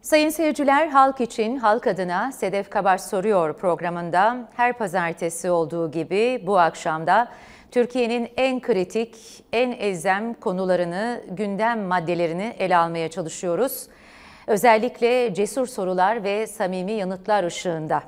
Sayın seyirciler, Halk için, halk adına Sedef Kabaş Soruyor programında her pazartesi olduğu gibi bu akşamda Türkiye'nin en kritik, en elzem konularını, gündem maddelerini ele almaya çalışıyoruz. Özellikle cesur sorular ve samimi yanıtlar ışığında.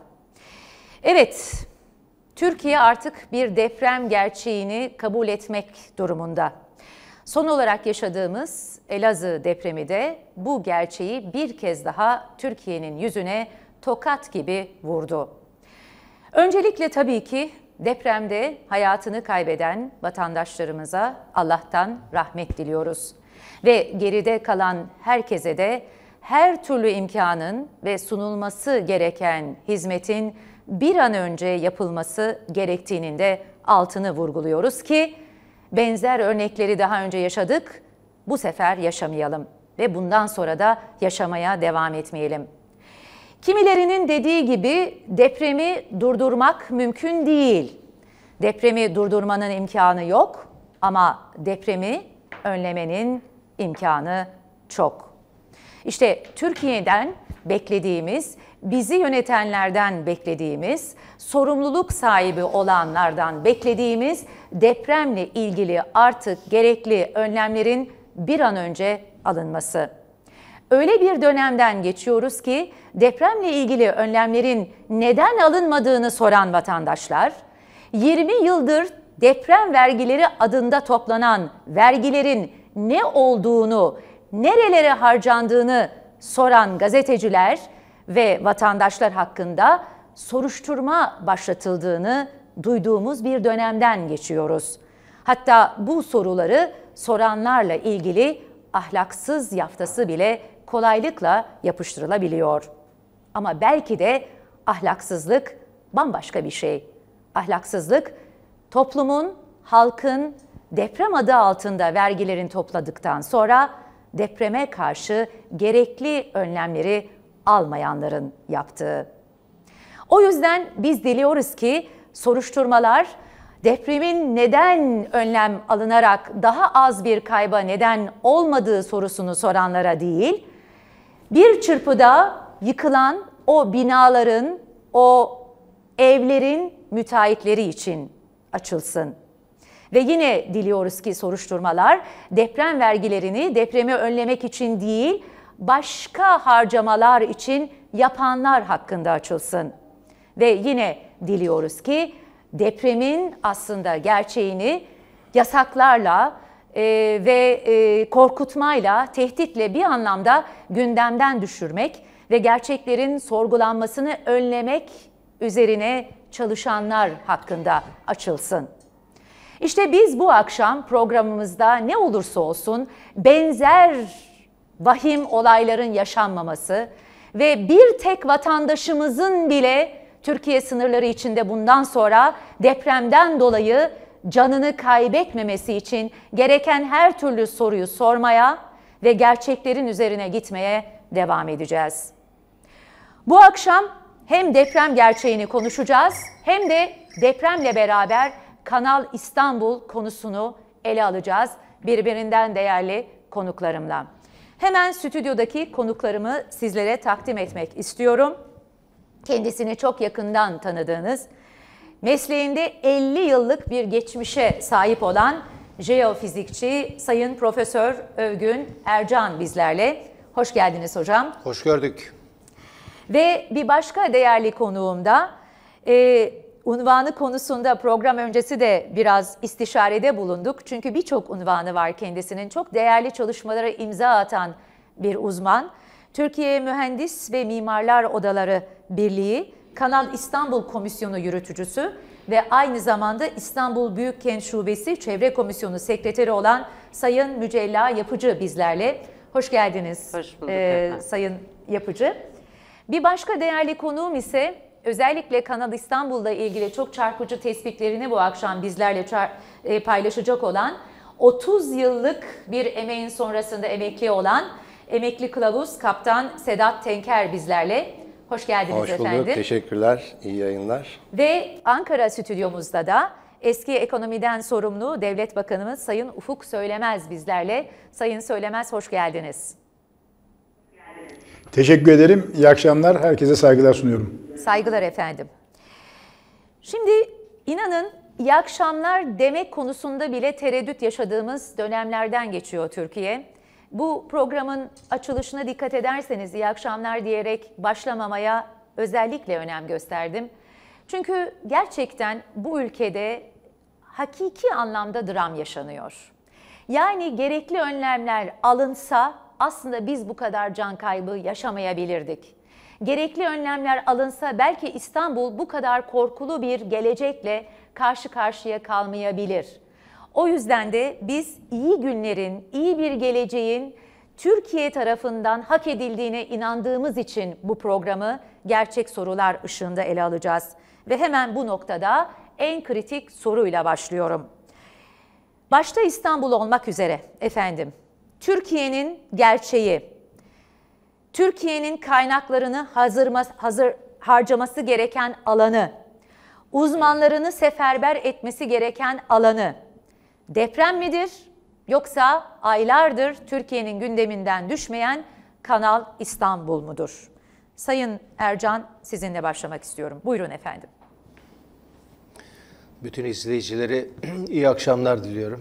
Evet, Türkiye artık bir deprem gerçeğini kabul etmek durumunda. Son olarak yaşadığımız Elazığ depremi de bu gerçeği bir kez daha Türkiye'nin yüzüne tokat gibi vurdu. Öncelikle tabii ki depremde hayatını kaybeden vatandaşlarımıza Allah'tan rahmet diliyoruz. Ve geride kalan herkese de her türlü imkanın ve sunulması gereken hizmetin bir an önce yapılması gerektiğinin de altını vurguluyoruz ki benzer örnekleri daha önce yaşadık, bu sefer yaşamayalım ve bundan sonra da yaşamaya devam etmeyelim. Kimilerinin dediği gibi depremi durdurmak mümkün değil. Depremi durdurmanın imkanı yok ama depremi önlemenin imkanı çok. İşte Türkiye'den beklediğimiz, bizi yönetenlerden beklediğimiz, sorumluluk sahibi olanlardan beklediğimiz depremle ilgili artık gerekli önlemlerin bir an önce alınması. Öyle bir dönemden geçiyoruz ki depremle ilgili önlemlerin neden alınmadığını soran vatandaşlar, 20 yıldır deprem vergileri adında toplanan vergilerin ne olduğunu, nerelere harcandığını soran gazeteciler ve vatandaşlar hakkında soruşturma başlatıldığını duyduğumuz bir dönemden geçiyoruz. Hatta bu soruları soranlarla ilgili ahlaksız yaftası bile kolaylıkla yapıştırılabiliyor. Ama belki de ahlaksızlık bambaşka bir şey. Ahlaksızlık toplumun, halkın deprem adı altında vergilerini topladıktan sonra depreme karşı gerekli önlemleri almayanların yaptığı. O yüzden biz diliyoruz ki soruşturmalar depremin neden önlem alınarak daha az bir kayba neden olmadığı sorusunu soranlara değil, bir çırpıda yıkılan o binaların, o evlerin müteahhitleri için açılsın. Ve yine diliyoruz ki soruşturmalar deprem vergilerini depremi önlemek için değil, başka harcamalar için yapanlar hakkında açılsın. Ve yine diliyoruz ki depremin aslında gerçeğini yasaklarla ve korkutmayla, tehditle bir anlamda gündemden düşürmek ve gerçeklerin sorgulanmasını önlemek üzerine çalışanlar hakkında açılsın. İşte biz bu akşam programımızda ne olursa olsun benzer vahim olayların yaşanmaması ve bir tek vatandaşımızın bile Türkiye sınırları içinde bundan sonra depremden dolayı canını kaybetmemesi için gereken her türlü soruyu sormaya ve gerçeklerin üzerine gitmeye devam edeceğiz. Bu akşam hem deprem gerçeğini konuşacağız hem de depremle beraber Kanal İstanbul konusunu ele alacağız birbirinden değerli konuklarımla. Hemen stüdyodaki konuklarımı sizlere takdim etmek istiyorum. Kendisini çok yakından tanıdığınız, mesleğinde 50 yıllık bir geçmişe sahip olan jeofizikçi Sayın Profesör Övgün Ercan bizlerle. Hoş geldiniz hocam. Hoş gördük. Ve bir başka değerli konuğum da unvanı konusunda program öncesi de biraz istişarede bulunduk. Çünkü birçok unvanı var kendisinin. Çok değerli çalışmalara imza atan bir uzman. Türkiye Mühendis ve Mimarlar Odaları Birliği, Kanal İstanbul Komisyonu yürütücüsü ve aynı zamanda İstanbul Büyükkent Şubesi Çevre Komisyonu Sekreteri olan Sayın Mücella Yapıcı bizlerle. Hoş geldiniz. Hoş bulduk Sayın Yapıcı. Bir başka değerli konuğum ise özellikle Kanal İstanbul'la ilgili çok çarpıcı tespitlerini bu akşam bizlerle paylaşacak olan 30 yıllık bir emeğin sonrasında emekli olan emekli kılavuz Kaptan Sedat Tenker bizlerle. Hoş geldiniz efendim. Hoş bulduk, teşekkürler, iyi yayınlar. Ve Ankara stüdyomuzda da eski ekonomiden sorumlu Devlet Bakanımız Sayın Ufuk Söylemez bizlerle. Sayın Söylemez hoş geldiniz. Teşekkür ederim. İyi akşamlar. Herkese saygılar sunuyorum. Saygılar efendim. Şimdi inanın iyi akşamlar demek konusunda bile tereddüt yaşadığımız dönemlerden geçiyor Türkiye. Bu programın açılışına dikkat ederseniz iyi akşamlar diyerek başlamamaya özellikle önem gösterdim. Çünkü gerçekten bu ülkede hakiki anlamda dram yaşanıyor. Yani gerekli önlemler alınsa aslında biz bu kadar can kaybı yaşamayabilirdik. Gerekli önlemler alınsa belki İstanbul bu kadar korkulu bir gelecekle karşı karşıya kalmayabilir. O yüzden de biz iyi günlerin, iyi bir geleceğin Türkiye tarafından hak edildiğine inandığımız için bu programı gerçek sorular ışığında ele alacağız. Ve hemen bu noktada en kritik soruyla başlıyorum. Başta İstanbul olmak üzere efendim, Türkiye'nin gerçeği, Türkiye'nin kaynaklarını harcaması gereken alanı, uzmanlarını seferber etmesi gereken alanı deprem midir yoksa aylardır Türkiye'nin gündeminden düşmeyen Kanal İstanbul mudur? Sayın Ercan, sizinle başlamak istiyorum. Buyurun efendim. Bütün izleyicilere iyi akşamlar diliyorum.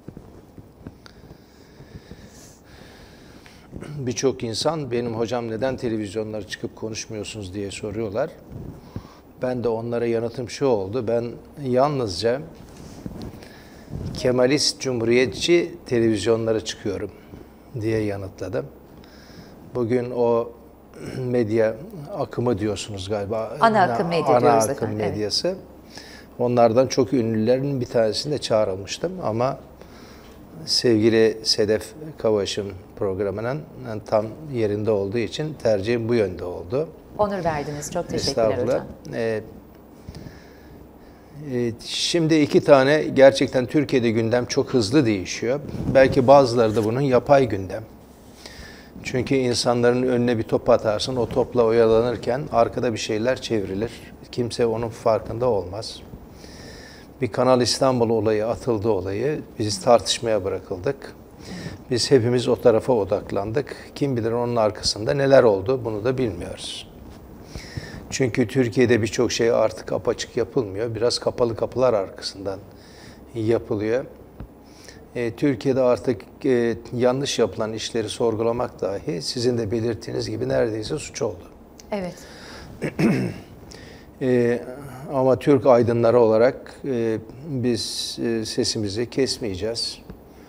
Birçok insan benim hocam neden televizyonlara çıkıp konuşmuyorsunuz diye soruyorlar. Ben de onlara yanıtım şu oldu. Ben yalnızca Kemalist, Cumhuriyetçi televizyonlara çıkıyorum diye yanıtladım. Bugün o medya akımı diyorsunuz galiba. Ana akım medya ana diyoruz akım efendim. medyası. Evet. Onlardan çok ünlülerin bir tanesini de çağrılmıştım ama sevgili Sedef Kavaş'ın programının tam yerinde olduğu için tercihim bu yönde oldu. Onur verdiniz. Çok teşekkürler hocam. Şimdi iki tane gerçekten Türkiye'de gündem çok hızlı değişiyor. Belki bazıları da bunun yapay gündem. Çünkü insanların önüne bir top atarsın, o topla oyalanırken arkada bir şeyler çevrilir. Kimse onun farkında olmaz. Bir Kanal İstanbul olayı, atıldı olayı, biz tartışmaya bırakıldık. Biz hepimiz o tarafa odaklandık. Kim bilir onun arkasında neler oldu, bunu da bilmiyoruz. Çünkü Türkiye'de birçok şey artık apaçık yapılmıyor. Biraz kapalı kapılar arkasından yapılıyor. Türkiye'de artık yanlış yapılan işleri sorgulamak dahi sizin de belirttiğiniz gibi neredeyse suç oldu. Evet. Ama Türk aydınları olarak biz sesimizi kesmeyeceğiz.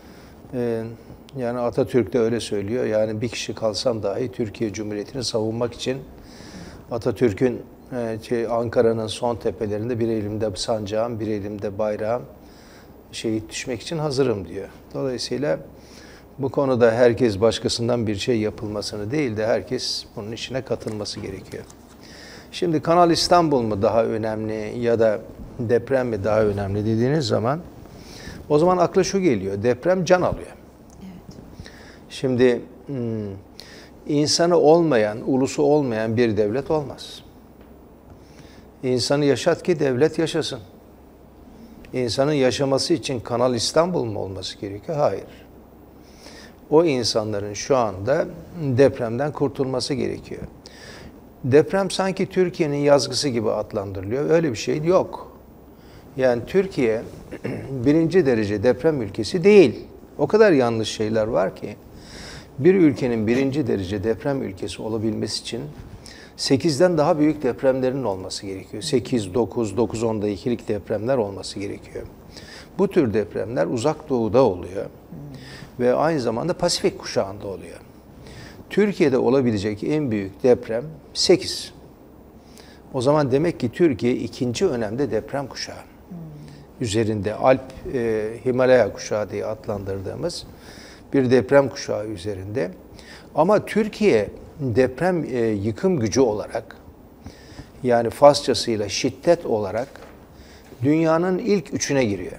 Yani Atatürk de öyle söylüyor. Yani bir kişi kalsam dahi Türkiye Cumhuriyeti'ni savunmak için Atatürk'ün Ankara'nın son tepelerinde bir elimde sancağım, bir elimde bayrağım, şehit düşmek için hazırım diyor. Dolayısıyla bu konuda herkes başkasından bir şey yapılmasını değil de herkes bunun içine katılması gerekiyor. Şimdi Kanal İstanbul mu daha önemli ya da deprem mi daha önemli dediğiniz zaman o zaman akla şu geliyor. Deprem can alıyor. Evet. Şimdi insanı olmayan, ulusu olmayan bir devlet olmaz. İnsanı yaşat ki devlet yaşasın. İnsanın yaşaması için Kanal İstanbul mu olması gerekiyor? Hayır. O insanların şu anda depremden kurtulması gerekiyor. Deprem sanki Türkiye'nin yazgısı gibi adlandırılıyor. Öyle bir şey yok. Yani Türkiye birinci derece deprem ülkesi değil. O kadar yanlış şeyler var ki. Bir ülkenin birinci derece deprem ülkesi olabilmesi için 8'den daha büyük depremlerin olması gerekiyor. 8, 9, 9-10'da ikilik depremler olması gerekiyor. Bu tür depremler uzak doğuda oluyor. Ve aynı zamanda Pasifik kuşağında oluyor. Türkiye'de olabilecek en büyük deprem 8. O zaman demek ki Türkiye ikinci önemli deprem kuşağı. Üzerinde Himalaya kuşağı diye adlandırdığımız bir deprem kuşağı üzerinde. Ama Türkiye deprem yıkım gücü olarak, yani Farsçasıyla şiddet olarak dünyanın ilk 3'üne giriyor.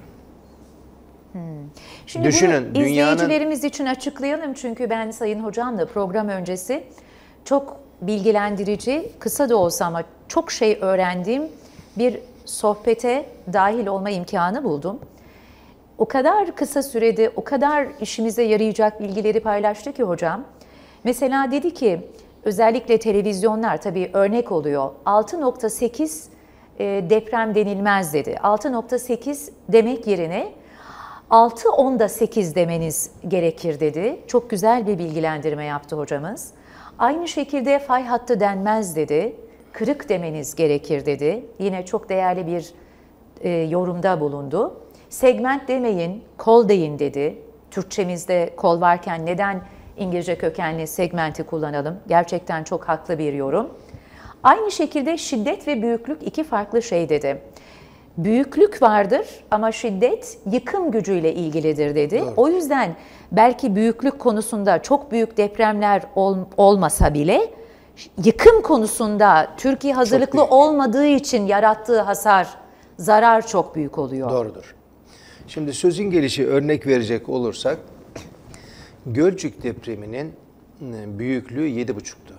Şimdi düşünün, bunu izleyicilerimiz için açıklayalım çünkü ben Sayın Hocam'la program öncesi çok bilgilendirici, kısa da olsa ama çok şey öğrendiğim bir sohbete dahil olma imkanı buldum. O kadar kısa sürede o kadar işimize yarayacak bilgileri paylaştı ki hocam. Mesela dedi ki özellikle televizyonlar tabii örnek oluyor. 6.8 deprem denilmez dedi. 6.8 demek yerine 6.8 demeniz gerekir dedi. Çok güzel bir bilgilendirme yaptı hocamız. Aynı şekilde fay hattı denmez dedi. Kırık demeniz gerekir dedi. Yine çok değerli bir yorumda bulundu. Segment demeyin, kol deyin dedi. Türkçemizde kol varken neden İngilizce kökenli segmenti kullanalım? Gerçekten çok haklı bir yorum. Aynı şekilde şiddet ve büyüklük iki farklı şey dedi. Büyüklük vardır ama şiddet yıkım gücüyle ilgilidir dedi. Doğru. O yüzden belki büyüklük konusunda çok büyük depremler olmasa bile yıkım konusunda Türkiye hazırlıklı olmadığı için yarattığı zarar çok büyük oluyor. Doğrudur. Şimdi sözün gelişi örnek verecek olursak Gölcük depreminin büyüklüğü 7,5'tu.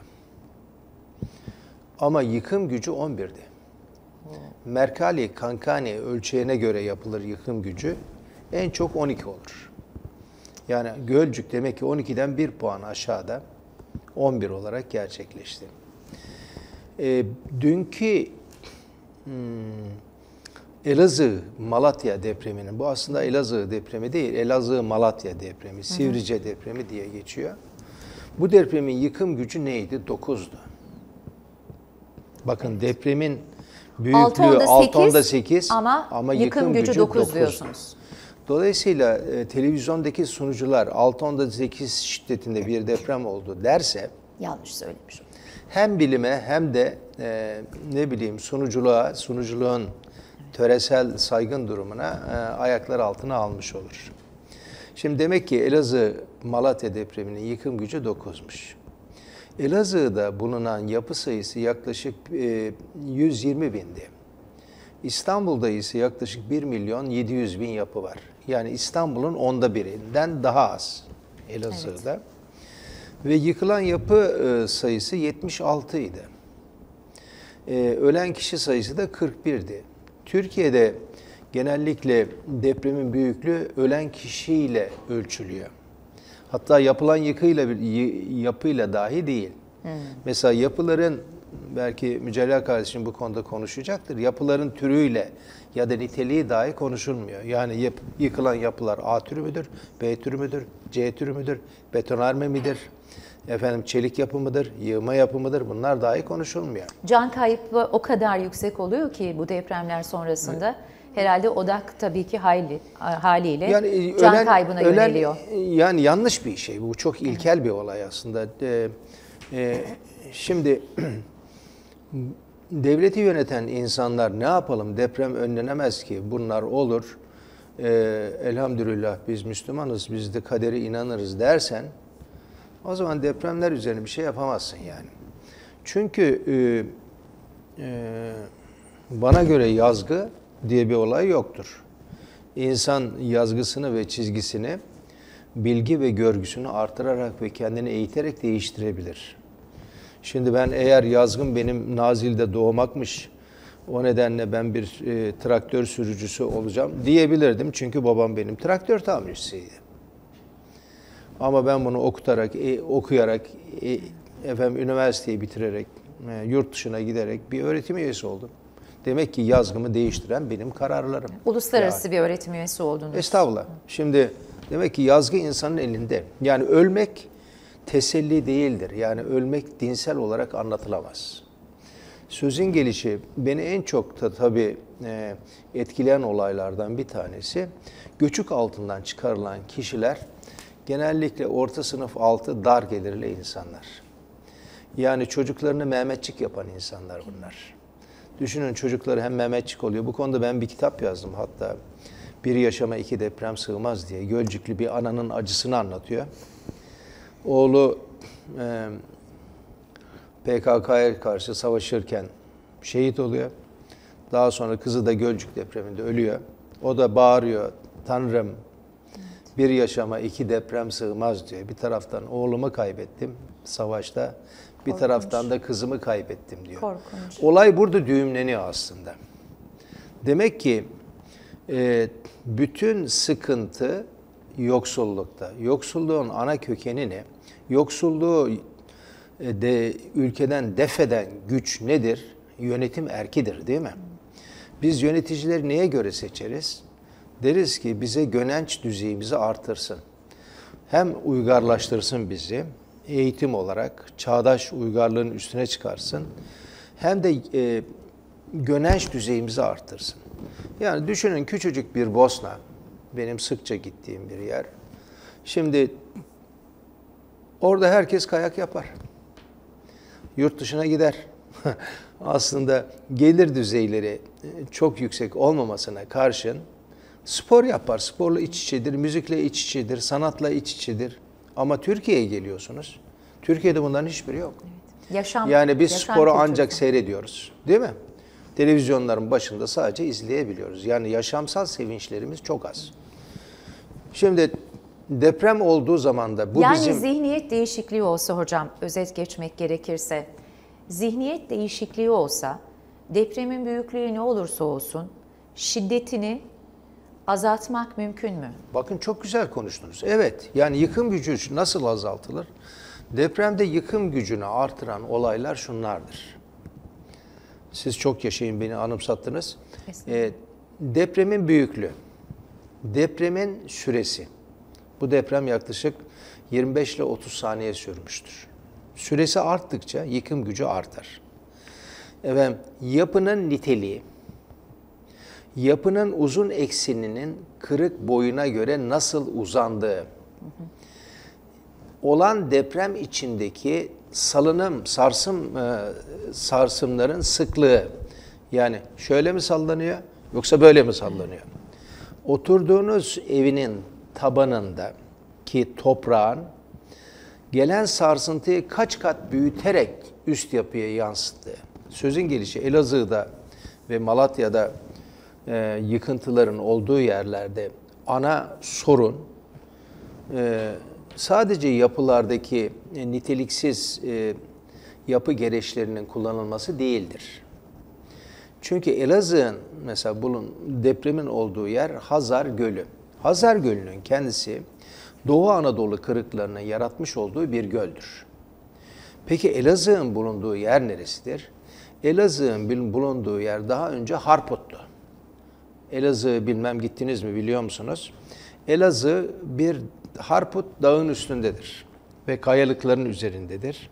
Ama yıkım gücü 11'di. Mercalli-Cancani ölçeğine göre yapılır yıkım gücü. En çok 12 olur. Yani Gölcük demek ki 12'den 1 puan aşağıda 11 olarak gerçekleşti. Dünkü Elazığ-Malatya depreminin, bu aslında Elazığ depremi değil, Elazığ-Malatya depremi, Sivrice depremi diye geçiyor. Bu depremin yıkım gücü neydi? 9'du. Bakın depremin büyüklüğü 6.8 ama yıkım gücü 9 diyorsunuz. Dolayısıyla televizyondaki sunucular 6.8 şiddetinde bir deprem oldu derse yanlış söylemiş. Hem bilime hem de sunuculuğun töresel saygın durumuna ayaklar altına almış olur. Şimdi demek ki Elazığ-Malatya depreminin yıkım gücü 9'muş. Elazığ'da bulunan yapı sayısı yaklaşık 120 bindi. İstanbul'da ise yaklaşık 1.700.000 yapı var. Yani İstanbul'un 1/10'dan daha az Elazığ'da. Evet. Ve yıkılan yapı sayısı 76 idi. Ölen kişi sayısı da 41'di. Türkiye'de genellikle depremin büyüklüğü ölen kişiyle ölçülüyor. Hatta yapılan yapıyla dahi değil. Mesela yapıların, belki Mücella kardeşim bu konuda konuşacaktır, yapıların türüyle ya da niteliği dahi konuşulmuyor. Yani yıkılan yapılar A türü müdür, B türü müdür, C türü müdür, betonarme midir, çelik yapı mıdır, yığma yapı mıdır, bunlar dahi konuşulmuyor. Can kaybı o kadar yüksek oluyor ki bu depremler sonrasında. Evet. Herhalde odak tabii ki haliyle yani can kaybına yöneliyor. Yani yanlış bir şey. Bu çok ilkel bir olay aslında. Şimdi devleti yöneten insanlar ne yapalım, deprem önlenemez ki, bunlar olur. Elhamdülillah biz Müslümanız, biz de kadere inanırız dersen o zaman depremler üzerine bir şey yapamazsın yani. Çünkü bana göre yazgı diye bir olay yoktur. İnsan yazgısını ve çizgisini bilgi ve görgüsünü artırarak ve kendini eğiterek değiştirebilir. Şimdi ben eğer yazgım benim Nazilli'de doğmakmış, o nedenle ben bir traktör sürücüsü olacağım diyebilirdim. Çünkü babam benim traktör tamircisiydi. Ama ben bunu okuyarak, üniversiteyi bitirerek, yurt dışına giderek bir öğretim üyesi oldum. Demek ki yazgımı değiştiren benim kararlarım. Uluslararası bir öğretim üyesi oldunuz. Estağfurullah. Şimdi demek ki yazgı insanın elinde. Yani ölmek teselli değildir. Yani ölmek dinsel olarak anlatılamaz. Sözün gelişi beni en çok da tabii etkileyen olaylardan bir tanesi, göçük altından çıkarılan kişiler genellikle orta sınıf altı dar gelirli insanlar. Yani çocuklarını Mehmetçik yapan insanlar bunlar. Düşünün, çocukları hem Mehmetçik oluyor. Bu konuda ben bir kitap yazdım hatta. Bir yaşama 2 deprem sığmaz diye. Gölcüklü bir ananın acısını anlatıyor. Oğlu PKK'ya karşı savaşırken şehit oluyor. Daha sonra kızı da Gölcük depreminde ölüyor. O da bağırıyor, Tanrım bir yaşama 2 deprem sığmaz diyor. Bir taraftan oğlumu kaybettim savaşta, bir taraftan da kızımı kaybettim diyor. Korkunç. Olay burada düğümleniyor aslında. Demek ki bütün sıkıntı yoksullukta. Yoksulluğun ana kökeni ne? Yoksulluğu ülkeden defeden güç nedir? Yönetim erkidir, değil mi? Biz yöneticileri neye göre seçeriz? Deriz ki bize gönenç düzeyimizi artırsın. Hem uygarlaştırsın bizi, eğitim olarak çağdaş uygarlığın üstüne çıkarsın. Hem de gönenç düzeyimizi artırsın. Yani düşünün, küçücük bir Bosna, benim sıkça gittiğim bir yer. Şimdi orada herkes kayak yapar. Yurt dışına gider. Aslında gelir düzeyleri çok yüksek olmamasına karşın spor yapar. Sporla iç içedir, müzikle iç içedir, sanatla iç içedir. Ama Türkiye'ye geliyorsunuz. Türkiye'de bunların hiçbiri yok. Evet. Yani biz sporu ancak seyrediyoruz, değil mi? Televizyonların başında sadece izleyebiliyoruz. Yani yaşamsal sevinçlerimiz çok az. Şimdi deprem olduğu zaman da bu bizim... zihniyet değişikliği olsa hocam, özet geçmek gerekirse, zihniyet değişikliği olsa, depremin büyüklüğü ne olursa olsun, şiddetini azaltmak mümkün mü? Bakın, çok güzel konuştunuz. Evet, yani yıkım gücü nasıl azaltılır? Depremde yıkım gücünü artıran olaylar şunlardır. Siz çok yaşayın, beni anımsattınız. Depremin büyüklüğü, depremin süresi. Bu deprem yaklaşık 25 ile 30 saniye sürmüştür. Süresi arttıkça yıkım gücü artar. Efendim, yapının niteliği, yapının uzun ekseninin kırık boyuna göre nasıl uzandığı, olan deprem içindeki sarsımların sıklığı, yani şöyle mi sallanıyor yoksa böyle mi sallanıyor? Oturduğunuz evinin tabanındaki toprağın gelen sarsıntıyı kaç kat büyüterek üst yapıya yansıttığı. Sözün gelişi Elazığ'da ve Malatya'da yıkıntıların olduğu yerlerde ana sorun sadece yapılardaki niteliksiz yapı gereçlerinin kullanılması değildir. Çünkü Elazığ'ın mesela bunun depremin olduğu yer Hazar Gölü. Hazar Gölü'nün kendisi Doğu Anadolu kırıklarının yaratmış olduğu bir göldür. Peki Elazığ'ın bulunduğu yer neresidir? Elazığ'ın bulunduğu yer daha önce Harput'tu. Elazığ bilmem gittiniz mi, biliyor musunuz? Elazığ bir Harput dağın üstündedir ve kayalıkların üzerindedir.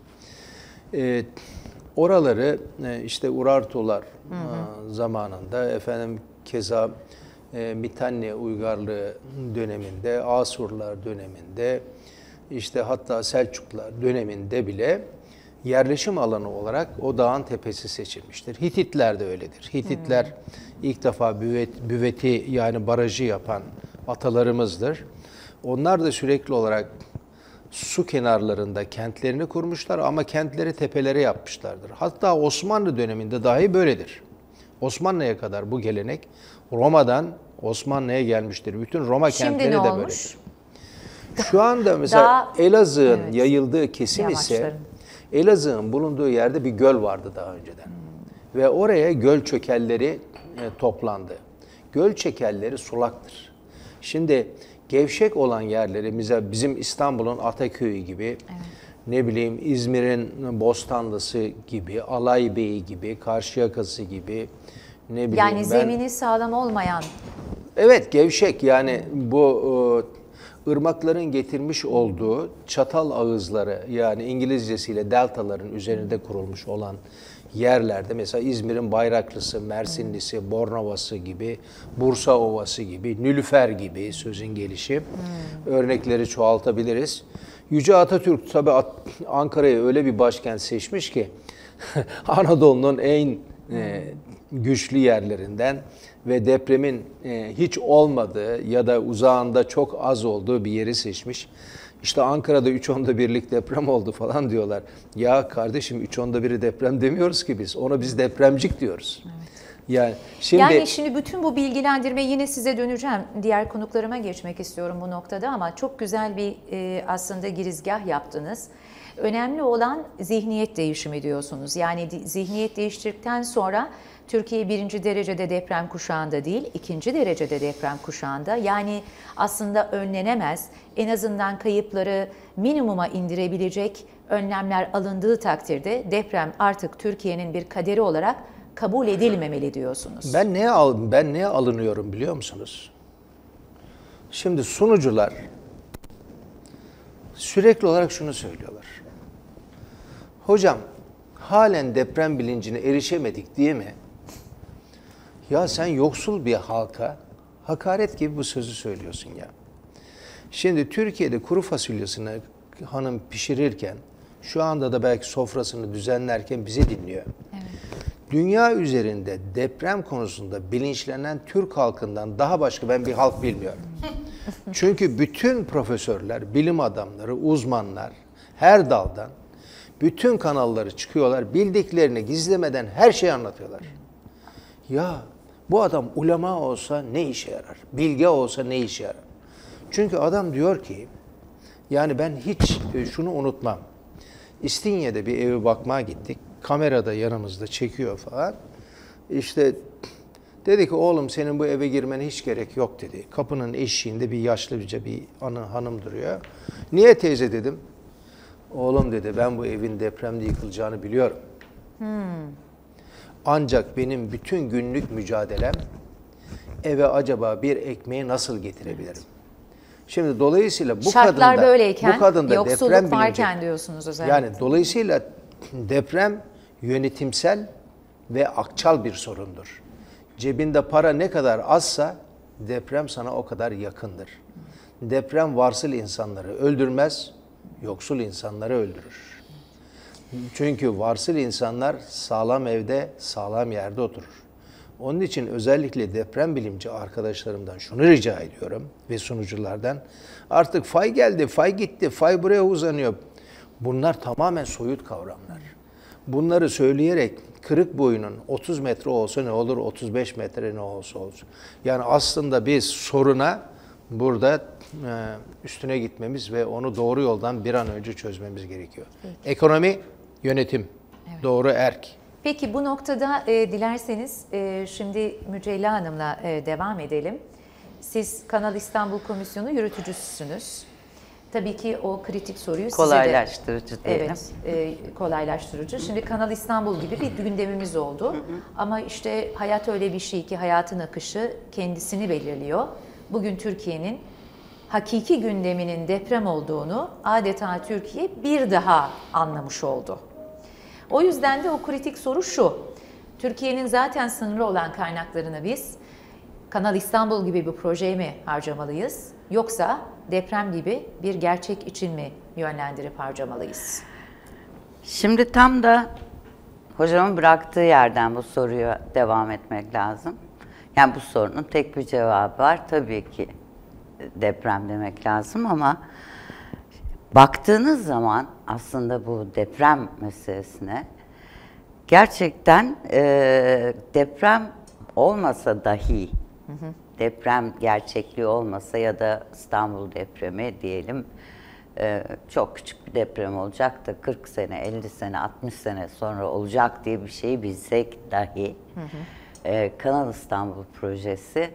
Oraları işte Urartular zamanında, keza Mitanni uygarlığı döneminde, Asurlar döneminde, işte hatta Selçuklular döneminde bile yerleşim alanı olarak o dağın tepesi seçilmiştir. Hititler de öyledir. Hititler ilk defa büveti, yani barajı yapan atalarımızdır. Onlar da sürekli olarak su kenarlarında kentlerini kurmuşlar ama kentleri tepelere yapmışlardır. Hatta Osmanlı döneminde dahi böyledir. Osmanlı'ya kadar bu gelenek Roma'dan Osmanlı'ya gelmiştir. Bütün Roma kentleri de böyledir. Şu anda mesela Elazığ'ın yayıldığı kesim ise, Elazığ'ın bulunduğu yerde bir göl vardı daha önceden. Ve oraya göl çökelleri toplandı. Göl çökelleri sulaktır. Şimdi gevşek olan yerleri, mesela bizim İstanbul'un Ataköy'ü gibi, ne bileyim İzmir'in Bostanlısı gibi, Alaybeyi gibi, Karşıyaka'sı gibi, ne bileyim yani zemini sağlam olmayan. Evet, gevşek, yani bu ırmakların getirmiş olduğu çatal ağızları, yani İngilizcesiyle deltaların üzerinde kurulmuş olan yerlerde, mesela İzmir'in Bayraklısı, Mersinlisi, Bornova'sı gibi, Bursa Ovası gibi, Nilüfer gibi, sözün gelişi örnekleri çoğaltabiliriz. Yüce Atatürk tabii Ankara'yı öyle bir başkent seçmiş ki Anadolu'nun en güçlü yerlerinden ve depremin hiç olmadığı ya da uzağında çok az olduğu bir yeri seçmiş. İşte Ankara'da 3.1'lik deprem oldu falan diyorlar. Ya kardeşim, 3.1'i deprem demiyoruz ki biz. Ona biz depremcik diyoruz. Evet. Yani şimdi bütün bu bilgilendirme, yine size döneceğim. Diğer konuklarıma geçmek istiyorum bu noktada ama çok güzel bir aslında girizgah yaptınız. Önemli olan zihniyet değişimi diyorsunuz. Yani zihniyet değiştirdikten sonra Türkiye 1. derecede deprem kuşağında değil, 2. derecede deprem kuşağında. Yani aslında önlenemez, en azından kayıpları minimuma indirebilecek önlemler alındığı takdirde deprem artık Türkiye'nin bir kaderi olarak kabul edilmemeli diyorsunuz. Ben neye alınıyorum biliyor musunuz? Şimdi sunucular sürekli olarak şunu söylüyorlar. Hocam halen deprem bilincine erişemedik diye mi? Ya sen yoksul bir halka hakaret gibi bu sözü söylüyorsun ya. Şimdi Türkiye'de kuru fasulyesini hanım pişirirken, şu anda da belki sofrasını düzenlerken bizi dinliyor. Evet. Dünya üzerinde deprem konusunda bilinçlenen Türk halkından daha başka ben bir halk bilmiyorum. Çünkü bütün profesörler, bilim adamları, uzmanlar her daldan bütün kanalları çıkıyorlar, bildiklerini gizlemeden her şeyi anlatıyorlar. Ya bu adam ulema olsa ne işe yarar? Bilge olsa ne işe yarar? Çünkü adam diyor ki, yani ben hiç şunu unutmam. İstinye'de bir eve bakmaya gittik. Kamerada yanımızda çekiyor falan. İşte dedi ki oğlum senin bu eve girmene hiç gerek yok dedi. Kapının eşiğinde bir yaşlıca bir hanım duruyor. Niye teyze dedim. Oğlum dedi ben bu evin depremde yıkılacağını biliyorum. Ancak benim bütün günlük mücadelem eve acaba bir ekmeği nasıl getirebilirim? Şimdi dolayısıyla bu şartlar kadında, böyleyken, bu kadında yoksulluk deprem varken bilinci, diyorsunuz özellikle. yani dolayısıyla deprem yönetimsel ve akçal bir sorundur. Cebinde para ne kadar azsa deprem sana o kadar yakındır. Deprem varsıl insanları öldürmez, yoksul insanları öldürür. Çünkü varsıl insanlar sağlam evde, sağlam yerde oturur. Onun için özellikle deprem bilimci arkadaşlarımdan şunu rica ediyorum ve sunuculardan. Artık fay geldi, fay gitti, fay buraya uzanıyor. Bunlar tamamen soyut kavramlar. Bunları söyleyerek kırık boyunun 30 metre olsa ne olur, 35 metre ne olsa olsun. Yani aslında biz soruna burada üstüne gitmemiz ve onu doğru yoldan bir an önce çözmemiz gerekiyor. Peki. Ekonomi, yönetim, evet. Doğru erk. Peki bu noktada dilerseniz şimdi Mücella Hanım'la devam edelim. Siz Kanal İstanbul Komisyonu yürütücüsünüz. Tabii ki o kritik soruyu kolaylaştırıcı size de... diyelim. Evet, kolaylaştırıcı. Şimdi Kanal İstanbul gibi bir gündemimiz oldu. Ama işte hayat öyle bir şey ki hayatın akışı kendisini belirliyor. Bugün Türkiye'nin hakiki gündeminin deprem olduğunu adeta Türkiye bir daha anlamış oldu. O yüzden de o kritik soru şu. Türkiye'nin zaten sınırlı olan kaynaklarını biz Kanal İstanbul gibi bir projeye mi harcamalıyız? Yoksa deprem gibi bir gerçek için mi yönlendirip harcamalıyız? Şimdi tam da hocamın bıraktığı yerden bu soruya devam etmek lazım. Yani bu sorunun tek bir cevabı var. Tabii ki deprem demek lazım ama baktığınız zaman aslında bu deprem meselesine gerçekten deprem olmasa dahi, deprem gerçekliği olmasa ya da İstanbul depremi diyelim çok küçük bir deprem olacak da 40 sene, 50 sene, 60 sene sonra olacak diye bir şeyi bilsek dahi Kanal İstanbul projesi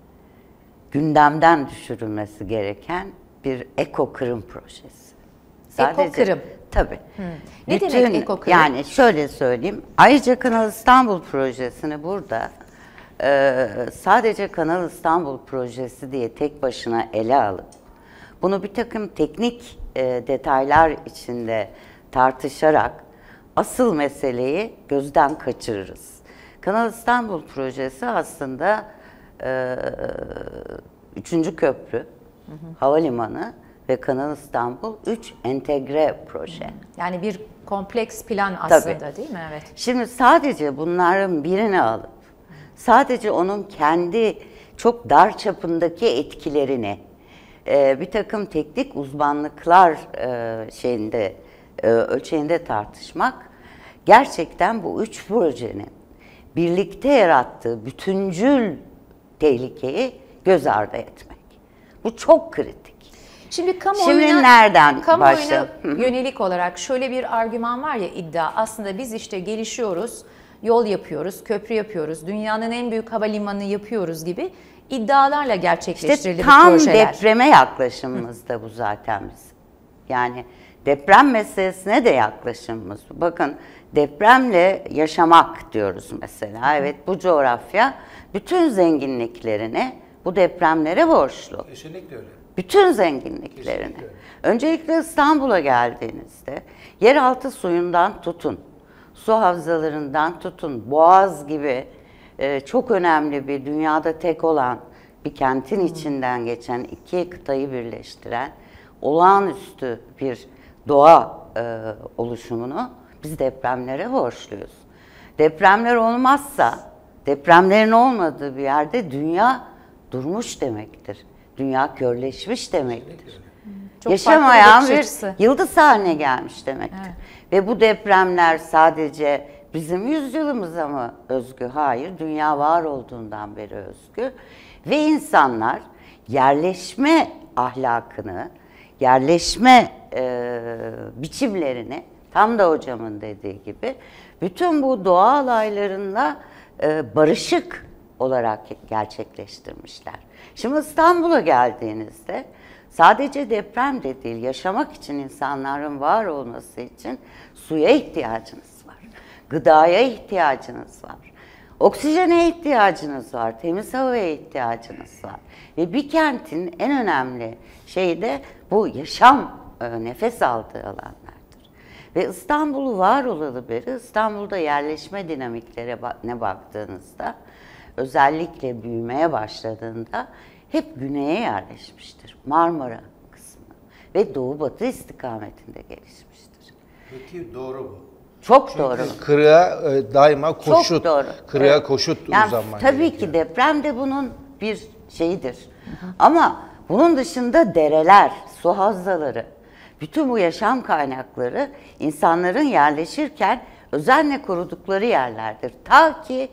gündemden düşürülmesi gereken bir ekokırım projesi. Ekokırım? Tabii. Ne demek ekokırım? Yani şöyle söyleyeyim, ayrıca Kanal İstanbul projesini burada sadece Kanal İstanbul projesi diye tek başına ele alıp bunu bir takım teknik detaylar içinde tartışarak asıl meseleyi gözden kaçırırız. Kanal İstanbul projesi aslında 3. köprü, havalimanı ve Kanal İstanbul 3 entegre proje. Yani bir kompleks plan aslında. Tabii. Değil mi? Evet. Şimdi sadece bunların birini alıp sadece onun kendi çok dar çapındaki etkilerini bir takım teknik uzmanlıklar ölçeğinde tartışmak gerçekten bu 3 projenin birlikte yarattığı bütüncül tehlikeyi göz ardı etmek. Bu çok kritik. Şimdi Şimdi nereden kamuoyuna başlayalım? yönelik olarak şöyle bir argüman var ya, iddia. Aslında biz işte gelişiyoruz, yol yapıyoruz, köprü yapıyoruz, dünyanın en büyük havalimanını yapıyoruz gibi iddialarla gerçekleştirildi İşte bu tam projeler. depreme yaklaşımımız da bu zaten bizim. Yani deprem meselesine de yaklaşımımız bu. Bakın, depremle yaşamak diyoruz mesela. Evet, bu coğrafya bütün zenginliklerini bu depremlere borçlu. Kesinlikle öyle. Bütün zenginliklerini. Öncelikle İstanbul'a geldiğinizde yeraltı suyundan tutun, su havzalarından tutun, Boğaz gibi çok önemli bir, dünyada tek olan bir kentin içinden geçen, iki kıtayı birleştiren olağanüstü bir doğa oluşumunu biz depremlere borçluyuz. Depremler olmazsa, depremlerin olmadığı bir yerde dünya durmuş demektir. Dünya körleşmiş demektir. Çok Yaşamayan farklı bir bir bakış açısı. yıldız haline gelmiş demektir. Evet. Ve bu depremler sadece bizim yüzyılımıza mı özgü? Hayır, dünya var olduğundan beri özgü. Ve insanlar yerleşme ahlakını, yerleşme biçimlerini, tam da hocamın dediği gibi, bütün bu doğa olaylarında barışık olarak gerçekleştirmişler. Şimdi İstanbul'a geldiğinizde sadece deprem de değil, yaşamak için, insanların var olması için suya ihtiyacınız var. Gıdaya ihtiyacınız var. Oksijene ihtiyacınız var. Temiz havaya ihtiyacınız var. Ve bir kentin en önemli şeyi de bu yaşam, nefes aldığı alanlardır. Ve İstanbul'u var olalı beri İstanbul'da yerleşme dinamiklerine baktığınızda, özellikle büyümeye başladığında hep güneye yerleşmiştir. Marmara kısmı ve doğu batı istikametinde gelişmiştir. Peki doğru bu. Çok doğru. Kırığa daima koşut. Çok doğru. Kırığa Evet. koşut Yani uzanman tabii gerekiyor. ki deprem de bunun bir şeyidir. Ama bunun dışında dereler, su havzaları, bütün bu yaşam kaynakları insanların yerleşirken özenle korudukları yerlerdir. Ta ki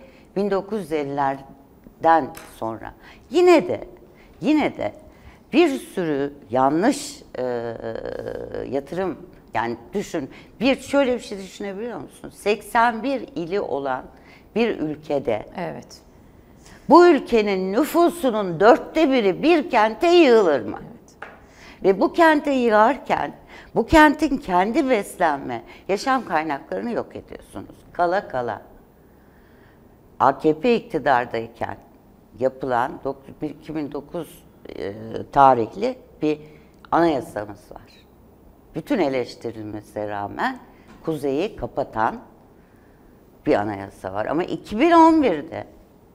1950'lerden sonra. Yine de bir sürü yanlış yatırım, yani düşün, şöyle bir şey düşünebiliyor musun? 81 ili olan bir ülkede, Evet. bu ülkenin nüfusunun 1/4 bir kente yığılır mı? Evet. Ve bu kente yığarken bu kentin kendi beslenme, yaşam kaynaklarını yok ediyorsunuz. Kala kala. AKP iktidardayken yapılan 2009 tarihli bir anayasamız var. Bütün eleştirilmesine rağmen kuzeyi kapatan bir anayasa var. Ama 2011'de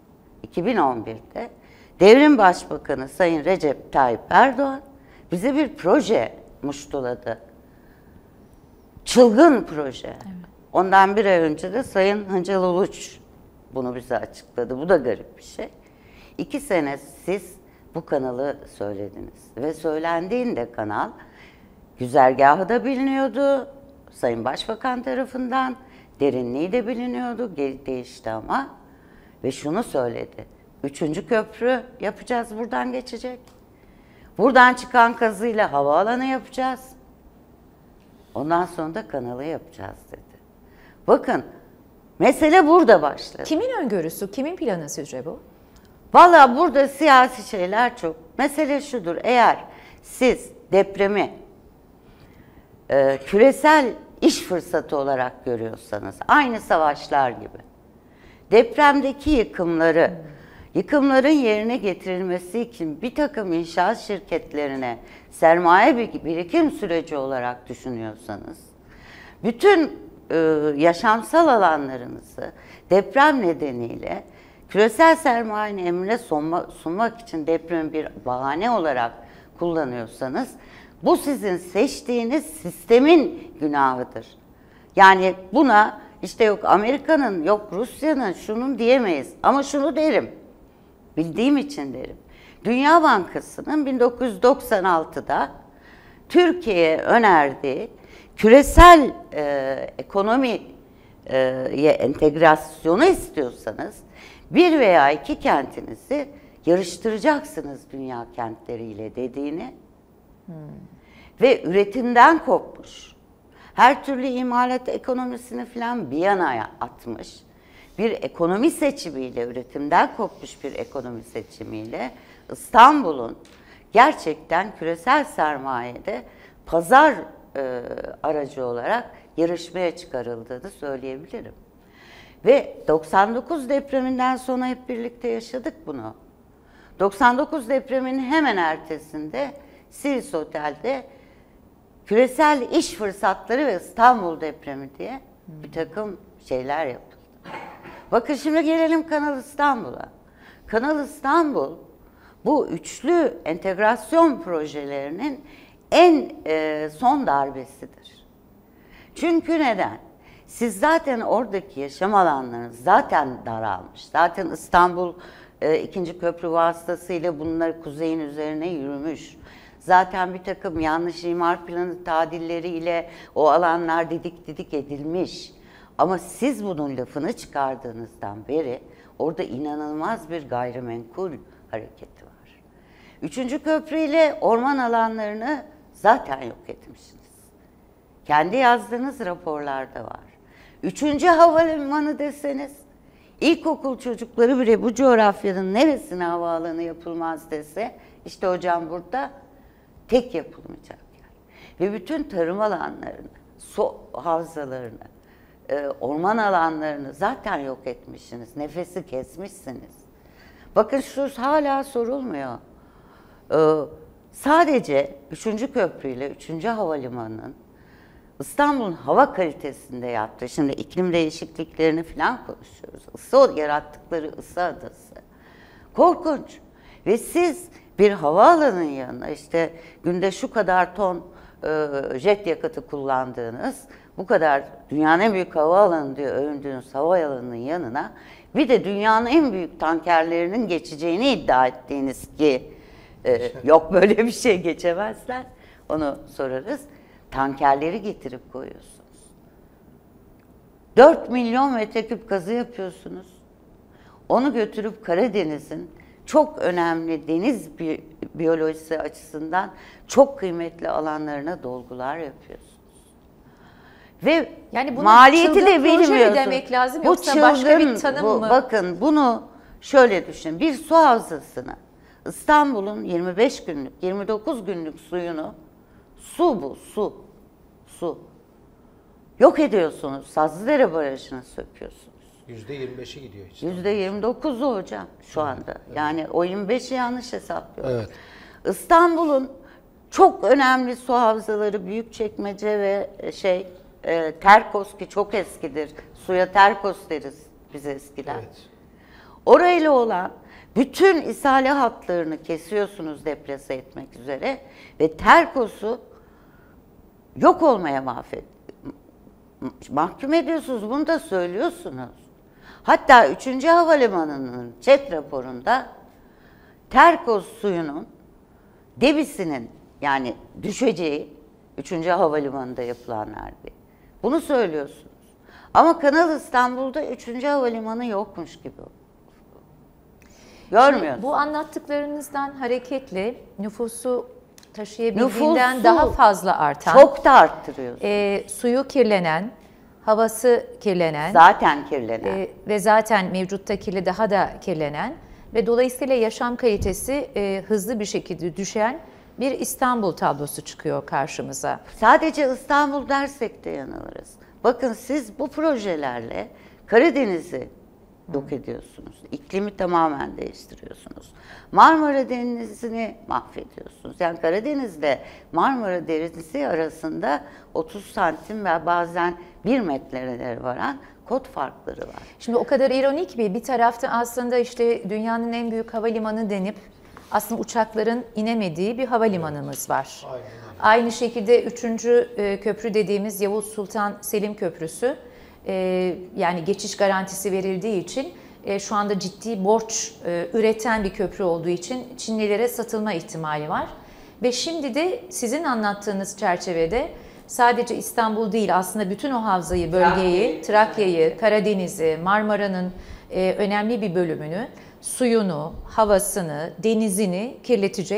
Devrim Başbakanı Sayın Recep Tayyip Erdoğan bize bir proje muştuladı. Çılgın proje. Evet. Ondan bir ay önce de Sayın Hıncal Uluç bunu bize açıkladı. Bu da garip bir şey. 2 sene siz bu kanalı söylediniz. Ve söylendiğinde kanal, güzergahı da biliniyordu Sayın Başbakan tarafından, derinliği de biliniyordu, değişti ama. Ve şunu söyledi: 3. köprü yapacağız, buradan geçecek. Buradan çıkan kazıyla havaalanı yapacağız. Ondan sonra da kanalı yapacağız dedi. Bakın, mesele burada başladı. Kimin öngörüsü, kimin planı sizce bu? Vallahi burada siyasi şeyler çok. Mesele şudur: eğer siz depremi küresel iş fırsatı olarak görüyorsanız, aynı savaşlar gibi, depremdeki yıkımların yerine getirilmesi için bir takım inşaat şirketlerine sermaye birikim süreci olarak düşünüyorsanız, bütün yaşamsal alanlarınızı deprem nedeniyle küresel sermayenin emrine sunmak için depremi bir bahane olarak kullanıyorsanız, bu sizin seçtiğiniz sistemin günahıdır. Yani buna işte yok Amerika'nın, yok Rusya'nın, şunun diyemeyiz. Ama şunu derim, bildiğim için derim. Dünya Bankası'nın 1996'da Türkiye'ye önerdiği küresel ekonomiye entegrasyonu istiyorsanız, 1 veya 2 kentinizi yarıştıracaksınız dünya kentleriyle dediğini Ve üretimden kopmuş. Her türlü imalat ekonomisini falan bir yana atmış. Bir ekonomi seçimiyle, üretimden kopmuş bir ekonomi seçimiyle İstanbul'un gerçekten küresel sermayede pazar aracı olarak yarışmaya çıkarıldığını söyleyebilirim. Ve 99 depreminden sonra hep birlikte yaşadık bunu. 99 depreminin hemen ertesinde Silis Otel'de küresel iş fırsatları ve İstanbul depremi diye bir takım şeyler yapıldı. Bakın şimdi gelelim Kanal İstanbul'a. Kanal İstanbul bu üçlü entegrasyon projelerinin en son darbesidir. Çünkü neden? Siz zaten oradaki yaşam alanlarınız zaten daralmış. Zaten İstanbul ikinci köprü vasıtasıyla bunlar kuzeyin üzerine yürümüş. Zaten bir takım yanlış imar planı tadilleriyle o alanlar didik edilmiş. Ama siz bunun lafını çıkardığınızdan beri orada inanılmaz bir gayrimenkul hareketi var. Üçüncü köprüyle orman alanlarını zaten yok etmişsiniz. Kendi yazdığınız raporlarda var. Üçüncü havalimanı deseniz, ilkokul çocukları bile bu coğrafyanın neresine havaalanı yapılmaz dese, işte hocam burada tek yapılmayacak yer. Ve bütün tarım alanlarını, su havzalarını, orman alanlarını zaten yok etmişsiniz, nefesi kesmişsiniz. Bakın şu hala sorulmuyor. Sadece 3. köprüyle 3. havalimanının İstanbul'un hava kalitesinde yaptığı, şimdi iklim değişikliklerini falan konuşuyoruz. Isı yarattıkları ısı adası. Korkunç. Ve siz bir havaalanının yanına işte günde şu kadar ton jet yakıtı kullandığınız, bu kadar dünyanın en büyük havaalanı diye övündüğünüz havaalanının yanına bir de dünyanın en büyük tankerlerinin geçeceğini iddia ettiğiniz ki yok böyle bir şey geçemezler. Onu sorarız. Tankerleri getirip koyuyorsunuz. 4 milyon metreküp gazı yapıyorsunuz. Onu götürüp Karadeniz'in çok önemli deniz biyolojisi açısından çok kıymetli alanlarına dolgular yapıyorsunuz. Ve yani maliyeti de bilmiyorsunuz. Demek lazım bu yoksa çılgın, başka bir tanım mı? Bakın bunu şöyle düşünün. Bir su havzasını, İstanbul'un 25 günlük, 29 günlük suyunu, su. Yok ediyorsunuz. Sazlıdere Barajı'nı söküyorsunuz. %25'i gidiyor işte. %29'u hocam şu anda. Evet. Yani o 25'i yanlış hesaplıyor. Evet. İstanbul'un çok önemli su havzaları Büyükçekmece ve Terkos ki çok eskidir. Suya Terkos deriz biz eskiler. Evet. Orayla olan bütün ishale hatlarını kesiyorsunuz deplase etmek üzere ve Terkos'u yok olmaya mahkum ediyorsunuz. Bunu da söylüyorsunuz. Hatta 3. havalimanının ÇED raporunda Terkos suyunun debisinin yani düşeceği 3. havalimanında yapılanlardı. Bunu söylüyorsunuz. Ama Kanal İstanbul'da 3. havalimanı yokmuş gibi. Görmüyorsunuz. Bu anlattıklarınızdan hareketle nüfusu taşıyabildiğinden daha fazla artan, çok da arttırıyorsunuz. Suyu kirlenen, havası kirlenen, zaten kirlenen ve zaten mevcutta kirli daha da kirlenen ve dolayısıyla yaşam kalitesi hızlı bir şekilde düşen bir İstanbul tablosu çıkıyor karşımıza. Sadece İstanbul dersek de yanılırız. Bakın siz bu projelerle Karadeniz'i yok ediyorsunuz. İklimi tamamen değiştiriyorsunuz. Marmara Denizi'ni mahvediyorsunuz. Yani Karadeniz'de Marmara Denizi arasında 30 santim ve bazen 1 metrelere varan kod farkları var. Şimdi o kadar ironik bir tarafta aslında işte dünyanın en büyük havalimanı denip aslında uçakların inemediği bir havalimanımız var. Aynen. Aynı şekilde 3. köprü dediğimiz Yavuz Sultan Selim Köprüsü yani geçiş garantisi verildiği için şu anda ciddi borç üreten bir köprü olduğu için Çinlilere satılma ihtimali var. Ve şimdi de sizin anlattığınız çerçevede sadece İstanbul değil aslında bütün o havzayı, bölgeyi, Trakya'yı, Karadeniz'i, Marmara'nın önemli bir bölümünü, suyunu, havasını, denizini kirletecek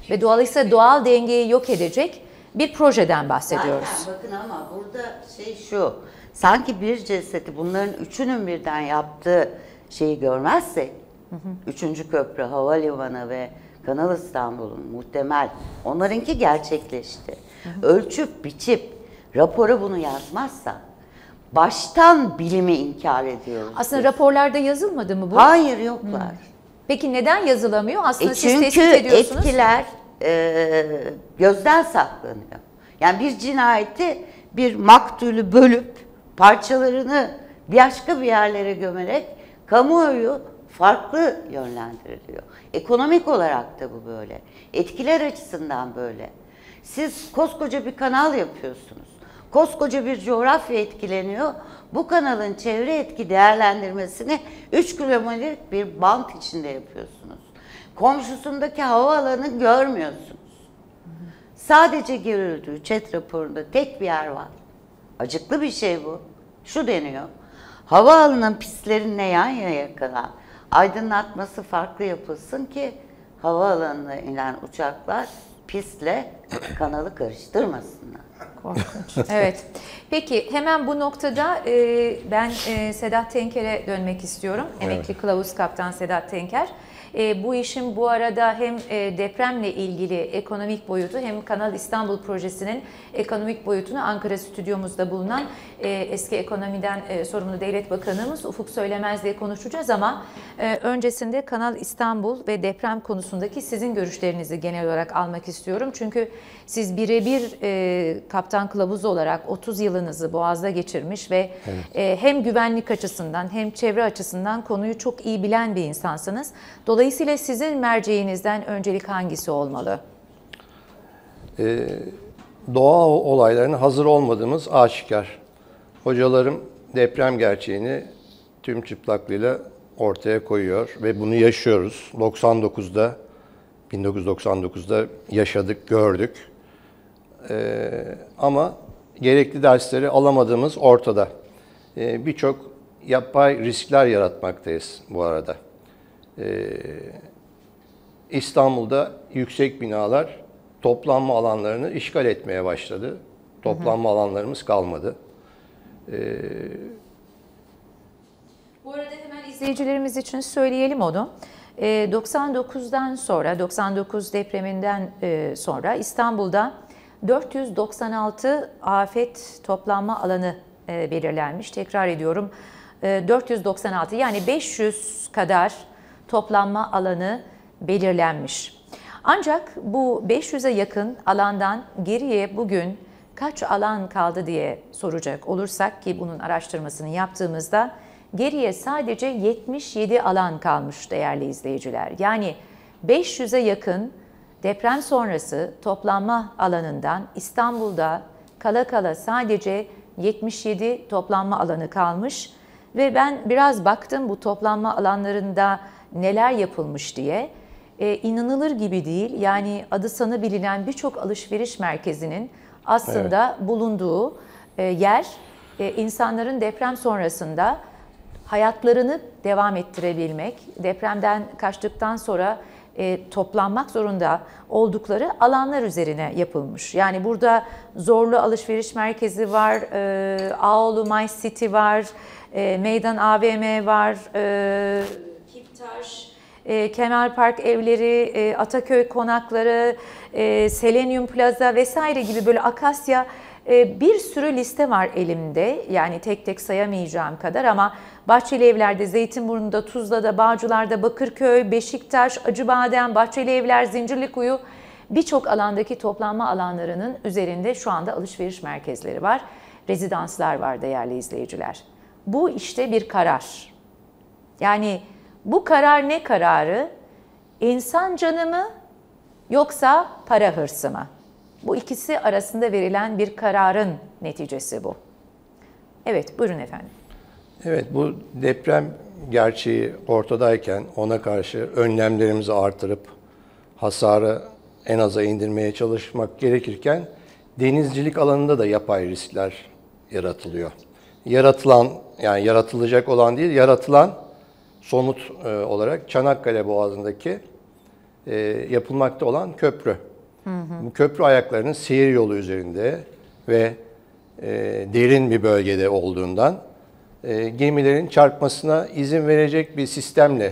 Ve dolayısıyla doğal dengeyi yok edecek bir projeden bahsediyoruz. Zaten bakın ama burada şey şu, sanki bir cesedi bunların üçünün birden yaptığı şeyi görmezsek, üçüncü köprü, havalimanı ve Kanal İstanbul'un muhtemel, onlarınki gerçekleşti. Ölçüp biçip raporu bunu yazmazsa, baştan bilimi inkar ediyoruz. Aslında raporlarda yazılmadı mı bu? Hayır, yoklar. Peki neden yazılamıyor? Aslında siz Çünkü tespit ediyorsunuz. etkiler gözden saklanıyor. Yani bir cinayeti, bir maktulü bölüp parçalarını başka bir yerlere gömerek kamuoyu farklı yönlendiriliyor. Ekonomik olarak da bu böyle. Etkiler açısından böyle. Siz koskoca bir kanal yapıyorsunuz. Koskoca bir coğrafya etkileniyor. Bu kanalın çevre etki değerlendirmesini 3 kilometrelik bir bant içinde yapıyorsunuz. Komşusundaki havaalanını görmüyorsunuz. Sadece görüldüğü ÇED raporunda tek bir yer var. Acıklı bir şey bu. Şu deniyor. Havaalanının pistlerine yan yana kalan aydınlatması farklı yapılsın ki havaalanına inen uçaklar pistle kanalı karıştırmasınlar. Korkunç. Evet. Peki hemen bu noktada ben Sedat Tenker'e dönmek istiyorum. Emekli Kılavuz Kaptan Sedat Tenker. Bu işin bu arada hem depremle ilgili ekonomik boyutu hem Kanal İstanbul projesinin ekonomik boyutunu Ankara stüdyomuzda bulunan eski ekonomiden sorumlu Devlet Bakanımız Ufuk Söylemez'le konuşacağız ama öncesinde Kanal İstanbul ve deprem konusundaki sizin görüşlerinizi genel olarak almak istiyorum. Çünkü siz birebir kaptan kılavuz olarak 30 yılınızı Boğaz'da geçirmiş ve hem güvenlik açısından hem çevre açısından konuyu çok iyi bilen bir insansınız. Dolayısıyla sizin merceğinizden öncelik hangisi olmalı? Doğa olaylarına hazır olmadığımız aşikar. Hocalarım deprem gerçeğini tüm çıplaklığıyla ortaya koyuyor ve bunu yaşıyoruz. 1999'da yaşadık, gördük. Ama gerekli dersleri alamadığımız ortada. Birçok yapay riskler yaratmaktayız bu arada. İstanbul'da yüksek binalar toplanma alanlarını işgal etmeye başladı. Toplanma alanlarımız kalmadı. Bu arada hemen izleyicilerimiz için söyleyelim onu. 99'dan sonra, 99 depreminden sonra İstanbul'da 496 afet toplanma alanı belirlenmiş. Tekrar ediyorum, 496 yani 500 kadar toplanma alanı belirlenmiş. Ancak bu 500'e yakın alandan geriye bugün kaç alan kaldı diye soracak olursak ki bunun araştırmasını yaptığımızda geriye sadece 77 alan kalmış değerli izleyiciler. Yani 500'e yakın deprem sonrası toplanma alanından İstanbul'da kala kala sadece 77 toplanma alanı kalmış ve ben biraz baktım bu toplanma alanlarında neler yapılmış diye. İnanılır gibi değil. Yani adı sanı bilinen birçok alışveriş merkezinin aslında bulunduğu yer insanların deprem sonrasında hayatlarını devam ettirebilmek, depremden kaçtıktan sonra toplanmak zorunda oldukları alanlar üzerine yapılmış. Yani burada Zorlu Alışveriş Merkezi var, Ağoğlu My City var, Meydan AVM var, Kiptaş, Kemal Park evleri, Ataköy konakları, Selenium Plaza vesaire gibi böyle Akasya bir sürü liste var elimde. Yani tek tek sayamayacağım kadar ama Bahçeli Evler'de, Zeytinburnu'nda, Tuzla'da, Bağcılar'da, Bakırköy, Beşiktaş, Acıbadem, Bahçeli Evler, Zincirlikuyu birçok alandaki toplanma alanlarının üzerinde şu anda alışveriş merkezleri var. Rezidanslar var değerli izleyiciler. Bu işte bir karar. Yani bu karar ne kararı? İnsan canı mı yoksa para hırsı mı? Bu ikisi arasında verilen bir kararın neticesi bu. Evet, buyurun efendim. Evet, bu deprem gerçeği ortadayken ona karşı önlemlerimizi artırıp hasarı en aza indirmeye çalışmak gerekirken denizcilik alanında da yapay riskler yaratılıyor. Yaratılan, yani yaratılacak olan değil, yaratılan somut olarak Çanakkale Boğazı'ndaki yapılmakta olan köprü. Bu köprü ayaklarının seyir yolu üzerinde ve derin bir bölgede olduğundan gemilerin çarpmasına izin verecek bir sistemle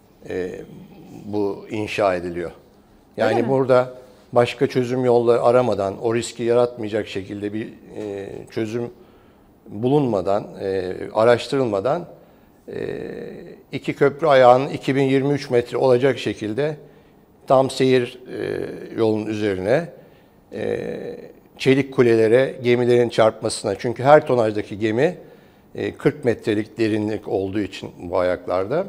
bu inşa ediliyor. Yani burada başka çözüm yolları aramadan, o riski yaratmayacak şekilde bir çözüm bulunmadan, araştırılmadan iki köprü ayağının 2023 metre olacak şekilde tam seyir yolunun üzerine çelik kulelere gemilerin çarpmasına, çünkü her tonajdaki gemi 40 metrelik derinlik olduğu için bu ayaklarda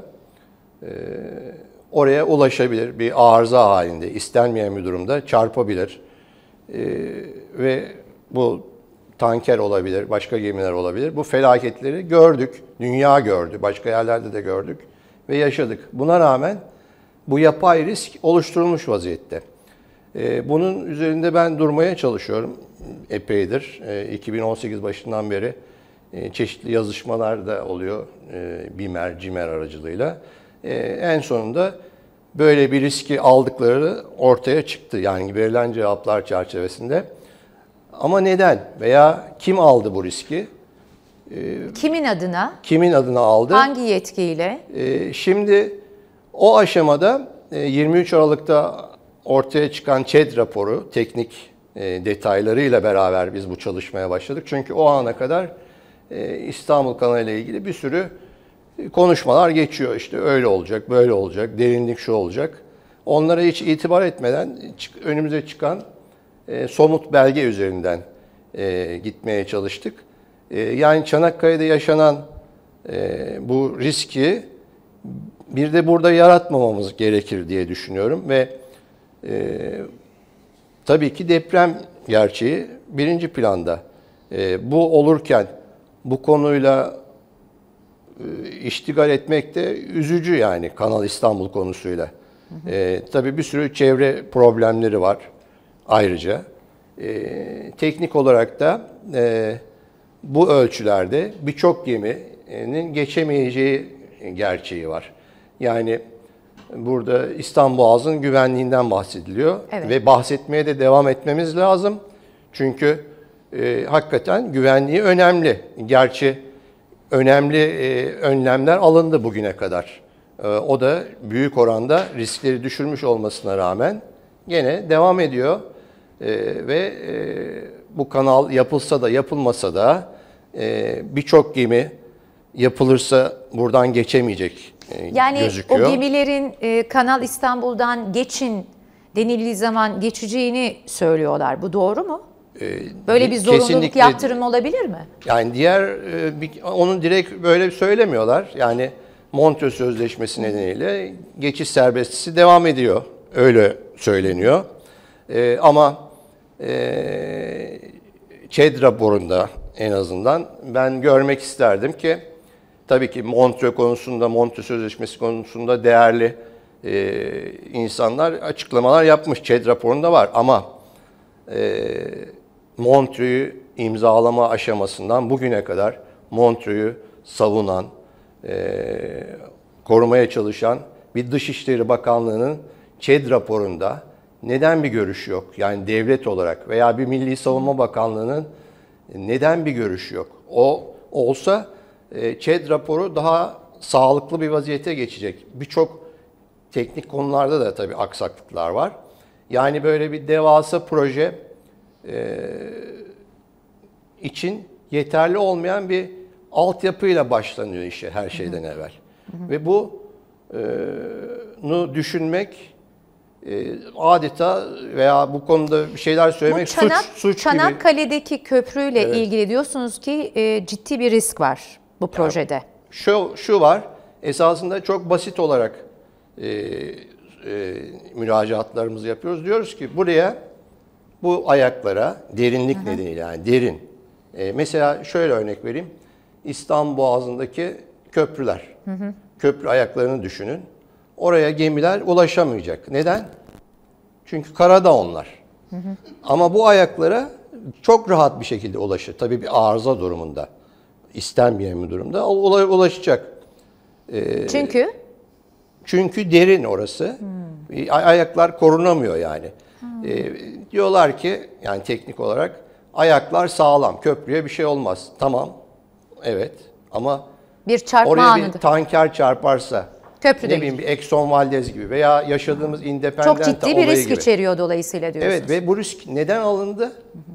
oraya ulaşabilir. Bir arıza halinde, istenmeyen bir durumda çarpabilir. Ve bu tanker olabilir, başka gemiler olabilir. Bu felaketleri gördük, dünya gördü, başka yerlerde de gördük ve yaşadık. Buna rağmen bu yapay risk oluşturulmuş vaziyette. Bunun üzerinde ben durmaya çalışıyorum epeydir. 2018 başından beri çeşitli yazışmalar da oluyor BİMER, CİMER aracılığıyla. En sonunda böyle bir riski aldıkları ortaya çıktı. Yani verilen cevaplar çerçevesinde. Ama neden veya kim aldı bu riski? Kimin adına? Kimin adına aldı? Hangi yetkiyle? Şimdi o aşamada 23 Aralık'ta ortaya çıkan ÇED raporu, teknik detaylarıyla beraber biz bu çalışmaya başladık. Çünkü o ana kadar İstanbul Kanalı ile ilgili bir sürü konuşmalar geçiyor. İşte öyle olacak, böyle olacak, derinlik şu olacak. Onlara hiç itibar etmeden önümüze çıkan somut belge üzerinden gitmeye çalıştık. Yani Çanakkale'de yaşanan bu riski bir de burada yaratmamamız gerekir diye düşünüyorum ve tabii ki deprem gerçeği birinci planda. Bu olurken bu konuyla iştigal etmek de üzücü, yani Kanal İstanbul konusuyla. Tabii bir sürü çevre problemleri var ayrıca. Teknik olarak da bu ölçülerde birçok geminin geçemeyeceği gerçeği var. Yani burada İstanbul Boğazı'nın güvenliğinden bahsediliyor. Evet. Ve bahsetmeye de devam etmemiz lazım. Çünkü hakikaten güvenliği önemli. Gerçi önemli önlemler alındı bugüne kadar. O da büyük oranda riskleri düşürmüş olmasına rağmen gene devam ediyor. Ve bu kanal yapılsa da yapılmasa da birçok gemi yapılırsa buradan geçemeyecek Yani gözüküyor. o gemilerin Kanal İstanbul'dan geçin denildiği zaman geçeceğini söylüyorlar. Bu doğru mu? Böyle bir zorunluluk, kesinlikle yaptırım olabilir mi? Yani onu direkt böyle söylemiyorlar. Yani Montreux Sözleşmesi nedeniyle geçiş serbestisi devam ediyor. Öyle söyleniyor. Ama ÇED raporunda en azından ben görmek isterdim ki tabii ki Montreux konusunda, Montreux Sözleşmesi konusunda değerli insanlar açıklamalar yapmış. ÇED raporunda var ama Montreux'u imzalama aşamasından bugüne kadar Montreux'u savunan, korumaya çalışan bir Dışişleri Bakanlığı'nın ÇED raporunda neden bir görüşü yok? Yani devlet olarak veya bir Milli Savunma Bakanlığı'nın neden bir görüşü yok? O olsa ÇED raporu daha sağlıklı bir vaziyete geçecek. Birçok teknik konularda da tabii aksaklıklar var. Yani böyle bir devasa proje için yeterli olmayan bir altyapıyla başlanıyor işe her şeyden evvel. Ve bunu düşünmek adeta veya bu konuda bir şeyler söylemek suç gibi. Çanakkale'deki köprüyle ilgili diyorsunuz ki ciddi bir risk var bu projede. Şu var, esasında çok basit olarak müracaatlarımızı yapıyoruz. Diyoruz ki buraya, bu ayaklara derinlik nedeniyle, yani derin. Mesela şöyle örnek vereyim. İstanbul Boğazı'ndaki köprüler. Köprü ayaklarını düşünün. Oraya gemiler ulaşamayacak. Neden? Çünkü karada onlar. Ama bu ayaklara çok rahat bir şekilde ulaşır. Tabii bir arıza durumunda, istenmeyen bir durumda ulaşacak. Çünkü Çünkü derin orası Ayaklar korunamıyor yani. Diyorlar ki yani teknik olarak ayaklar sağlam, köprüye bir şey olmaz. Tamam, evet ama Bir çarpma oraya anıdır. bir tanker çarparsa, Köprüde ne bileyim bir Exxon Valdez gibi veya yaşadığımız Independent çok ciddi bir olayı risk gibi. içeriyor dolayısıyla diyorsunuz. Evet ve bu risk neden alındı?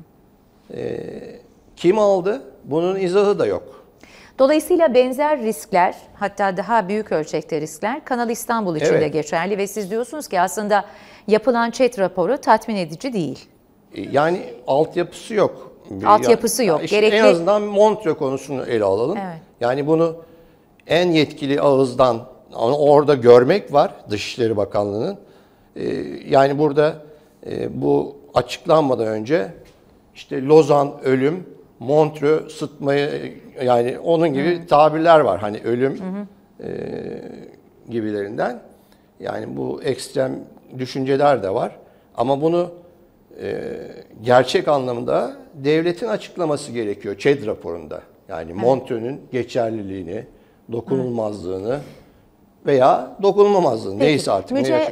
Kim aldı? Bunun izahı da yok. Dolayısıyla benzer riskler, hatta daha büyük ölçekte riskler Kanal İstanbul için de geçerli ve siz diyorsunuz ki aslında yapılan ÇED raporu tatmin edici değil. Yani altyapısı yok. Altyapısı yok. İşte Gerekli... En azından Montreux konusunu ele alalım. Evet. Yani bunu en yetkili ağızdan orada görmek var, Dışişleri Bakanlığı'nın. Yani burada bu açıklanmadan önce işte Lozan ölüm, Montreux sıtmayı, yani onun gibi tabirler var. Hani ölüm gibilerinden. Yani bu ekstrem düşünceler de var. Ama bunu gerçek anlamda devletin açıklaması gerekiyor ÇED raporunda. Yani Montreux'ün geçerliliğini, dokunulmazlığını veya dokunulmamazlığını neyse artık.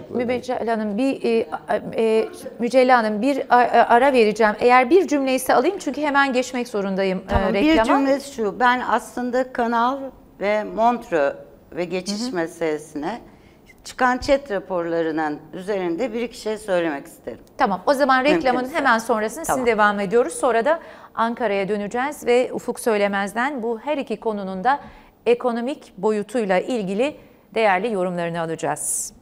Mücella Hanım bir ara vereceğim. Eğer bir cümle ise alayım çünkü hemen geçmek zorundayım Tamam, reklama. bir cümle şu, ben aslında Kanal ve Montreux ve geçiş meselesine çıkan ÇED raporlarının üzerinde bir iki şey söylemek isterim. Tamam, o zaman reklamın Mümkünse. hemen sonrasında Tamam. sizin devam ediyoruz. Sonra da Ankara'ya döneceğiz ve Ufuk Söylemez'den bu her iki konunun da ekonomik boyutuyla ilgili değerli yorumlarını alacağız.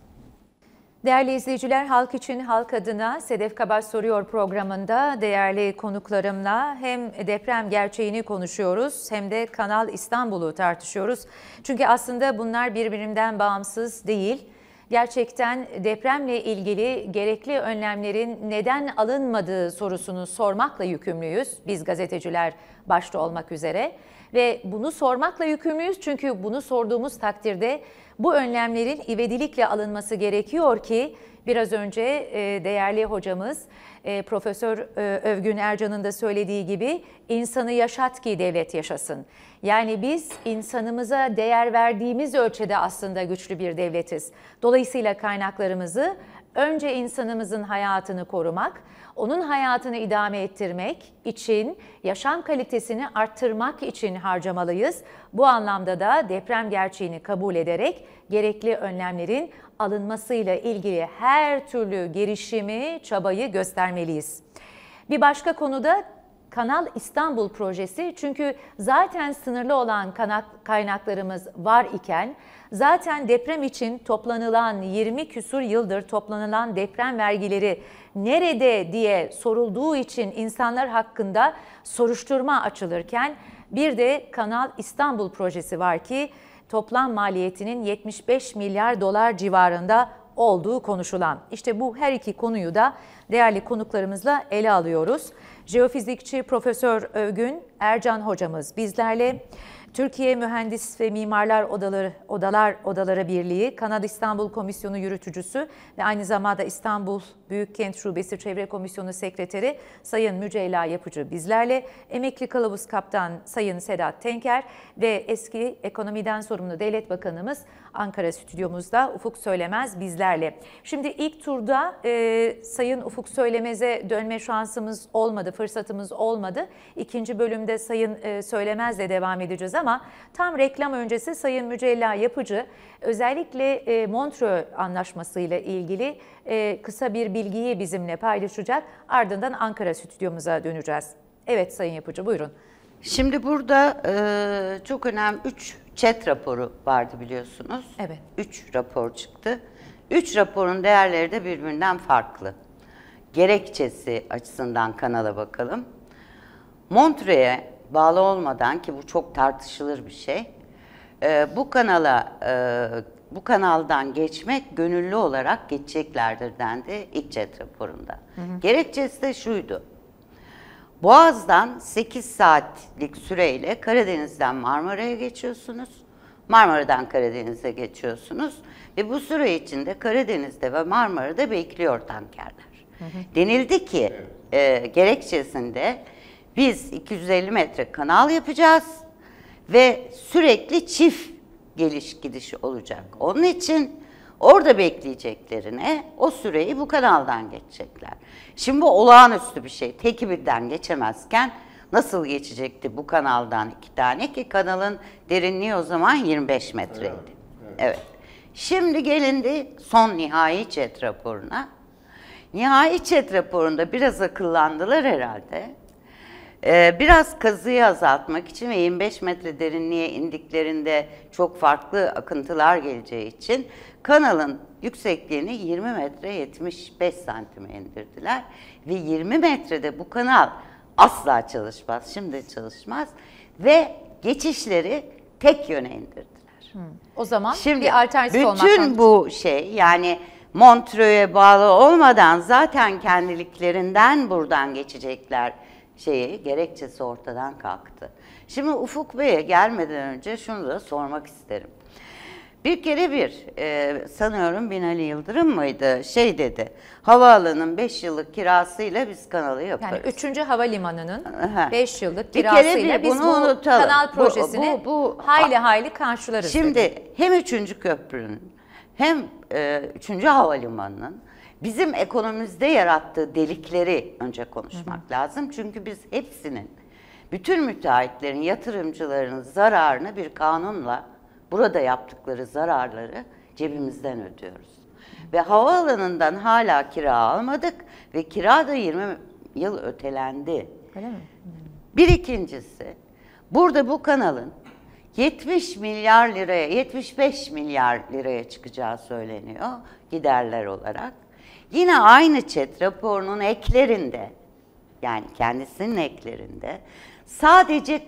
Değerli izleyiciler, Halk için Halk adına Sedef Kabaş Soruyor programında değerli konuklarımla hem deprem gerçeğini konuşuyoruz hem de Kanal İstanbul'u tartışıyoruz. Çünkü aslında bunlar birbirinden bağımsız değil. Gerçekten depremle ilgili gerekli önlemlerin neden alınmadığı sorusunu sormakla yükümlüyüz. Biz gazeteciler başta olmak üzere. Ve bunu sormakla yükümlüyüz çünkü bunu sorduğumuz takdirde bu önlemlerin ivedilikle alınması gerekiyor ki biraz önce değerli hocamız Profesör Övgün Ercan'ın da söylediği gibi insanı yaşat ki devlet yaşasın. Yani biz insanımıza değer verdiğimiz ölçüde aslında güçlü bir devletiz. Dolayısıyla kaynaklarımızı önce insanımızın hayatını korumak, onun hayatını idame ettirmek için, yaşam kalitesini arttırmak için harcamalıyız. Bu anlamda da deprem gerçeğini kabul ederek gerekli önlemlerin alınmasıyla ilgili her türlü girişimi, çabayı göstermeliyiz. Bir başka konuda Kanal İstanbul projesi, çünkü zaten sınırlı olan kaynaklarımız var iken, zaten deprem için toplanılan 20 küsur yıldır toplanılan deprem vergileri nerede diye sorulduğu için insanlar hakkında soruşturma açılırken bir de Kanal İstanbul projesi var ki toplam maliyetinin 75 milyar dolar civarında olduğu konuşulan. İşte bu her iki konuyu da değerli konuklarımızla ele alıyoruz. Jeofizikçi Profesör Övgün Ercan hocamız bizlerle. Türkiye Mühendis ve Mimarlar Odaları Birliği, Kanal İstanbul Komisyonu Yürütücüsü ve aynı zamanda İstanbul Büyükkent Şubesi Çevre Komisyonu Sekreteri Sayın Mücella Yapıcı bizlerle, emekli kılavuz kaptan Sayın Sedat Tenker ve eski ekonomiden sorumlu Devlet Bakanımız Ankara stüdyomuzda Ufuk Söylemez bizlerle. Şimdi ilk turda Sayın Ufuk Söylemez'e dönme şansımız olmadı, fırsatımız olmadı. İkinci bölümde Sayın Söylemez'le devam edeceğiz ama tam reklam öncesi Sayın Mücella Yapıcı özellikle Montreux Anlaşması ile ilgili kısa bir bilgiyi bizimle paylaşacak. Ardından Ankara stüdyomuza döneceğiz. Evet Sayın Yapıcı, buyurun. Şimdi burada çok önemli 3 ÇED raporu vardı biliyorsunuz. Evet. 3 rapor çıktı. 3 raporun değerleri de birbirinden farklı. Gerekçesi açısından kanala bakalım. Montreux'e bağlı olmadan, ki bu çok tartışılır bir şey, bu kanaldan geçmek gönüllü olarak geçeceklerdir dendi ilk ÇED raporunda. Gerekçesi de şuydu. Boğaz'dan 8 saatlik süreyle Karadeniz'den Marmara'ya geçiyorsunuz. Marmara'dan Karadeniz'e geçiyorsunuz. Ve bu süre içinde Karadeniz'de ve Marmara'da bekliyor tankerler. Denildi ki gerekçesinde biz 250 metre kanal yapacağız ve sürekli çift geliş gidiş olacak. Onun için Orada bekleyeceklerine o süreyi bu kanaldan geçecekler. Şimdi bu olağanüstü bir şey. Teki birden geçemezken nasıl geçecekti bu kanaldan 2 tane ki kanalın derinliği o zaman 25 metreydi. Evet. Şimdi gelindi son nihai ÇED raporuna. Nihai ÇED raporunda biraz akıllandılar herhalde. Biraz kazıyı azaltmak için ve 25 metre derinliğe indiklerinde çok farklı akıntılar geleceği için kanalın yüksekliğini 20 metre 75 santime indirdiler. Ve 20 metrede bu kanal asla çalışmaz, şimdi çalışmaz ve geçişleri tek yöne indirdiler. O zaman Şimdi bir alternatif olmaktan... bütün bu şey yani Montreux'e bağlı olmadan zaten kendiliklerinden buradan geçecekler gerekçesi ortadan kalktı. Şimdi Ufuk Bey'e gelmeden önce şunu da sormak isterim. Bir kere sanıyorum Binali Yıldırım mıydı? Dedi, havaalanının 5 yıllık kirasıyla biz kanalı yaparız. Yani 3. havalimanının 5 yıllık Bir kirasıyla kere biz bu unutalım. kanal projesini hayli karşılarız. Şimdi dedi. hem 3. köprünün hem 3. havalimanının bizim ekonomimizde yarattığı delikleri önce konuşmak lazım. Çünkü biz hepsinin, bütün müteahhitlerin, yatırımcıların zararını bir kanunla, burada yaptıkları zararları cebimizden ödüyoruz. Ve havaalanından hala kira almadık ve kira da 20 yıl ötelendi. Öyle mi? Bir ikincisi, burada bu kanalın 70 milyar liraya, 75 milyar liraya çıkacağı söyleniyor giderler olarak. Yine aynı ÇED raporunun eklerinde, yani kendisinin eklerinde sadece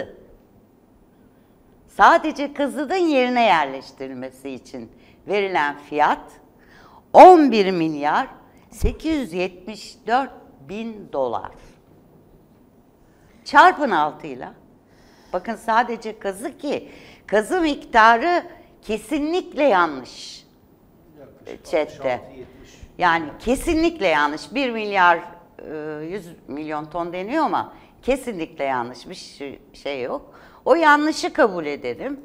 kazının yerine yerleştirilmesi için verilen fiyat 11 milyar 874 bin dolar. Çarpın 6'yla. Bakın sadece kazı miktarı kesinlikle yanlış ÇED'de. Yani kesinlikle yanlış. 1 milyar 100 milyon ton deniyor ama kesinlikle yanlış bir şey yok. O yanlışı kabul edelim.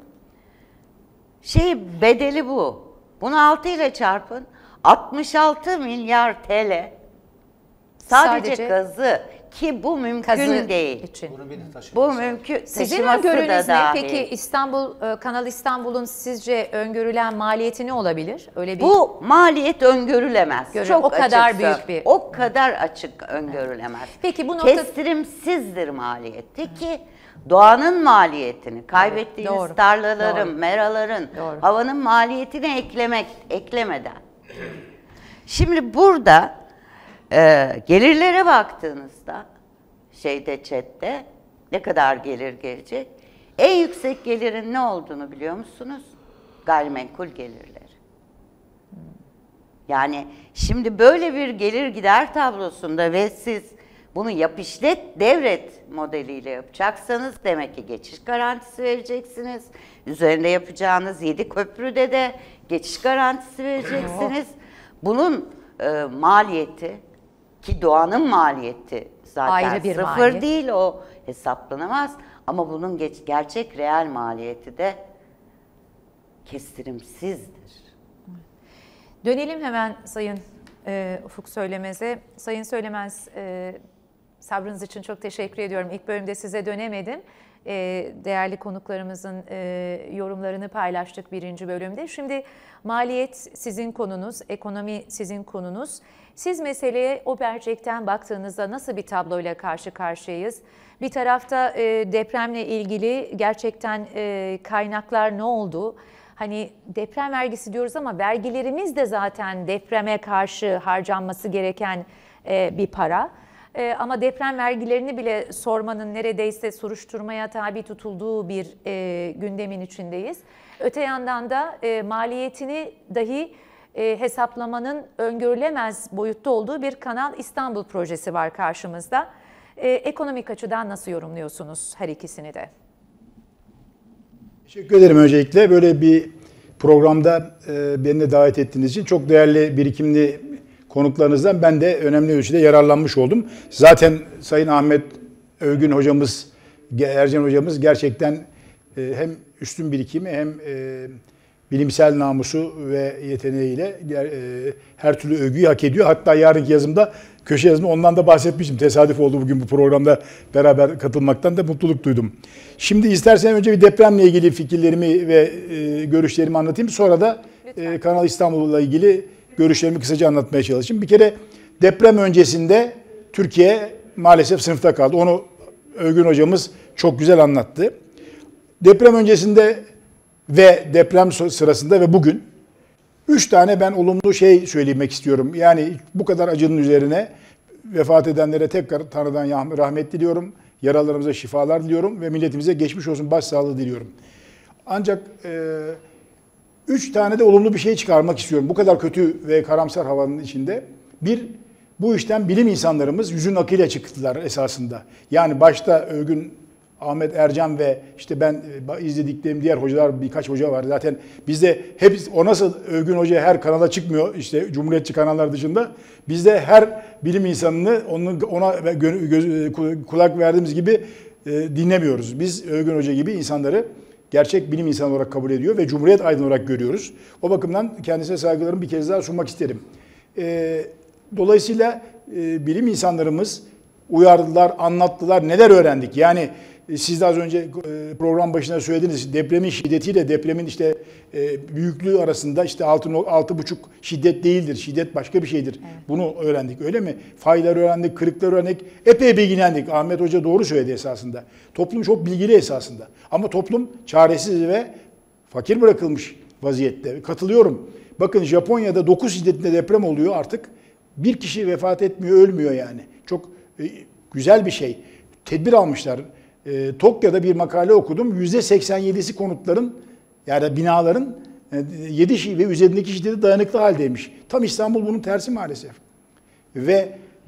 Bedeli bu. Bunu 6 ile çarpın. 66 milyar TL. Sadece kazı ki bu mümkün değil. İçin. Bu mümkün. Sizin öngörünüz ne? Peki Kanal İstanbul'un sizce öngörülen maliyeti ne olabilir? Bu maliyet öngörülemez. Çok o kadar büyük bir. O kadar açık öngörülemez. Peki bu nokta kestirimsizdir maliyeti ki doğanın maliyetini, kaybettiğiniz tarlaların, meraların, havanın maliyetini eklemeden. Şimdi burada gelirlere baktığınızda ÇED'de ne kadar gelir gelecek? En yüksek gelirin ne olduğunu biliyor musunuz? Gayrimenkul gelirleri. Yani şimdi böyle bir gelir gider tablosunda ve siz bunu yap işlet devret modeliyle yapacaksanız demek ki geçiş garantisi vereceksiniz. Üzerinde yapacağınız 7 köprüde de geçiş garantisi vereceksiniz. Bunun maliyeti ki doğanın maliyeti zaten ayrı bir sıfır maliyet. Değil, o hesaplanamaz. Ama bunun gerçek reel maliyeti de kestirimsizdir. Dönelim hemen Sayın Ufuk Söylemez'e. Sayın Söylemez, sabrınız için çok teşekkür ediyorum. İlk bölümde size dönemedim. Değerli konuklarımızın yorumlarını paylaştık 1. bölümde. Şimdi maliyet sizin konunuz, ekonomi sizin konunuz. Siz meseleye o mercekten baktığınızda nasıl bir tabloyla karşı karşıyayız? Bir tarafta depremle ilgili gerçekten kaynaklar ne oldu? Hani deprem vergisi diyoruz ama vergilerimiz de zaten depreme karşı harcanması gereken bir para. Ama deprem vergilerini bile sormanın neredeyse soruşturmaya tabi tutulduğu bir gündemin içindeyiz. Öte yandan da maliyetini dahi hesaplamanın öngörülemez boyutta olduğu bir Kanal İstanbul projesi var karşımızda. Ekonomik açıdan nasıl yorumluyorsunuz her ikisini de? Teşekkür ederim öncelikle. Böyle bir programda beni de davet ettiğiniz için çok değerli, birikimli konuklarınızdan ben de önemli ölçüde yararlanmış oldum. Zaten Sayın Ahmet Övgün hocamız, Ercan hocamız gerçekten hem üstün birikimi hem bilimsel namusu ve yeteneğiyle her türlü övgüyü hak ediyor. Hatta yarınki yazımda, köşe yazımda ondan da bahsetmiştim. Tesadüf oldu bugün bu programda beraber katılmaktan da mutluluk duydum. Şimdi istersen önce bir depremle ilgili fikirlerimi ve görüşlerimi anlatayım. Sonra da Kanal İstanbul'la ilgili görüşlerimi kısaca anlatmaya çalışayım. Bir kere deprem öncesinde Türkiye maalesef sınıfta kaldı. Onu Övgün hocamız çok güzel anlattı. Deprem öncesinde ve deprem sırasında ve bugün 3 tane ben olumlu şey söylemek istiyorum. Yani bu kadar acının üzerine vefat edenlere tekrar Tanrı'dan rahmet diliyorum. Yaralarımıza şifalar diliyorum ve milletimize geçmiş olsun, başsağlığı diliyorum. Ancak 3 tane de olumlu bir şey çıkarmak istiyorum. Bu kadar kötü ve karamsar havanın içinde. Bir, bu işten bilim insanlarımız yüzün akıyla çıktılar esasında. Yani başta Övgün, Ahmet Ercan ve işte ben izlediklerim diğer hocalar, birkaç hoca var. Zaten bizde hep o nasıl Övgün Hoca her kanala çıkmıyor, işte Cumhuriyetçi kanallar dışında. Bizde her bilim insanını ona kulak verdiğimiz gibi dinlemiyoruz. Biz Övgün Hoca gibi insanları gerçek bilim insanı olarak kabul ediyor ve Cumhuriyet aydını olarak görüyoruz. O bakımdan kendisine saygılarımı bir kez daha sunmak isterim. Dolayısıyla bilim insanlarımız uyardılar, anlattılar, neler öğrendik. Yani siz de az önce program başında söylediniz, depremin şiddetiyle depremin işte büyüklüğü arasında işte 6,5 şiddet değildir, şiddet başka bir şeydir. Evet. Bunu öğrendik, öyle mi? Fayları öğrendik, kırıkları öğrendik, epey bilgilendik. Ahmet Hoca doğru söyledi esasında. Toplum çok bilgili esasında. Ama toplum çaresiz ve fakir bırakılmış vaziyette. Katılıyorum. Bakın Japonya'da 9 şiddetinde deprem oluyor artık. Bir kişi vefat etmiyor, ölmüyor yani. Çok güzel bir şey. Tedbir almışlar. Tokyo'da bir makale okudum. %87'si konutların, yani binaların 7 ve üzerindeki şiddete dayanıklı haldeymiş. Tam İstanbul bunun tersi maalesef. Ve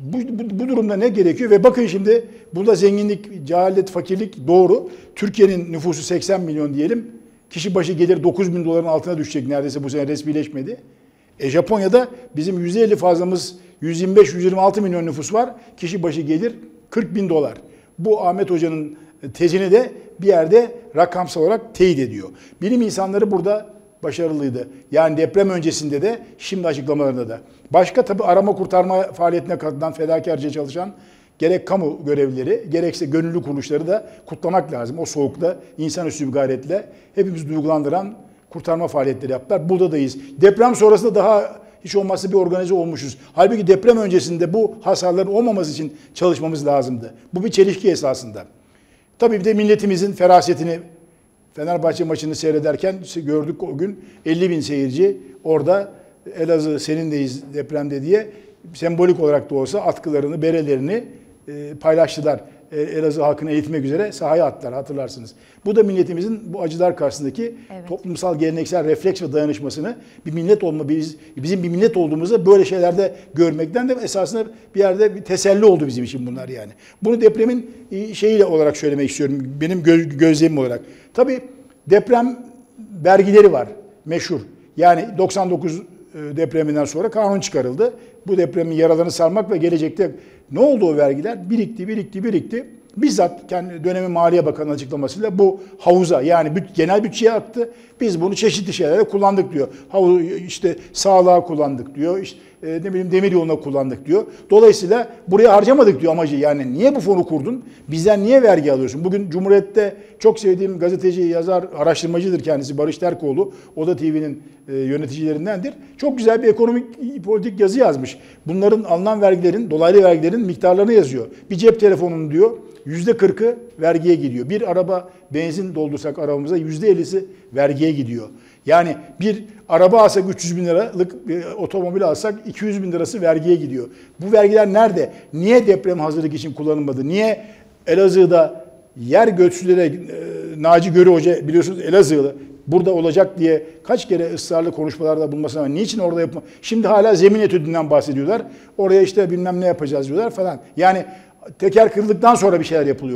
bu durumda ne gerekiyor? Ve bakın şimdi burada zenginlik, cehalet, fakirlik doğru. Türkiye'nin nüfusu 80 milyon diyelim. Kişi başı gelir 9 bin doların altına düşecek neredeyse, bu sene resmileşmedi. Japonya'da bizim %50 fazlamız 125-126 milyon nüfus var. Kişi başı gelir 40 bin dolar. Bu Ahmet Hoca'nın tezini de bir yerde rakamsal olarak teyit ediyor. Bilim insanları burada başarılıydı. Yani deprem öncesinde de, şimdi açıklamalarında da. Başka tabii arama kurtarma faaliyetine katılan, fedakarca çalışan gerek kamu görevlileri, gerekse gönüllü kuruluşları da kutlamak lazım. O soğukta, insanüstü bir gayretle hepimizi duygulandıran kurtarma faaliyetleri yaptılar. Buradayız. Deprem sonrasında daha hiç olmazsa bir organize olmuşuz. Halbuki deprem öncesinde bu hasarların olmaması için çalışmamız lazımdı. Bu bir çelişki esasında. Tabii bir de milletimizin ferasetini, Fenerbahçe maçını seyrederken gördük o gün 50 bin seyirci orada Elazığ seninleyiz depremde diye sembolik olarak da olsa atkılarını, berelerini paylaştılar. Elazığ halkını eğitmek üzere sahaya attılar, hatırlarsınız. Bu da milletimizin bu acılar karşısındaki toplumsal geleneksel refleks ve dayanışmasını, bir millet olma, bizim bir millet olduğumuzu böyle şeylerde görmekten de esasında bir yerde bir teselli oldu bizim için bunlar yani. Bunu depremin şeyiyle olarak söylemek istiyorum, benim gözlemim olarak. Tabii deprem vergileri var, meşhur. Yani 99 depreminden sonra kanun çıkarıldı. Bu depremin yaralarını sarmak ve gelecekte ne oldu o vergiler? Birikti. Bizzat kendi dönemin Maliye Bakanı'nın açıklamasıyla bu havuza, yani genel bütçeye aktı. Biz bunu çeşitli şeylere kullandık diyor. Havuzu işte sağlığa kullandık diyor. İşte, ne bileyim demir yoluna kullandık diyor. Dolayısıyla buraya harcamadık diyor amacı. Yani niye bu fonu kurdun? Bizden niye vergi alıyorsun? Bugün Cumhuriyet'te çok sevdiğim gazeteci, yazar, araştırmacıdır kendisi Barış Terkoğlu. Oda TV'nin yöneticilerindendir. Çok güzel bir ekonomik politik yazı yazmış. Bunların alınan vergilerin, dolaylı vergilerin miktarlarını yazıyor. Bir cep telefonunun diyor %40'ı vergiye gidiyor. Bir araba benzin doldursak arabamıza %50'si vergiye gidiyor. Yani bir araba alsak 300 bin liralık bir otomobil alsak 200 bin lirası vergiye gidiyor. Bu vergiler nerede? Niye deprem hazırlık için kullanılmadı? Niye Elazığ'da yer göçlülere, Naci Görü Hoca biliyorsunuz Elazığlı, burada olacak diye kaç kere ısrarlı konuşmalarda bulunmasına, niçin orada yapma? Şimdi hala zemin etüdünden bahsediyorlar. Oraya işte bilmem ne yapacağız diyorlar falan. Yani teker kırıldıktan sonra bir şeyler yapılıyor.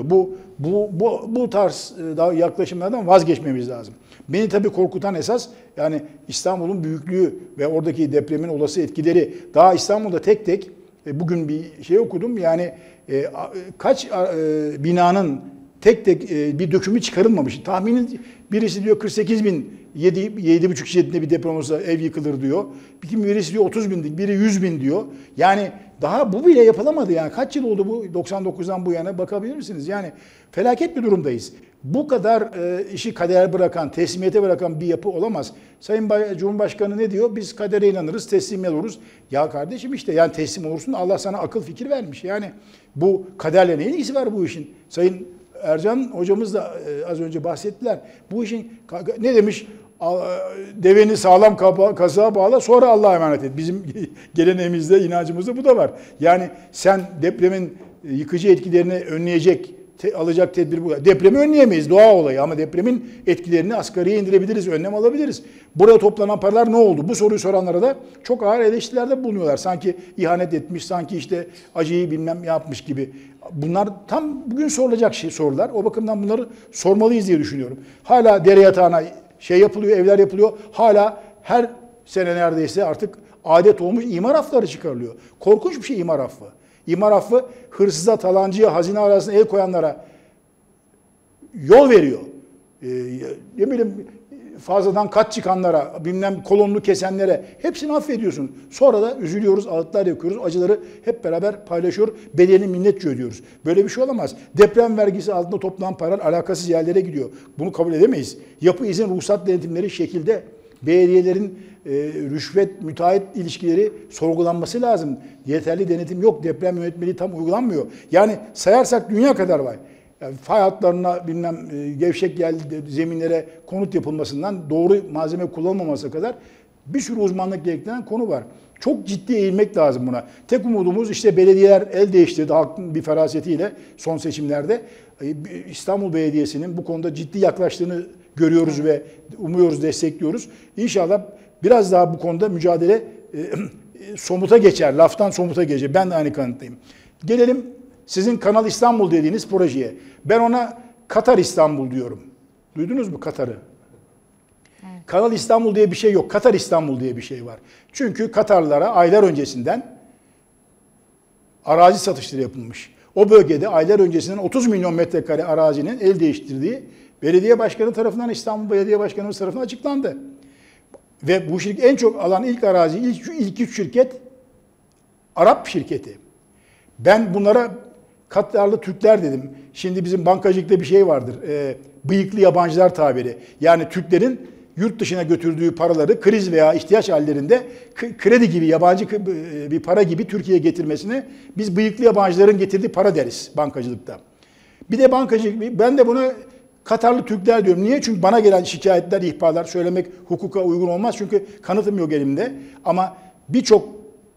Bu tarz yaklaşımlardan vazgeçmemiz lazım. Beni tabii korkutan esas yani İstanbul'un büyüklüğü ve oradaki depremin olası etkileri. Daha İstanbul'da tek tek bugün bir şey okudum. Yani kaç binanın tek tek bir dökümü çıkarılmamış. Tahminin birisi diyor 48 bin 7,5 şiddetinde bir deprem olsa ev yıkılır diyor. Birisi diyor 30 bin, biri 100 bin diyor. Yani daha bu bile yapılamadı yani. Kaç yıl oldu bu 99'dan bu yana bakabilir misiniz? Yani felaket bir durumdayız. Bu kadar işi kadere bırakan, teslimiyete bırakan bir yapı olamaz. Sayın Cumhurbaşkanı ne diyor? Biz kadere inanırız, teslim oluruz. Ya kardeşim işte yani teslim olursun, Allah sana akıl fikir vermiş. Yani bu kaderle ne ilgisi var bu işin? Sayın Ercan hocamız da az önce bahsettiler. Bu işin ne demiş? Deveni sağlam kazığa bağla, sonra Allah'a emanet et. Bizim geleneğimizde, inancımızda bu da var. Yani sen depremin yıkıcı etkilerini önleyecek, alacak tedbir bu. Depremi önleyemeyiz, doğa olayı, ama depremin etkilerini asgariye indirebiliriz, önlem alabiliriz. Burada toplanan paralar ne oldu? Bu soruyu soranlara da çok ağır eleştirilerde bulunuyorlar. Sanki ihanet etmiş, sanki işte acıyı bilmem yapmış gibi. Bunlar tam bugün sorulacak sorular. O bakımdan bunları sormalıyız diye düşünüyorum. Hala dere yatağına yapılıyor, evler yapılıyor. Hala her sene neredeyse artık adet olmuş imar affları çıkarılıyor. Korkunç bir şey imar affı. İmar affı hırsıza, talancıya, hazine arasına el koyanlara yol veriyor. Ne bileyim fazladan kat çıkanlara, bilmem kolonunu kesenlere hepsini affediyorsun. Sonra da üzülüyoruz, ağıtlar yakıyoruz, acıları hep beraber paylaşıyor, bedelini milletçe ödüyoruz. Böyle bir şey olamaz. Deprem vergisi altında toplanan paralar alakasız yerlere gidiyor. Bunu kabul edemeyiz. Yapı izin ruhsat denetimleri şekilde, belediyelerin rüşvet, müteahhit ilişkileri sorgulanması lazım. Yeterli denetim yok. Deprem yönetmeliği tam uygulanmıyor. Yani sayarsak dünya kadar var. Yani fay hatlarına bilmem gevşek zeminlere konut yapılmasından doğru malzeme kullanılmaması kadar bir sürü uzmanlık gerektiren konu var. Çok ciddi eğilmek lazım buna. Tek umudumuz işte belediyeler el değiştirdi halkın bir ferasetiyle son seçimlerde. İstanbul Belediyesi'nin bu konuda ciddi yaklaştığını görüyoruz ve umuyoruz, destekliyoruz. İnşallah biraz daha bu konuda mücadele somuta geçer, laftan somuta geçer. Ben de aynı kanıttayım. Gelelim sizin Kanal İstanbul dediğiniz projeye. Ben ona Katar İstanbul diyorum. Duydunuz mu Katar'ı? Evet. Kanal İstanbul diye bir şey yok. Katar İstanbul diye bir şey var. Çünkü Katarlılara aylar öncesinden arazi satışları yapılmış. O bölgede aylar öncesinden 30 milyon metrekare arazinin el değiştirdiği belediye başkanı tarafından, İstanbul Belediye Başkanımız tarafından açıklandı. Ve bu şirket en çok alan ilk arazi, ilk 3 şirket Arap şirketi. Ben bunlara Katarlı Türkler dedim. Şimdi bizim bankacılıkta bir şey vardır. Bıyıklı yabancılar tabiri. Yani Türklerin yurt dışına götürdüğü paraları kriz veya ihtiyaç hallerinde kredi gibi, yabancı bir para gibi Türkiye'ye getirmesine biz bıyıklı yabancıların getirdiği para deriz bankacılıkta. Bir de bankacılık, ben de buna Katarlı Türkler diyorum. Niye? Çünkü bana gelen şikayetler, ihbarlar söylemek hukuka uygun olmaz. Çünkü kanıtım yok elimde. Ama birçok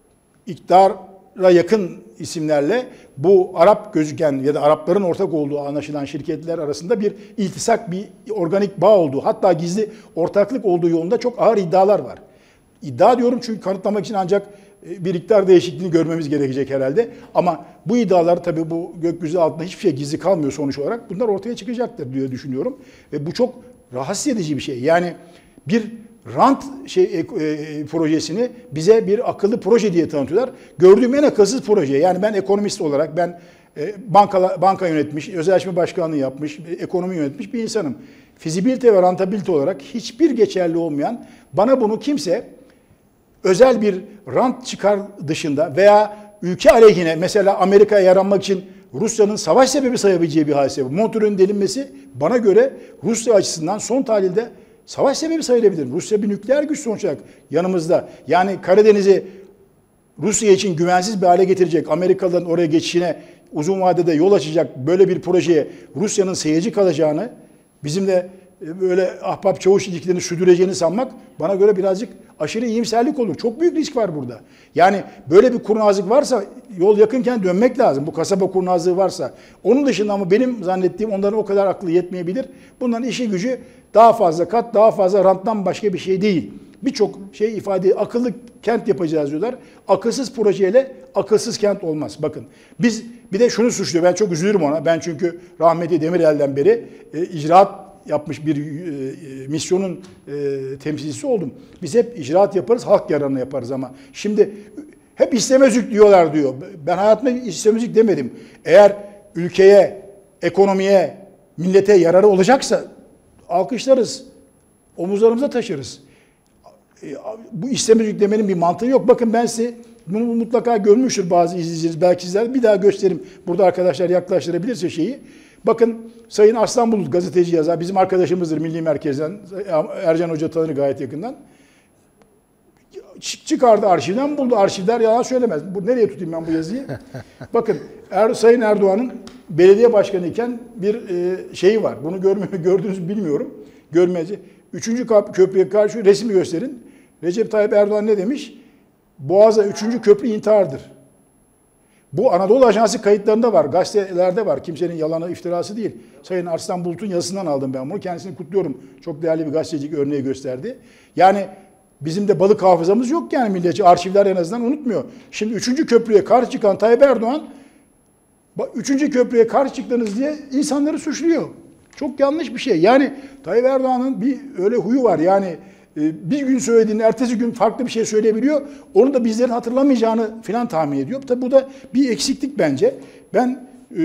iktidara yakın isimlerle bu Arap gözüken ya da Arapların ortak olduğu anlaşılan şirketler arasında bir iltisak, bir organik bağ olduğu, hatta gizli ortaklık olduğu yolunda çok ağır iddialar var. İddia diyorum çünkü kanıtlamak için ancak bir iktidar değişikliğini görmemiz gerekecek herhalde. Ama bu iddialar tabii bu gökyüzü altında hiçbir şey gizli kalmıyor sonuç olarak. Bunlar ortaya çıkacaktır diye düşünüyorum. Ve bu çok rahatsız edici bir şey. Yani bir rant projesini bize bir akıllı proje diye tanıtıyorlar. Gördüğüm en akılsız proje. Yani ben ekonomist olarak, ben banka yönetmiş, özelleşme başkanlığı yapmış, ekonomi yönetmiş bir insanım. Fizibilite ve rentabilite olarak hiçbir geçerli olmayan, bana bunu kimse özel bir rant çıkar dışında veya ülke aleyhine, mesela Amerika'ya yaranmak için Rusya'nın savaş sebebi sayabileceği bir hadise bu. Montreux'un delinmesi bana göre Rusya açısından son tahlilde savaş sebebi sayılabilir. Rusya bir nükleer güç sonuç olarak yanımızda. Yani Karadeniz'i Rusya için güvensiz bir hale getirecek, Amerikalıların oraya geçişine uzun vadede yol açacak böyle bir projeye Rusya'nın seyirci kalacağını, bizim de böyle ahbap çavuş ilişkilerini sürdüreceğini sanmak bana göre birazcık aşırı iyimserlik olur. Çok büyük risk var burada. Yani böyle bir kurnazlık varsa yol yakınken dönmek lazım. Bu kasaba kurnazlığı varsa. Onun dışında ama benim zannettiğim onların o kadar aklı yetmeyebilir. Bunların işi gücü daha fazla kat, daha fazla ranttan başka bir şey değil. Birçok şey ifade, akıllı kent yapacağız diyorlar. Akılsız projeyle akılsız kent olmaz. Bakın biz bir de şunu suçluyor. Ben çok üzülürüm ona. Ben çünkü rahmetli Demirel'den beri icraat yapmış bir misyonun temsilcisi oldum. Biz hep icraat yaparız, halk yararına yaparız ama şimdi hep istemezlik diyorlar diyor. Ben hayatımda istemezlik demedim. Eğer ülkeye, ekonomiye, millete yararı olacaksa alkışlarız. omuzlarımıza taşırız. Bu istemez yüklemenin bir mantığı yok. Bakın ben size bunu mutlaka görmüştür bazı izleyicileriniz. Belki sizler bir daha göstereyim. Burada arkadaşlar yaklaştırabilirse şeyi. Bakın Sayın Arslan Bulut gazeteci yazar. Bizim arkadaşımızdır Milli Merkez'den. Ercan Hoca tanır gayet yakından. Çıkardı arşivden buldu. Arşivler yalan söylemez. Nereye tutayım ben bu yazıyı? Bakın Sayın Erdoğan'ın belediye başkanı iken bir şeyi var. Bunu gördünüz mü bilmiyorum. Görmeyece. 3. köprüye karşı resmi gösterin. Recep Tayyip Erdoğan ne demiş? Boğaz'a 3. köprü intihardır. Bu Anadolu Ajansı kayıtlarında var. Gazetelerde var. Kimsenin yalanı, iftirası değil. Sayın Arslan Bulut'un yazısından aldım ben bunu. Kendisini kutluyorum. Çok değerli bir gazetecilik örneği gösterdi. Yani bizim de balık hafızamız yok yani milliyetçi. Arşivler en azından unutmuyor. Şimdi 3. köprüye karşı çıkan Tayyip Erdoğan 3. köprüye karşı çıktınız diye insanları suçluyor. Çok yanlış bir şey. Yani Tayyip Erdoğan'ın bir öyle huyu var. Yani bir gün söylediğini ertesi gün farklı bir şey söyleyebiliyor. Onu da bizlerin hatırlamayacağını falan tahmin ediyor. Tabi bu da bir eksiklik bence. Ben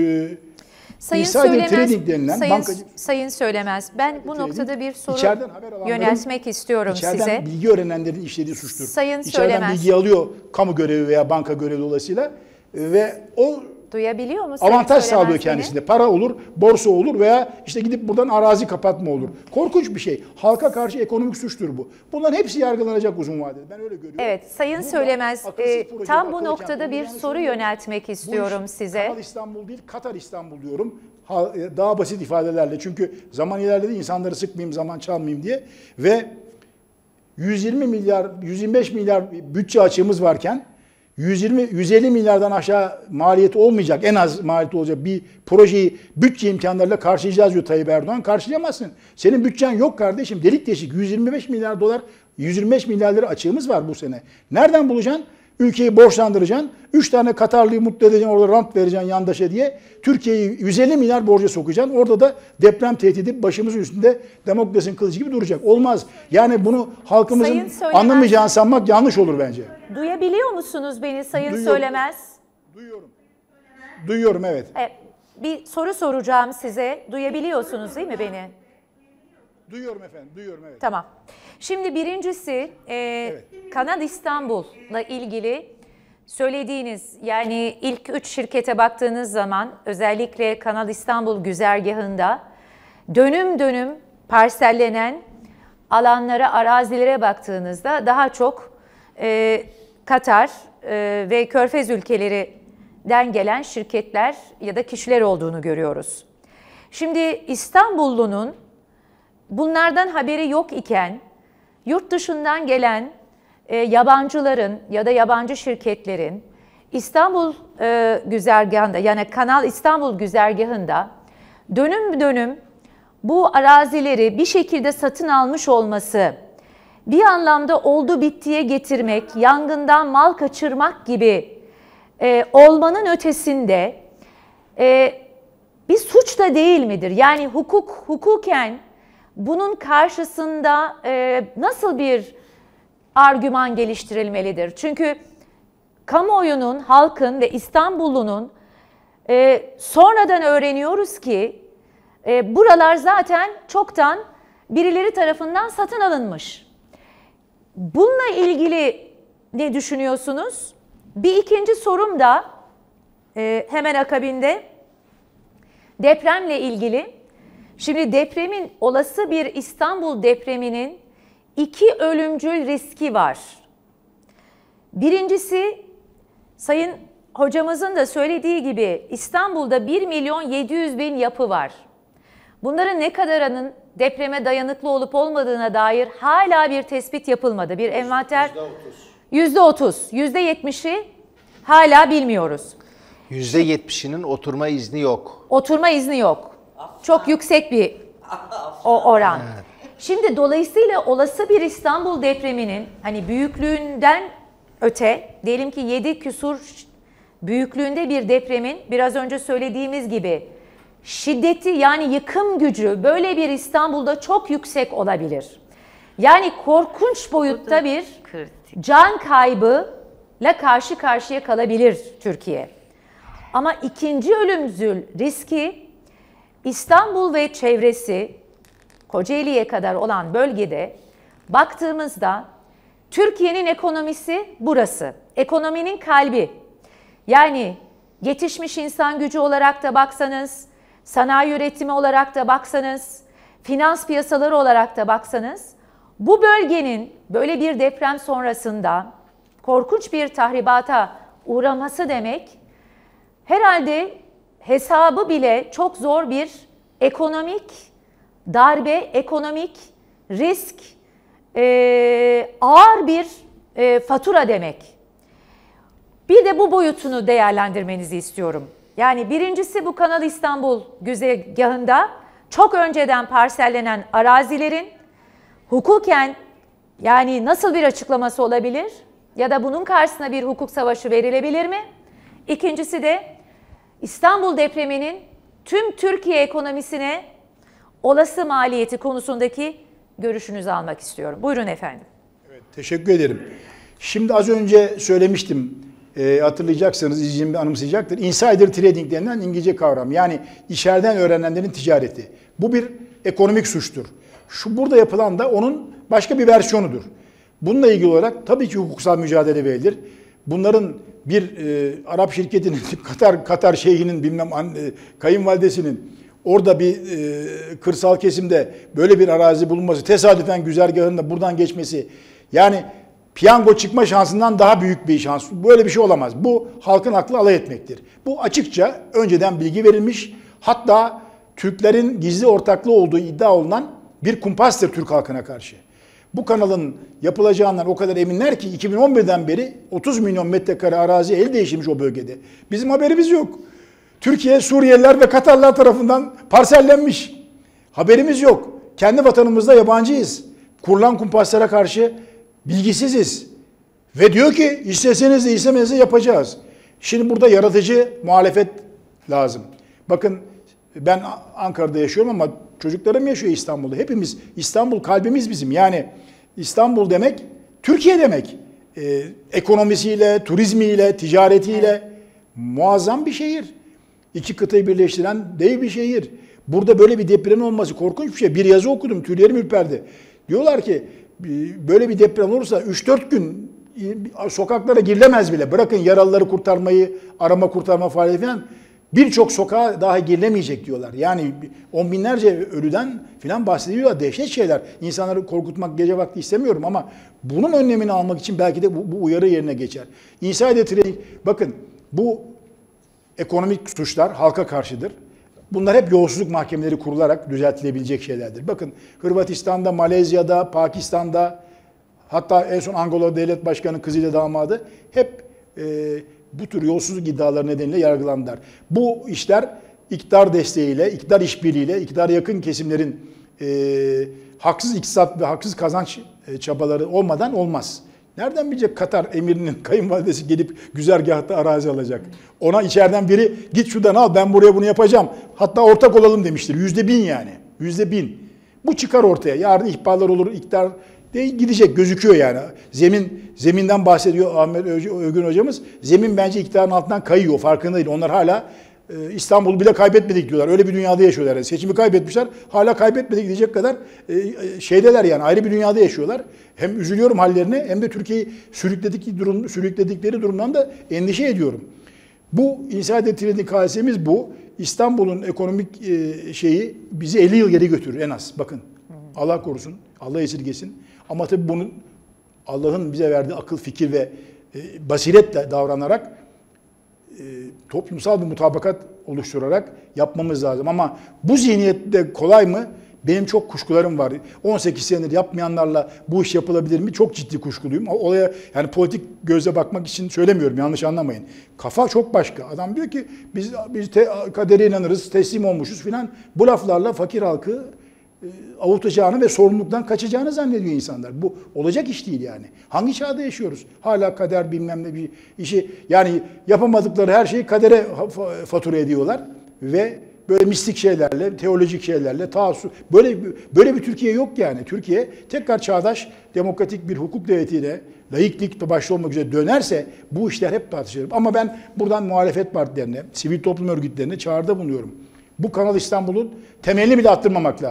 Sayın Söylemez, ben bu noktada bir soru yöneltmek istiyorum İçeriden size. bilgi öğrenenlerin işlediği suçtur. Sayın İçeriden Söylemez. bilgi alıyor kamu görevi veya banka görevi dolayısıyla ve o duyabiliyor musunuz? avantaj sağlıyor kendisine. Para olur, borsa olur veya işte gidip buradan arazi kapatma olur. Korkunç bir şey. Halka karşı ekonomik suçtur bu. Bunların hepsi yargılanacak uzun vadede. Ben öyle görüyorum. Evet, Sayın Söylemez, tam bu noktada bir soru yöneltmek istiyorum size. Kanal İstanbul değil, Katar İstanbul diyorum. Daha basit ifadelerle. Çünkü zaman ilerledi, insanları sıkmayayım, zaman çalmayayım diye. Ve 125 milyar bütçe açığımız varken 150 milyardan aşağı maliyeti olmayacak, en az maliyeti olacak bir projeyi bütçe imkanlarıyla karşılayacağız diyor Tayyip Erdoğan. Karşılayamazsın. Senin bütçen yok kardeşim. Delik deşik 125 milyar dolar, 125 milyar lira açığımız var bu sene. Nereden bulacaksın? Ülkeyi borçlandıracaksın. 3 tane Katarlıyı mutlu edeceksin, orada rant vereceksin yandaşa diye. Türkiye'yi 150 milyar borca sokacaksın. Orada da deprem tehdidi başımızın üstünde Demokrasinin kılıcı gibi duracak. Olmaz. Yani bunu halkımızın anlamayacağını sanmak yanlış olur bence. Duyabiliyor musunuz beni Sayın Söylemez? Duyuyorum. Duyuyorum, evet. Bir soru soracağım size. Duyabiliyorsunuz değil mi beni? Duyuyorum efendim, duyuyorum, evet. Tamam. Şimdi birincisi Kanal İstanbul'la ilgili söylediğiniz, yani ilk 3 şirkete baktığınız zaman özellikle Kanal İstanbul güzergahında dönüm dönüm parsellenen alanlara, arazilere baktığınızda daha çok Katar ve Körfez ülkelerinden gelen şirketler ya da kişiler olduğunu görüyoruz. Şimdi İstanbullunun bunlardan haberi yok iken yurt dışından gelen yabancıların ya da yabancı şirketlerin İstanbul güzergahında, yani Kanal İstanbul güzergahında dönüm dönüm bu arazileri bir şekilde satın almış olması, bir anlamda oldu bittiye getirmek, yangından mal kaçırmak gibi olmanın ötesinde bir suç da değil midir? Yani hukuken bunun karşısında nasıl bir argüman geliştirilmelidir? Çünkü kamuoyunun, halkın ve İstanbullunun sonradan öğreniyoruz ki buralar zaten çoktan birileri tarafından satın alınmış. Bununla ilgili ne düşünüyorsunuz? Bir ikinci sorum da hemen akabinde depremle ilgili. Şimdi depremin, olası bir İstanbul depreminin 2 ölümcül riski var. Birincisi, Sayın hocamızın da söylediği gibi İstanbul'da 1.700.000 yapı var. Bunların ne kadarının depreme dayanıklı olup olmadığına dair hala bir tespit yapılmadı. Bir envanter %30, %70'i hala bilmiyoruz. %70'inin oturma izni yok. Oturma izni yok. Çok yüksek bir oran. Evet. Şimdi dolayısıyla olası bir İstanbul depreminin hani büyüklüğünden öte, diyelim ki 7 küsur büyüklüğünde bir depremin biraz önce söylediğimiz gibi şiddeti, yani yıkım gücü böyle bir İstanbul'da çok yüksek olabilir. Yani korkunç boyutta bir can kaybıyla karşı karşıya kalabilir Türkiye. Ama ikinci ölümcül riski İstanbul ve çevresi, Kocaeli'ye kadar olan bölgede baktığımızda Türkiye'nin ekonomisi burası. Ekonominin kalbi. Yani yetişmiş insan gücü olarak da baksanız, sanayi üretimi olarak da baksanız, finans piyasaları olarak da baksanız, bu bölgenin böyle bir deprem sonrasında korkunç bir tahribata uğraması demek, herhalde hesabı bile çok zor bir ekonomik darbe, ekonomik risk, ağır bir fatura demek. Bir de bu boyutunu değerlendirmenizi istiyorum. Yani birincisi, bu Kanal İstanbul güzergahında çok önceden parsellenen arazilerin hukuken, yani nasıl bir açıklaması olabilir ya da bunun karşısına bir hukuk savaşı verilebilir mi? İkincisi de İstanbul depreminin tüm Türkiye ekonomisine olası maliyeti konusundaki görüşünüzü almak istiyorum. Buyurun efendim. Evet, teşekkür ederim. Şimdi az önce söylemiştim, hatırlayacaksınız, izleyicim de anımsayacaktır. Insider trading denilen İngilizce kavram. Yani içeriden öğrenenlerin ticareti. Bu bir ekonomik suçtur. Burada yapılan da onun başka bir versiyonudur. Bununla ilgili olarak tabii ki hukuksal mücadele verilir. Bunların bir Arap şirketinin, Katar şeyhinin, bilmem kayınvalidesinin orada bir kırsal kesimde böyle bir arazi bulunması, tesadüfen güzergahında buradan geçmesi, yani piyango çıkma şansından daha büyük bir şans. Böyle bir şey olamaz. Bu halkın aklı alay etmektir. Bu açıkça önceden bilgi verilmiş, hatta Türklerin gizli ortaklığı olduğu iddia olunan bir kumpastır Türk halkına karşı. Bu kanalın yapılacağından o kadar eminler ki 2011'den beri 30 milyon metrekare arazi el değiştirmiş o bölgede. Bizim haberimiz yok. Türkiye, Suriyeliler ve Katarlar tarafından parsellenmiş. Haberimiz yok. Kendi vatanımızda yabancıyız. Kurulan kumpaslara karşı bilgisiziz. Ve diyor ki isteseniz de istemeniz de yapacağız. Şimdi burada yaratıcı muhalefet lazım. Bakın, ben Ankara'da yaşıyorum ama çocuklarım yaşıyor İstanbul'da. Hepimiz, İstanbul kalbimiz bizim. Yani İstanbul demek Türkiye demek. Ekonomisiyle, turizmiyle, ticaretiyle muazzam bir şehir. İki kıtayı birleştiren dev bir şehir. Burada böyle bir deprem olması korkunç bir şey. Bir yazı okudum, tüylerim ürperdi. Diyorlar ki böyle bir deprem olursa 3-4 gün sokaklara girilemez bile. Bırakın yaralıları kurtarmayı, arama kurtarma faaliyeti falan. Birçok sokağa daha girilemeyecek diyorlar. Yani on binlerce ölüden falan bahsediyorlar. Dehşet şeyler. İnsanları korkutmak gece vakti istemiyorum ama bunun önlemini almak için belki de bu uyarı yerine geçer. Insider trading, bakın bu ekonomik suçlar halka karşıdır. Bunlar hep yolsuzluk mahkemeleri kurularak düzeltilebilecek şeylerdir. Bakın Hırvatistan'da, Malezya'da, Pakistan'da, hatta en son Angola Devlet Başkanı kızıyla damadı hep bu tür yolsuzluk iddiaları nedeniyle yargılandılar. Bu işler iktidar desteğiyle, iktidar işbirliğiyle, iktidara yakın kesimlerin haksız iktisat ve haksız kazanç çabaları olmadan olmaz. Nereden bilecek Katar emirinin kayınvalidesi gelip güzergahta arazi alacak? Ona içeriden biri git şuradan al, ben buraya bunu yapacağım. Hatta ortak olalım demiştir. %1000 yani. %1000. Bu çıkar ortaya. Yarın ihbarlar olur, iktidar gidecek, gözüküyor yani. Zeminden bahsediyor Ahmet Övgün hocamız. Zemin bence iktidarın altından kayıyor, farkında değil. Onlar hala İstanbul'u bile kaybetmedik diyorlar. Öyle bir dünyada yaşıyorlar. Yani seçimi kaybetmişler, hala kaybetmedik diyecek kadar şeydeler yani, ayrı bir dünyada yaşıyorlar. Hem üzülüyorum hallerine, hem de Türkiye'yi sürükledikleri durumdan da endişe ediyorum. Bu insider trading hadisemiz bu. İstanbul'un ekonomik şeyi bizi 50 yıl geri götürür en az. Bakın, Allah korusun, Allah esirgesin. Ama tabii bunun Allah'ın bize verdiği akıl, fikir ve basiretle davranarak toplumsal bir mutabakat oluşturarak yapmamız lazım. Ama bu zihniyette kolay mı? Benim çok kuşkularım var. 18 senedir yapmayanlarla bu iş yapılabilir mi? Çok ciddi kuşkuluyum. Olaya yani politik gözle bakmak için söylemiyorum, yanlış anlamayın. Kafa çok başka. Adam diyor ki biz kadere inanırız, teslim olmuşuz filan. Bu laflarla fakir halkı avutacağını ve sorumluluktan kaçacağını zannediyor insanlar. Bu olacak iş değil yani. Hangi çağda yaşıyoruz? Hala kader bilmem ne bir işi, yani yapamadıkları her şeyi kadere fatura ediyorlar ve böyle mistik şeylerle, teolojik şeylerle, böyle bir Türkiye yok yani. Türkiye tekrar çağdaş, demokratik bir hukuk devletiyle, laiklik başta olmak üzere dönerse bu işler hep tartışılır. Ama ben buradan muhalefet partilerine, sivil toplum örgütlerine çağrıda bulunuyorum. Bu Kanal İstanbul'un temelini bile attırmamak lazım.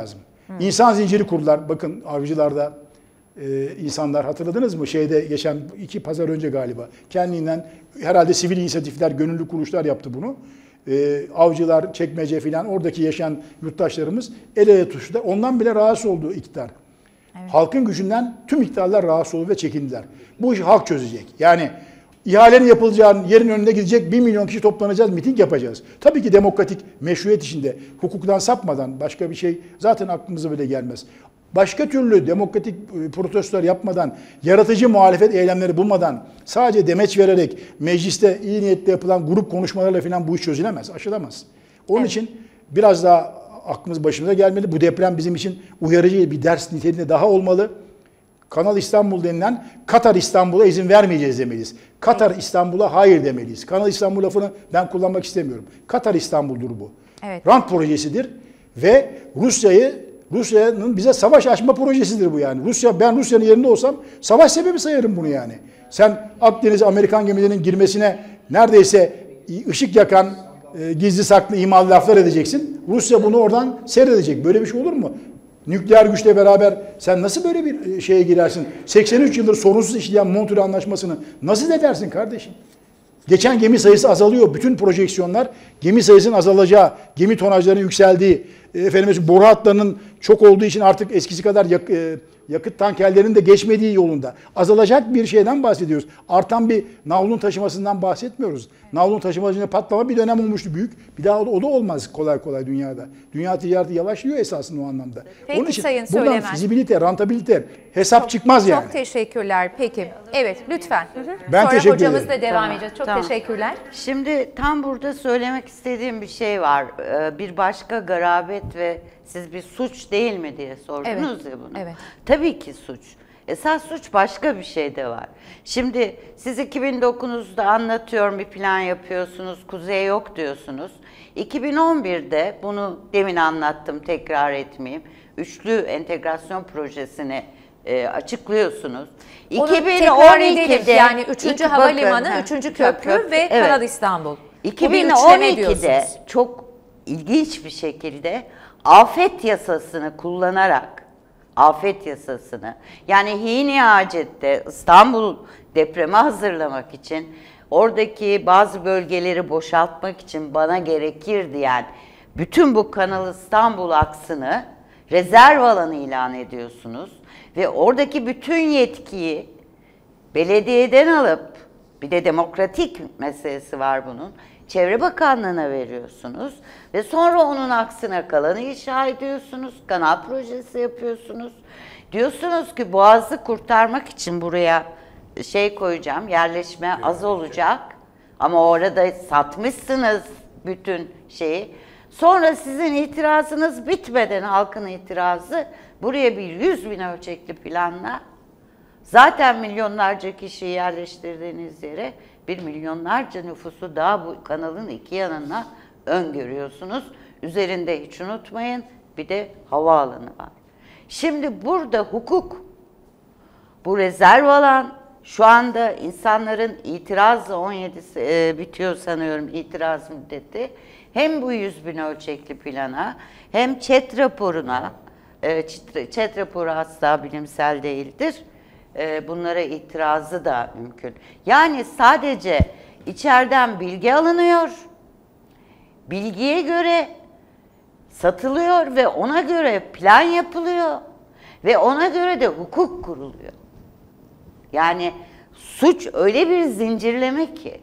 İnsan zinciri kurdular. Bakın Avcılar'da insanlar hatırladınız mı? Şeyde geçen 2 pazar önce galiba. Kendinden herhalde sivil inisiyatifler, gönüllü kuruluşlar yaptı bunu. Avcılar, Çekmece filan oradaki yaşayan yurttaşlarımız el ele tutuştular. Ondan bile rahatsız oldu iktidar. Evet. Halkın gücünden tüm iktidarlar rahatsız oldu ve çekindiler. Bu işi halk çözecek. Yani ihalenin yapılacağı yerin önünde gidecek 1 milyon kişi toplanacağız, miting yapacağız. Tabii ki demokratik meşruiyet içinde, hukuktan sapmadan başka bir şey zaten aklımıza bile gelmez. Başka türlü demokratik protestolar yapmadan, yaratıcı muhalefet eylemleri bulmadan, sadece demeç vererek, mecliste iyi niyetle yapılan grup konuşmalarla falan bu iş çözülemez, aşılamaz. Onun için biraz daha aklımız başımıza gelmeli. Bu deprem bizim için uyarıcı bir ders niteliğinde daha olmalı. Kanal İstanbul denilen Katar İstanbul'a izin vermeyeceğiz demeliyiz. Katar İstanbul'a hayır demeliyiz. Kanal İstanbul lafını ben kullanmak istemiyorum. Katar İstanbul'dur bu. Evet. Rant projesidir ve Rusya'nın bize savaş açma projesidir bu yani. Ben Rusya'nın yerinde olsam savaş sebebi sayarım bunu yani. Sen Akdeniz'e Amerikan gemilerinin girmesine neredeyse ışık yakan gizli saklı imalı laflar edeceksin. Rusya bunu oradan seyredecek. Böyle bir şey olur mu? Nükleer güçle beraber sen nasıl böyle bir şeye girersin? 83 yıldır sorunsuz işleyen Montreux Anlaşması'nı nasıl edersin kardeşim? Geçen gemi sayısı azalıyor. Bütün projeksiyonlar gemi sayısının azalacağı, gemi tonajlarının yükseldiği, boru hatlarının çok olduğu için artık eskisi kadar yakıt tankerlerinin de geçmediği yolunda. Azalacak bir şeyden bahsediyoruz. Artan bir navlun taşımasından bahsetmiyoruz. Navlun taşımasında patlama bir dönem olmuştu büyük. Bir daha o da olmaz kolay kolay dünyada. Dünya ticareti yavaşlıyor esasında o anlamda. Peki, onun için Sayın buradan Söylemen, fizibilite, rantabilite hesap çıkmaz yani. Çok teşekkürler. Peki. Evet, lütfen. Ben Sonra teşekkür hocamızla ederim. devam edeceğiz. Çok teşekkürler. Şimdi tam burada söylemek istediğim bir şey var. Bir başka garabet ve siz bir suç değil mi diye sordunuz ya bunu. Evet. Tabii ki suç. Esas suç başka bir şey de var. Şimdi siz 2009'da anlatıyorum, bir plan yapıyorsunuz, kuzey yok diyorsunuz. 2011'de bunu demin anlattım, tekrar etmeyeyim. Üçlü entegrasyon projesini açıklıyorsunuz. Onu tekrar edelim. Yani 3. havalimanı, 3. köprü ve evet. Kanal İstanbul. 2012'de çok ilginç bir şekilde afet yasasını kullanarak, afet yasasını, yani hi-nihayette İstanbul depreme hazırlamak için, oradaki bazı bölgeleri boşaltmak için bana gerekir diyen bütün bu Kanal İstanbul aksını rezerv alanı ilan ediyorsunuz ve oradaki bütün yetkiyi belediyeden alıp, bir de demokratik meselesi var bunun, Çevre Bakanlığı'na veriyorsunuz ve sonra onun aksine kalanı inşa ediyorsunuz, kanal projesi yapıyorsunuz. Diyorsunuz ki Boğaz'ı kurtarmak için buraya şey koyacağım, yerleşme az olacak ama orada satmışsınız bütün şeyi. Sonra sizin itirazınız bitmeden, halkın itirazı, buraya bir 100.000 ölçekli planla zaten milyonlarca kişiyi yerleştirdiğiniz yere bir milyonlarca nüfusu daha bu kanalın iki yanına öngörüyorsunuz. Üzerinde hiç unutmayın bir de havaalanı var. Şimdi burada hukuk, bu rezerv alan, şu anda insanların itirazı 17'si bitiyor sanıyorum itiraz müddeti. Hem bu 100.000 ölçekli plana hem ÇED raporuna, ÇED raporu asla bilimsel değildir. Bunlara itirazı da mümkün. Yani sadece içeriden bilgi alınıyor, bilgiye göre satılıyor ve ona göre plan yapılıyor ve ona göre de hukuk kuruluyor. Yani suç öyle bir zincirleme ki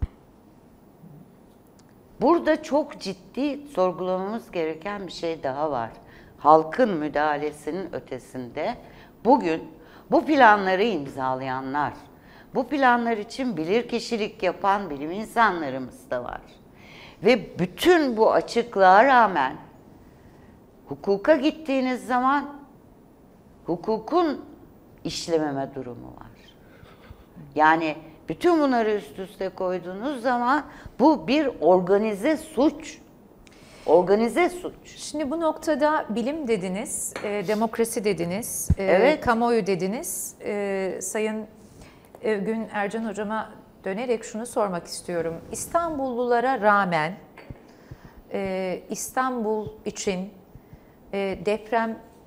burada çok ciddi sorgulamamız gereken bir şey daha var. Halkın müdahalesinin ötesinde bugün bu planları imzalayanlar, bu planlar için bilirkişilik yapan bilim insanlarımız da var. Ve bütün bu açıklığa rağmen hukuka gittiğiniz zaman hukukun işlememe durumu var. Yani bütün bunları üst üste koyduğunuz zaman bu bir organize suç. Organize suç. Şimdi bu noktada bilim dediniz, demokrasi dediniz, evet. Kamuoyu dediniz. Sayın Gün Ercan Hocama dönerek şunu sormak istiyorum. İstanbullulara rağmen İstanbul için deprem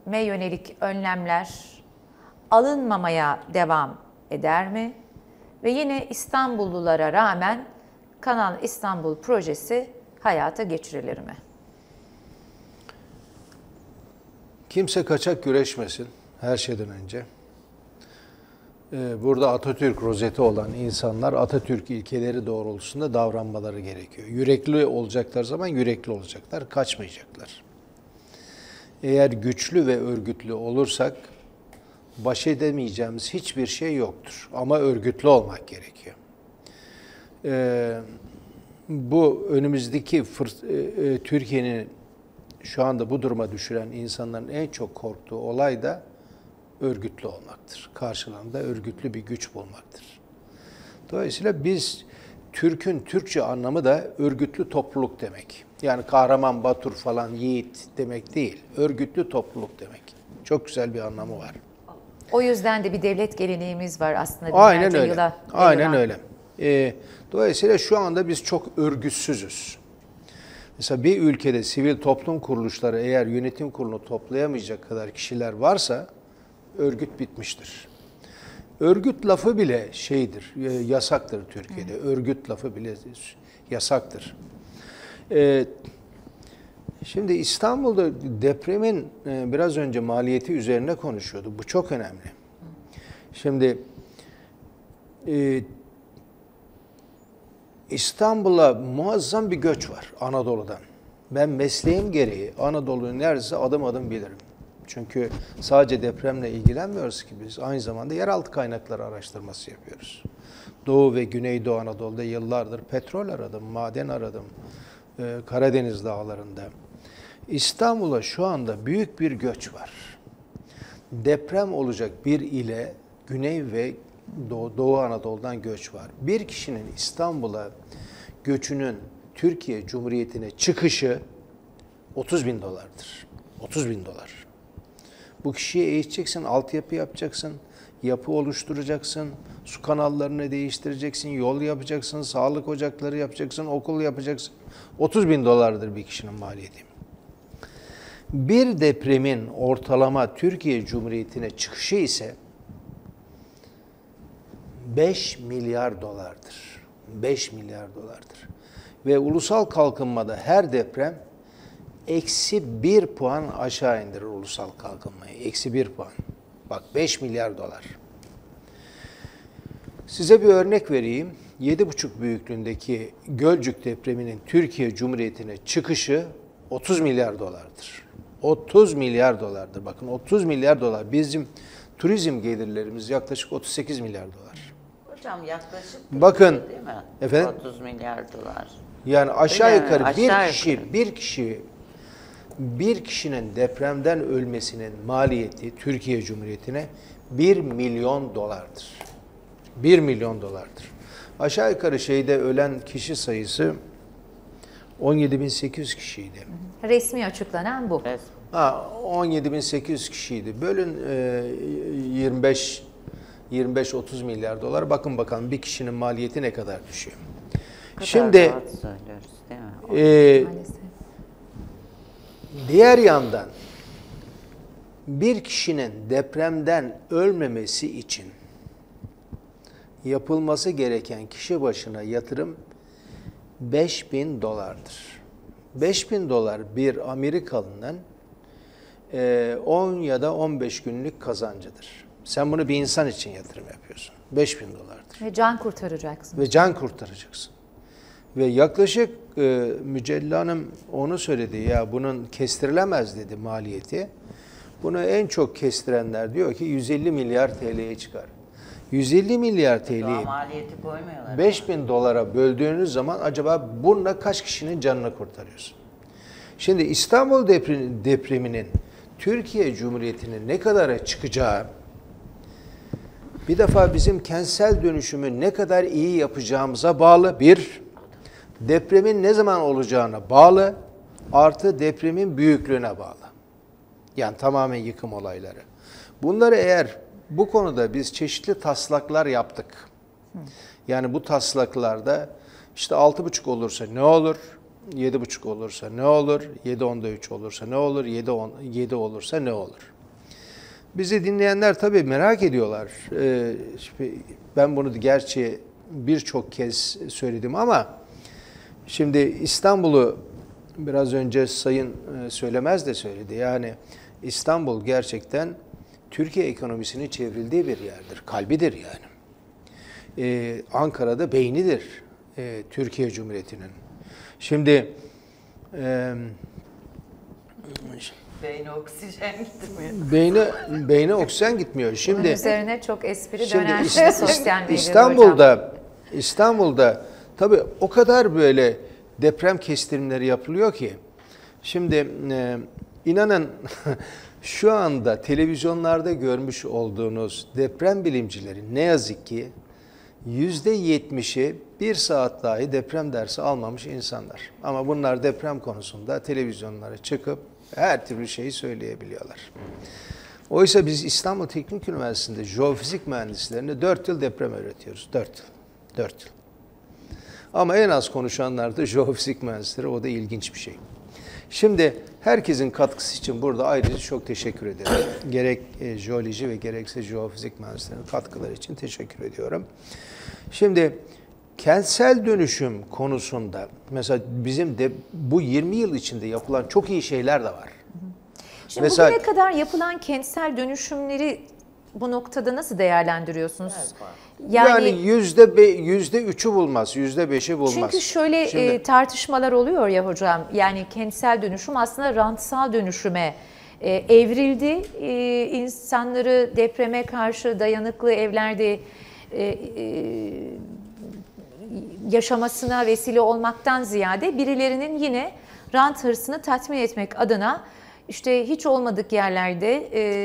yönelik önlemler alınmamaya devam eder mi? Ve yine İstanbullulara rağmen Kanal İstanbul projesi hayata geçirilir mi? Kimse kaçak güreşmesin her şeyden önce. Burada Atatürk rozeti olan insanlar Atatürk ilkeleri doğrultusunda davranmaları gerekiyor. Yürekli olacaklar zaman yürekli olacaklar, kaçmayacaklar. Eğer güçlü ve örgütlü olursak baş edemeyeceğimiz hiçbir şey yoktur. Ama örgütlü olmak gerekiyor. Bu önümüzdeki Türkiye'nin şu anda bu duruma düşüren insanların en çok korktuğu olay da örgütlü olmaktır. Karşılığında örgütlü bir güç bulmaktır. Dolayısıyla biz Türk'ün Türkçe anlamı da örgütlü topluluk demek. Yani Kahraman Batur falan yiğit demek değil. Örgütlü topluluk demek. Çok güzel bir anlamı var. O yüzden de bir devlet geleneğimiz var aslında. Aynen öyle. Yıla Aynen öyle. Dolayısıyla şu anda biz çok örgütsüzüz. Mesela bir ülkede sivil toplum kuruluşları eğer yönetim kurulunu toplayamayacak kadar kişiler varsa örgüt bitmiştir. Örgüt lafı bile şeydir, yasaktır Türkiye'de. Örgüt lafı bile yasaktır. Şimdi İstanbul'da depremin biraz önce maliyeti üzerine konuşuyordu. Bu çok önemli. Şimdi İstanbul'a muazzam bir göç var Anadolu'dan. Ben mesleğim gereği Anadolu'yu neredeyse adım adım bilirim. Çünkü sadece depremle ilgilenmiyoruz ki biz. Aynı zamanda yeraltı kaynakları araştırması yapıyoruz. Doğu ve Güneydoğu Anadolu'da yıllardır petrol aradım, maden aradım. Karadeniz dağlarında. İstanbul'a şu anda büyük bir göç var. Deprem olacak bir ile Güney ve Doğu Anadolu'dan göç var. Bir kişinin İstanbul'a göçünün Türkiye Cumhuriyeti'ne çıkışı 30 bin dolardır. 30 bin dolar. Bu kişiyi eğiteceksin, altyapı yapacaksın, yapı oluşturacaksın, su kanallarını değiştireceksin, yol yapacaksın, sağlık ocakları yapacaksın, okul yapacaksın. 30 bin dolardır bir kişinin maliyeti. Bir depremin ortalama Türkiye Cumhuriyeti'ne çıkışı ise 5 milyar dolardır. 5 milyar dolardır. Ve ulusal kalkınmada her deprem -1 puan aşağı indirir ulusal kalkınmayı. -1 puan. Bak 5 milyar dolar. Size bir örnek vereyim. 7,5 büyüklüğündeki Gölcük depreminin Türkiye Cumhuriyeti'ne çıkışı 30 milyar dolardır. 30 milyar dolardır. Bakın 30 milyar dolar. Bizim turizm gelirlerimiz yaklaşık 38 milyar dolar. Hocam yaklaşık bakın, değil mi? Efendim? 30 milyar dolar. Yani aşağı Öyle yukarı mi? bir kişinin depremden ölmesinin maliyeti Türkiye Cumhuriyeti'ne 1 milyon dolardır. 1 milyon dolardır. Aşağı yukarı şeyde ölen kişi sayısı 17.800 kişiydi. Resmi açıklanan bu. 17.800 kişiydi. Bölün 25-30 milyar dolar. Bakın bakalım bir kişinin maliyeti ne kadar düşüyor. Şimdi Söylüyoruz, değil mi? Maalesef. diğer yandan bir kişinin depremden ölmemesi için yapılması gereken kişi başına yatırım 5.000 dolardır. 5.000 dolar bir Amerikalı'nın 10 ya da 15 günlük kazancıdır. Sen bunu bir insan için yatırım yapıyorsun. 5.000 dolardır. Ve can kurtaracaksın. Ve can kurtaracaksın. Ve yaklaşık Mücella Hanım onu söyledi, ya bunun kestirilemez dedi maliyeti. Bunu en çok kestirenler diyor ki 150 milyar TL'ye çıkar. 150 milyar TL'yi Maliyeti koymuyorlar. 5.000 dolara böldüğünüz zaman acaba bununla kaç kişinin canını kurtarıyorsun? Şimdi İstanbul depreminin Türkiye Cumhuriyeti'nin ne kadara çıkacağı, bir defa bizim kentsel dönüşümü ne kadar iyi yapacağımıza bağlı, bir, depremin ne zaman olacağına bağlı, artı depremin büyüklüğüne bağlı. Yani tamamen yıkım olayları. Bunları eğer bu konuda biz çeşitli taslaklar yaptık. Yani bu taslaklarda işte 6,5 olursa ne olur, 7,5 olursa ne olur, 7.3 olursa ne olur, 7 olursa ne olur. Bizi dinleyenler tabii merak ediyorlar. Ben bunu gerçi birçok kez söyledim ama şimdi İstanbul'u biraz önce Sayın Söylemez de söyledi. Yani İstanbul gerçekten Türkiye ekonomisinin çevrildiği bir yerdir. Kalbidir yani. Ankara'da beynidir Türkiye Cumhuriyeti'nin. Şimdi beyne oksijen gitmiyor. Beyne oksijen gitmiyor. Şimdi Bunun üzerine çok espri dönen sosyal medyada İstanbul'da tabii o kadar böyle deprem kestirimleri yapılıyor ki şimdi inanın şu anda televizyonlarda görmüş olduğunuz deprem bilimcileri ne yazık ki %70'i bir saat dahi deprem dersi almamış insanlar. Ama bunlar deprem konusunda televizyonlara çıkıp her türlü şeyi söyleyebiliyorlar. Oysa biz İstanbul Teknik Üniversitesi'nde jeofizik mühendislerine 4 yıl deprem öğretiyoruz. 4 yıl. 4 yıl. Ama en az konuşanlar da jeofizik mühendisleri. O da ilginç bir şey. Şimdi herkesin katkısı için burada ayrıca çok teşekkür ederim. Gerek jeoloji ve gerekse jeofizik mühendislerinin katkıları için teşekkür ediyorum. Şimdi kentsel dönüşüm konusunda mesela bizim de bu 20 yıl içinde yapılan çok iyi şeyler de var. Şimdi mesela, bugüne kadar yapılan kentsel dönüşümleri bu noktada nasıl değerlendiriyorsunuz? Yani %3'ü bulmaz, %5'i bulmaz. Çünkü şöyle tartışmalar oluyor ya hocam. Yani kentsel dönüşüm aslında rantsal dönüşüme evrildi. İnsanları depreme karşı dayanıklı evlerde yaşamasına vesile olmaktan ziyade birilerinin yine rant hırsını tatmin etmek adına işte hiç olmadık yerlerde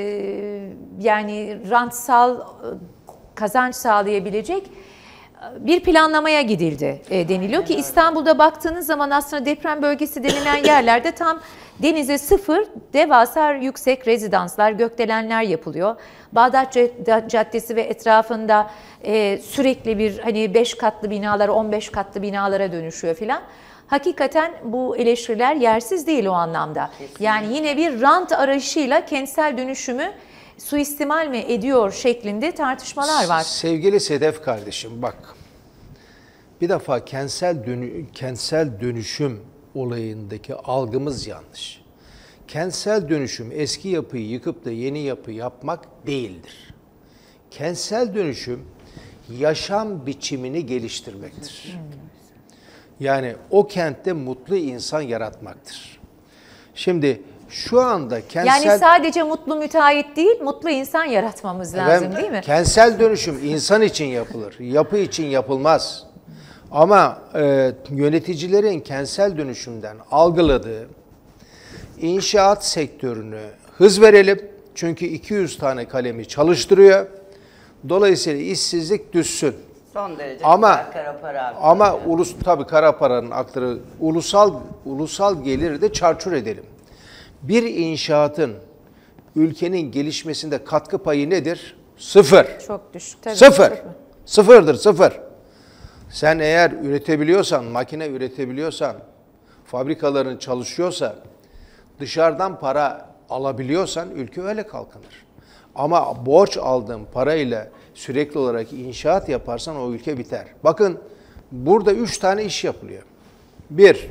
yani rantsal kazanç sağlayabilecek bir planlamaya gidildi deniliyor ki İstanbul'da baktığınız zaman aslında deprem bölgesi denilen yerlerde tam denize sıfır devasa yüksek rezidanslar, gökdelenler yapılıyor. Bağdat Caddesi ve etrafında sürekli bir hani 5 katlı binalar 15 katlı binalara dönüşüyor filan. Hakikaten bu eleştiriler yersiz değil o anlamda. Kesinlikle. Yani yine bir rant arayışıyla kentsel dönüşümü suistimal mi ediyor şeklinde tartışmalar var. Sevgili Sedef kardeşim bak, bir defa kentsel dönüşüm olayındaki algımız yanlış. Kentsel dönüşüm eski yapıyı yıkıp da yeni yapı yapmak değildir. Kentsel dönüşüm yaşam biçimini geliştirmektir. Yani o kentte mutlu insan yaratmaktır. Şimdi şu anda kentsel... Yani sadece mutlu müteahhit değil, mutlu insan yaratmamız lazım değil mi? Kentsel dönüşüm insan için yapılır, yapı için yapılmaz. Ama yöneticilerin kentsel dönüşümden algıladığı inşaat sektörünü hız verelim. Çünkü 200 tane kalemi çalıştırıyor. Dolayısıyla işsizlik düşsün. Son derece kara para aktarıyor. Ama tabii kara paranın aktarı ulusal geliri de çarçur edelim. Bir inşaatın ülkenin gelişmesinde katkı payı nedir? Sıfır. Çok düşük. Tabii, sıfır. Sıfırdır, sıfır. Sen eğer üretebiliyorsan, makine üretebiliyorsan, fabrikaların çalışıyorsa, dışarıdan para alabiliyorsan ülke öyle kalkınır. Ama borç aldığın parayla sürekli olarak inşaat yaparsan o ülke biter. Bakın burada 3 tane iş yapılıyor. 1.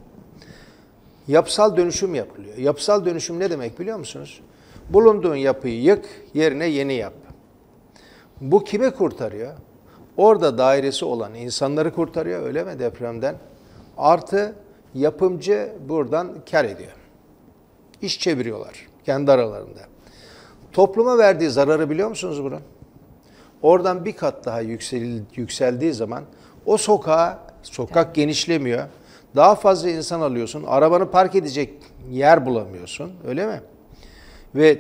Yapısal dönüşüm yapılıyor. Yapısal dönüşüm ne demek biliyor musunuz? Bulunduğun yapıyı yık, yerine yeni yap. Bu kimi kurtarıyor? Orada dairesi olan insanları kurtarıyor, öyle mi, depremden? Artı yapımcı buradan kar ediyor. İş çeviriyorlar kendi aralarında. Topluma verdiği zararı biliyor musunuz bunun? Oradan bir kat daha yükseldiği zaman o sokak genişlemiyor. Daha fazla insan alıyorsun. Arabanı park edecek yer bulamıyorsun. Öyle mi? Ve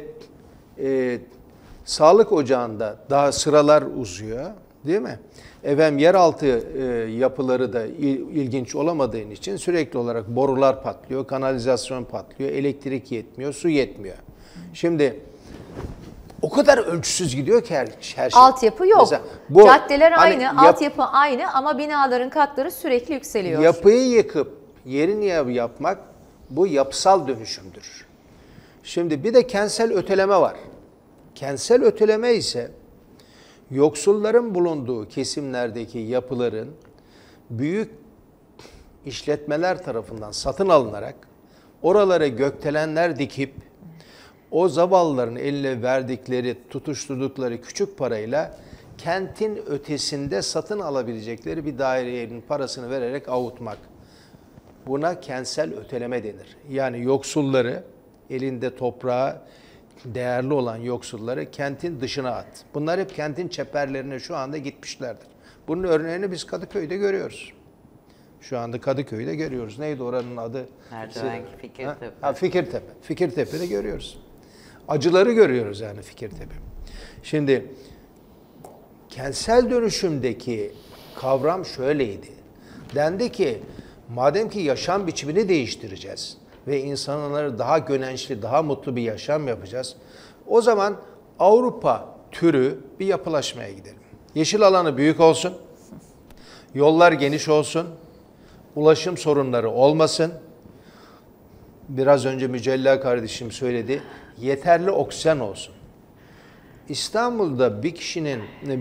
sağlık ocağında daha sıralar uzuyor. Değil mi? Yeraltı yapıları da ilginç olamadığın için sürekli olarak borular patlıyor, kanalizasyon patlıyor, elektrik yetmiyor, su yetmiyor. Şimdi o kadar ölçüsüz gidiyor ki her şey. Altyapı yok. Caddeler aynı, altyapı aynı ama binaların katları sürekli yükseliyor. Yapıyı yıkıp yerini yapmak bu yapısal dönüşümdür. Şimdi bir de kentsel öteleme var. Kentsel öteleme ise yoksulların bulunduğu kesimlerdeki yapıların büyük işletmeler tarafından satın alınarak oralara gökdelenler dikip o zavallıların eline verdikleri, tutuşturdukları küçük parayla kentin ötesinde satın alabilecekleri bir dairenin parasını vererek avutmak. Buna kentsel öteleme denir. Yani yoksulları, elinde toprağı değerli olan yoksulları kentin dışına at. Bunlar hep kentin çeperlerine şu anda gitmişlerdir. Bunun örneğini biz Kadıköy'de görüyoruz. Şu anda Kadıköy'de görüyoruz. Neydi oranın adı? Merdivenki Fikirtepe. Fikirtepe. Fikirtepe'de görüyoruz. Acıları görüyoruz yani Fikirtepe. Şimdi kentsel dönüşümdeki kavram şöyleydi. Dendi ki madem ki yaşam biçimini değiştireceğiz ve insanları daha gönençli, daha mutlu bir yaşam yapacağız, o zaman Avrupa türü bir yapılaşmaya gidelim. Yeşil alanı büyük olsun, yollar geniş olsun, ulaşım sorunları olmasın. Biraz önce Mücella kardeşim söyledi, yeterli oksijen olsun. İstanbul'da bir kişinin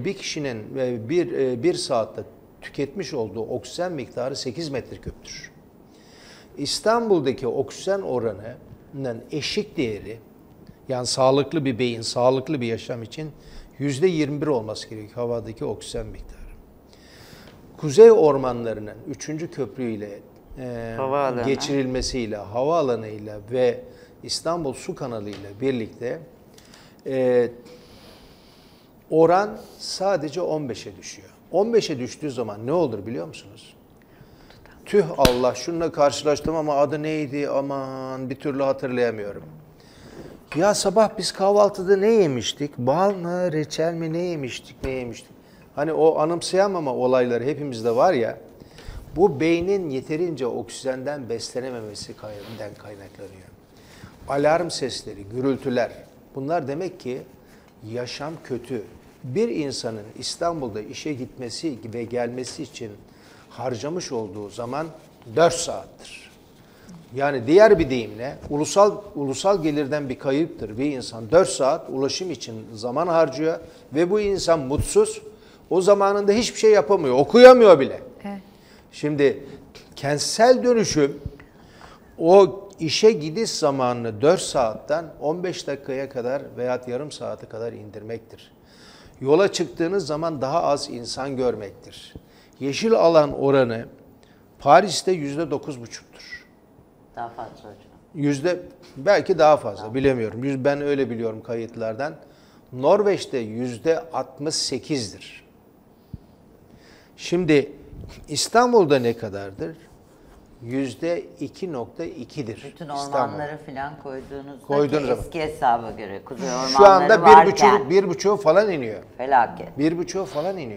bir saatte tüketmiş olduğu oksijen miktarı 8 metreküptür. İstanbul'daki oksijen oranının eşik değeri, yani sağlıklı bir beyin, sağlıklı bir yaşam için %21 olması gerekiyor havadaki oksijen miktarı. Kuzey ormanlarının 3. köprüyle geçirilmesiyle, havaalanıyla ve İstanbul Su Kanalı ile birlikte oran sadece 15'e düşüyor. 15'e düştüğü zaman ne olur biliyor musunuz? Tüh Allah, şununla karşılaştım ama adı neydi aman bir türlü hatırlayamıyorum. Ya sabah biz kahvaltıda ne yemiştik? Bal mı, reçel mi, ne yemiştik? Hani o anımsayamama olayları hepimizde var ya, bu beynin yeterince oksijenden beslenememesinden kaynaklanıyor. Alarm sesleri, gürültüler, bunlar demek ki yaşam kötü. Bir insanın İstanbul'da işe gitmesi ve gelmesi için harcamış olduğu zaman 4 saattir. Yani diğer bir deyimle ulusal gelirden bir kayıptır. Bir insan 4 saat ulaşım için zaman harcıyor ve bu insan mutsuz. O zamanında hiçbir şey yapamıyor, okuyamıyor bile. Evet. Şimdi kentsel dönüşüm o işe gidiş zamanını 4 saatten 15 dakikaya kadar veya yarım saate kadar indirmektir. Yola çıktığınız zaman daha az insan görmektir. Yeşil alan oranı Paris'te %9,5'tur. Daha fazla hocam. Belki daha fazla, bilemiyorum. Ben öyle biliyorum kayıtlardan. Norveç'te %68'dir. Şimdi İstanbul'da ne kadardır? %2,2'dir. Bütün ormanları falan koyduğunuz eski hesaba göre kuzey ormanları şu anda varken 1,5 falan iniyor. felaket. 1,5 falan iniyor.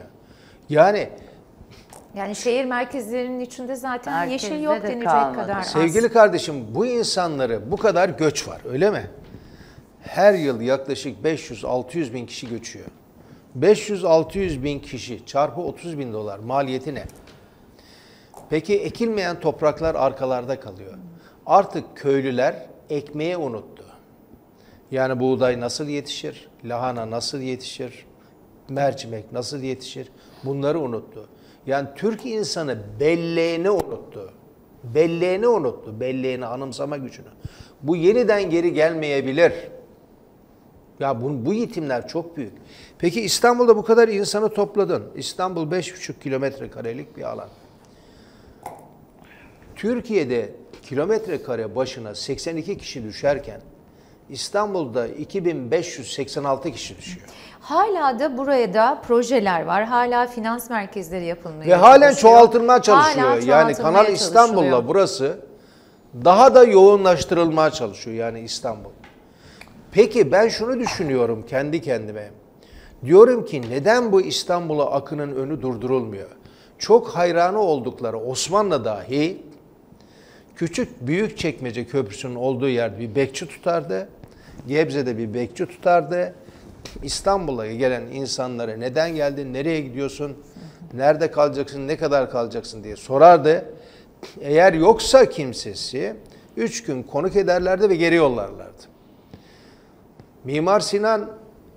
Yani şehir merkezlerinin içinde zaten Merkezde yeşil yok de denecek kalmadı. kadar az. Sevgili kardeşim, bu insanları bu kadar göç var, öyle mi? Her yıl yaklaşık 500-600 bin kişi göçüyor. 500-600 bin kişi çarpı $30.000 maliyeti ne? Peki ekilmeyen topraklar arkalarda kalıyor. Artık köylüler ekmeği unuttu. Yani buğday nasıl yetişir, lahana nasıl yetişir, mercimek nasıl yetişir, bunları unuttu. Yani Türk insanı belleğini unuttu. Belleğini unuttu, belleğini anımsama gücünü. Bu yeniden geri gelmeyebilir. Ya bu yitimler çok büyük. Peki İstanbul'da bu kadar insanı topladın. İstanbul 5,5 kilometre karelik bir alan. Türkiye'de kilometre kare başına 82 kişi düşerken İstanbul'da 2586 kişi düşüyor. Hala da buraya da projeler var. Hala finans merkezleri yapılmaya ve halen çoğaltılmaya çalışıyor. Yani Kanal İstanbul'la burası daha da yoğunlaştırılmaya çalışıyor yani İstanbul. Peki ben şunu düşünüyorum kendi kendime. Diyorum ki neden bu İstanbul'a akının önü durdurulmuyor? Çok hayranı oldukları Osmanlı dahi küçük Büyükçekmece Köprüsü'nün olduğu yerde bir bekçi tutardı. Gebze'de bir bekçi tutardı. İstanbul'a gelen insanlara neden geldin, nereye gidiyorsun, nerede kalacaksın, ne kadar kalacaksın diye sorardı. Eğer yoksa kimsesi 3 gün konuk ederlerdi ve geri yollarlardı. Mimar Sinan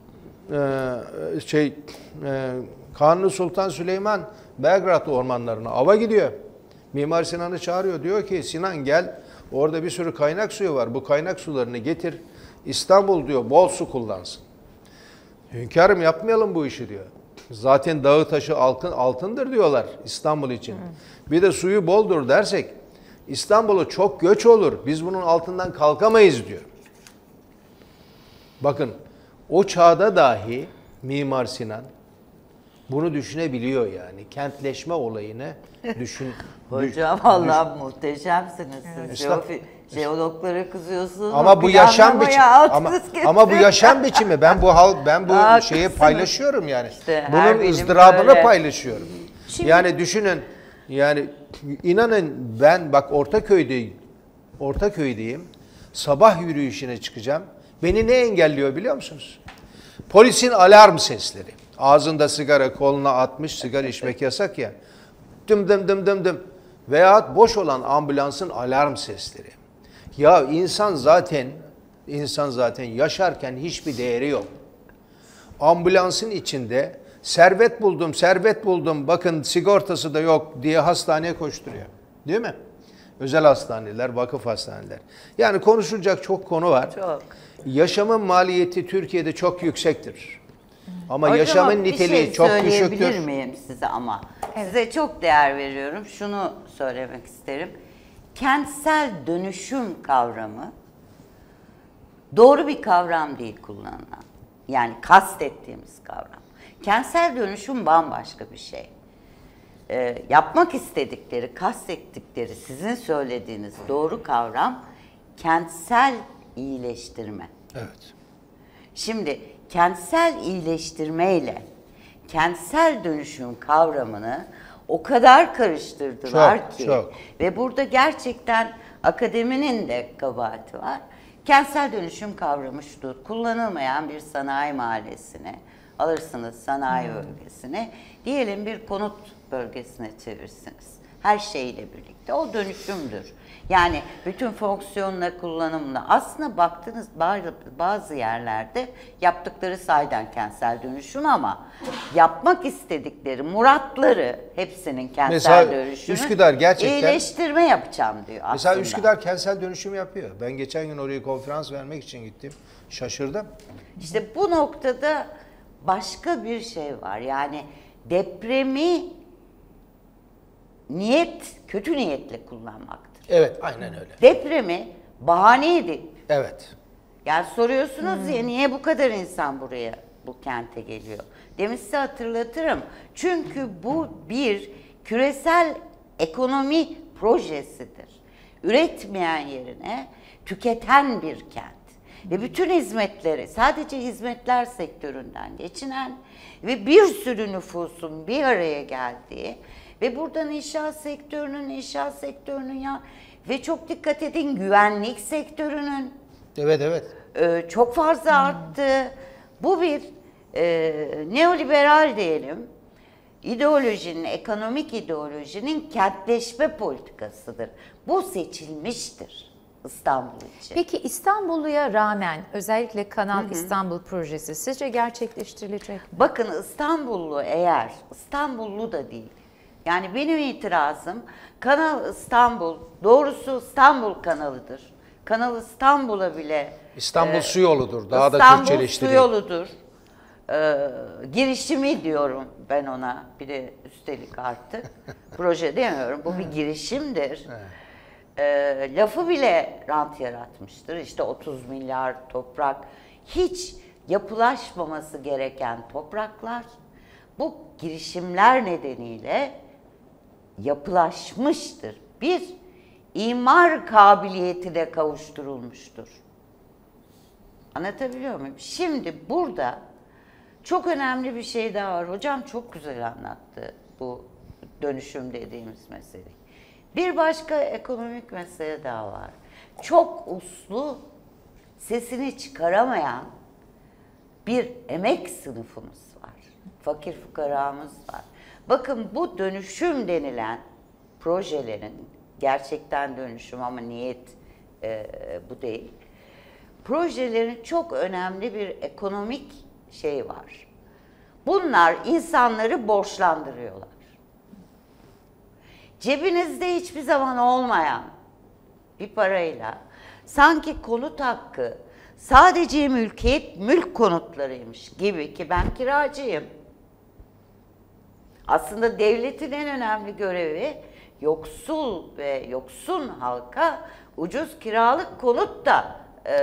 Kanuni Sultan Süleyman Belgrad ormanlarına ava gidiyor. Mimar Sinan'ı çağırıyor. Diyor ki Sinan gel, orada bir sürü kaynak suyu var. Bu kaynak sularını getir. İstanbul diyor bol su kullansın. Hünkârım yapmayalım bu işi diyor. Zaten dağı taşı altındır diyorlar İstanbul için. Bir de suyu boldur dersek İstanbul'a çok göç olur. Biz bunun altından kalkamayız diyor. Bakın o çağda dahi Mimar Sinan bunu düşünebiliyor yani. Kentleşme olayını düşün. Hocam vallahi muhteşemsiniz siz. Jeologlara kızıyorsunuz. Ama bu yaşam biçimi. Ama bu yaşam biçimi. Ben bu şeyi paylaşıyorum yani. İşte bunun ızdırabını paylaşıyorum. Şimdi, yani düşünün, yani inanın ben bak Ortaköy'deyim. Sabah yürüyüşüne çıkacağım. Beni ne engelliyor biliyor musunuz? Polisin alarm sesleri. Ağzında sigara, koluna atmış, sigara içmek yasak ya. Dım dım dım dım dım. Veyahut boş olan ambulansın alarm sesleri. Ya insan zaten yaşarken hiçbir değeri yok. Ambulansın içinde servet buldum, bakın sigortası da yok diye hastaneye koşturuyor. Değil mi? Özel hastaneler, vakıf hastaneler. Yani konuşulacak çok konu var. Çok. Yaşamın maliyeti Türkiye'de çok yüksektir. Ama yaşamın niteliği çok düşüktür. Söyleyebilir miyim size ama? Evet. Size çok değer veriyorum. Şunu söylemek isterim. Kentsel dönüşüm kavramı doğru bir kavram değil kullanılan. Yani kastettiğimiz kavram. Kentsel dönüşüm bambaşka bir şey. Yapmak istedikleri, kastettikleri, sizin söylediğiniz doğru kavram kentsel iyileştirme. Evet. Şimdi kentsel iyileştirmeyle kentsel dönüşüm kavramını o kadar karıştırdılar ki ve burada gerçekten akademinin de kabahati var. Kentsel dönüşüm kavramı şudur: kullanılmayan bir sanayi mahallesine alırsınız, sanayi bölgesine, diyelim bir konut bölgesine çevirirsiniz. Her şeyle birlikte o dönüşümdür. Yani bütün fonksiyonla, kullanımla. Aslında baktığınız bazı yerlerde yaptıkları sahiden kentsel dönüşüm ama yapmak istedikleri muratları hepsinin kentsel mesela dönüşümü. Üsküdar gerçekten iyileştirme yapacağım diyor aslında. Mesela Üsküdar kentsel dönüşüm yapıyor. Ben geçen gün oraya konferans vermek için gittim. Şaşırdım. İşte bu noktada başka bir şey var. Yani depremi kötü niyetle kullanmaktır. Evet, aynen öyle. Depremi bahane edip, evet. yani soruyorsunuz ya niye bu kadar insan bu kente geliyor? Demin size hatırlatırım. Çünkü bu bir küresel ekonomi projesidir. Üretmeyen yerine tüketen bir kent. Ve bütün hizmetleri sadece hizmetler sektöründen geçinen ve bir sürü nüfusun bir araya geldiği ve buradan inşaat sektörünün ya ve çok dikkat edin güvenlik sektörünün Evet. Çok fazla arttı. Bu bir neoliberal diyelim ideolojinin, ekonomik ideolojinin kentleşme politikasıdır. Bu seçilmiştir İstanbul için. Peki İstanbulluya rağmen özellikle Kanal İstanbul projesi sizce gerçekleştirilecek mi? Bakın İstanbullu da değil. Yani benim itirazım Kanal İstanbul, doğrusu İstanbul kanalıdır. Kanal İstanbul'a bile İstanbul su yoludur. Daha da Türkçeleştireyim. İstanbul su yoludur. Girişimi diyorum ben ona. Bir de üstelik artık. Proje demiyorum. Bu bir girişimdir. Lafı bile rant yaratmıştır. İşte 30 milyar toprak. Hiç yapılaşmaması gereken topraklar bu girişimler nedeniyle yapılaşmıştır. Bir imar kabiliyetine kavuşturulmuştur. Anlatabiliyor muyum? Şimdi burada çok önemli bir şey daha var. Hocam çok güzel anlattı bu dönüşüm dediğimiz meseleyi. Bir başka ekonomik mesele daha var. Çok uslu, sesini çıkaramayan bir emek sınıfımız var. Fakir fukaramız var. Bakın bu dönüşüm denilen projelerin, gerçekten dönüşüm ama niyet bu değil. Projelerin çok önemli bir ekonomik şey var. Bunlar insanları borçlandırıyorlar. Cebinizde hiçbir zaman olmayan bir parayla sanki konut hakkı sadece mülk konutlarıymış gibi, ki ben kiracıyım. Aslında devletin en önemli görevi yoksul ve yoksun halka ucuz kiralık konut da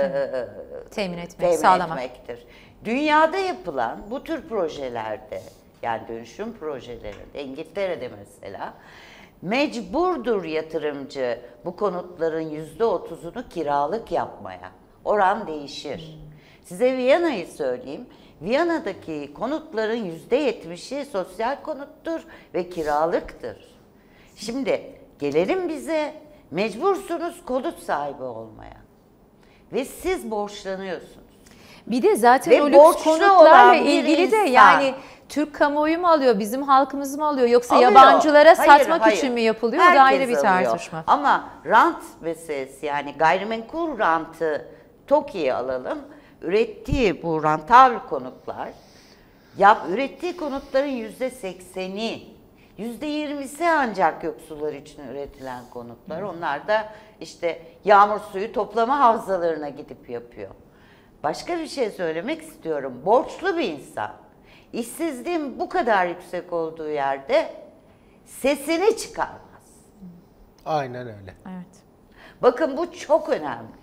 temin sağlamak. etmektir. Dünyada yapılan bu tür projelerde, yani dönüşüm projelerinde, İngiltere'de mesela, mecburdur yatırımcı bu konutların %30'unu kiralık yapmaya. Oran değişir. Size Viyana'yı söyleyeyim. Viyana'daki konutların %70'i sosyal konuttur ve kiralıktır. Şimdi gelelim bize, mecbursunuz konut sahibi olmaya. Ve siz borçlanıyorsunuz. Bir de zaten Ve o lüks konutlarla ilgili de yani Türk kamuoyu mu alıyor, bizim halkımız mı alıyor, yoksa Alıyor. yabancılara satmak Hayır. için mi yapılıyor? O Herkes da ayrı bir alıyor. tartışma. Ama rant meselesi, yani gayrimenkul rantı TOKİ'yi alalım. Ürettiği bu rantabl konutlar, ürettiği konutların %80'i, %20'si ancak yoksullar için üretilen konutlar. Onlar da işte yağmur suyu toplama havzalarına gidip yapıyor. Başka bir şey söylemek istiyorum. Borçlu bir insan, işsizliğin bu kadar yüksek olduğu yerde sesini çıkarmaz. Aynen öyle. Evet. Bakın bu çok önemli.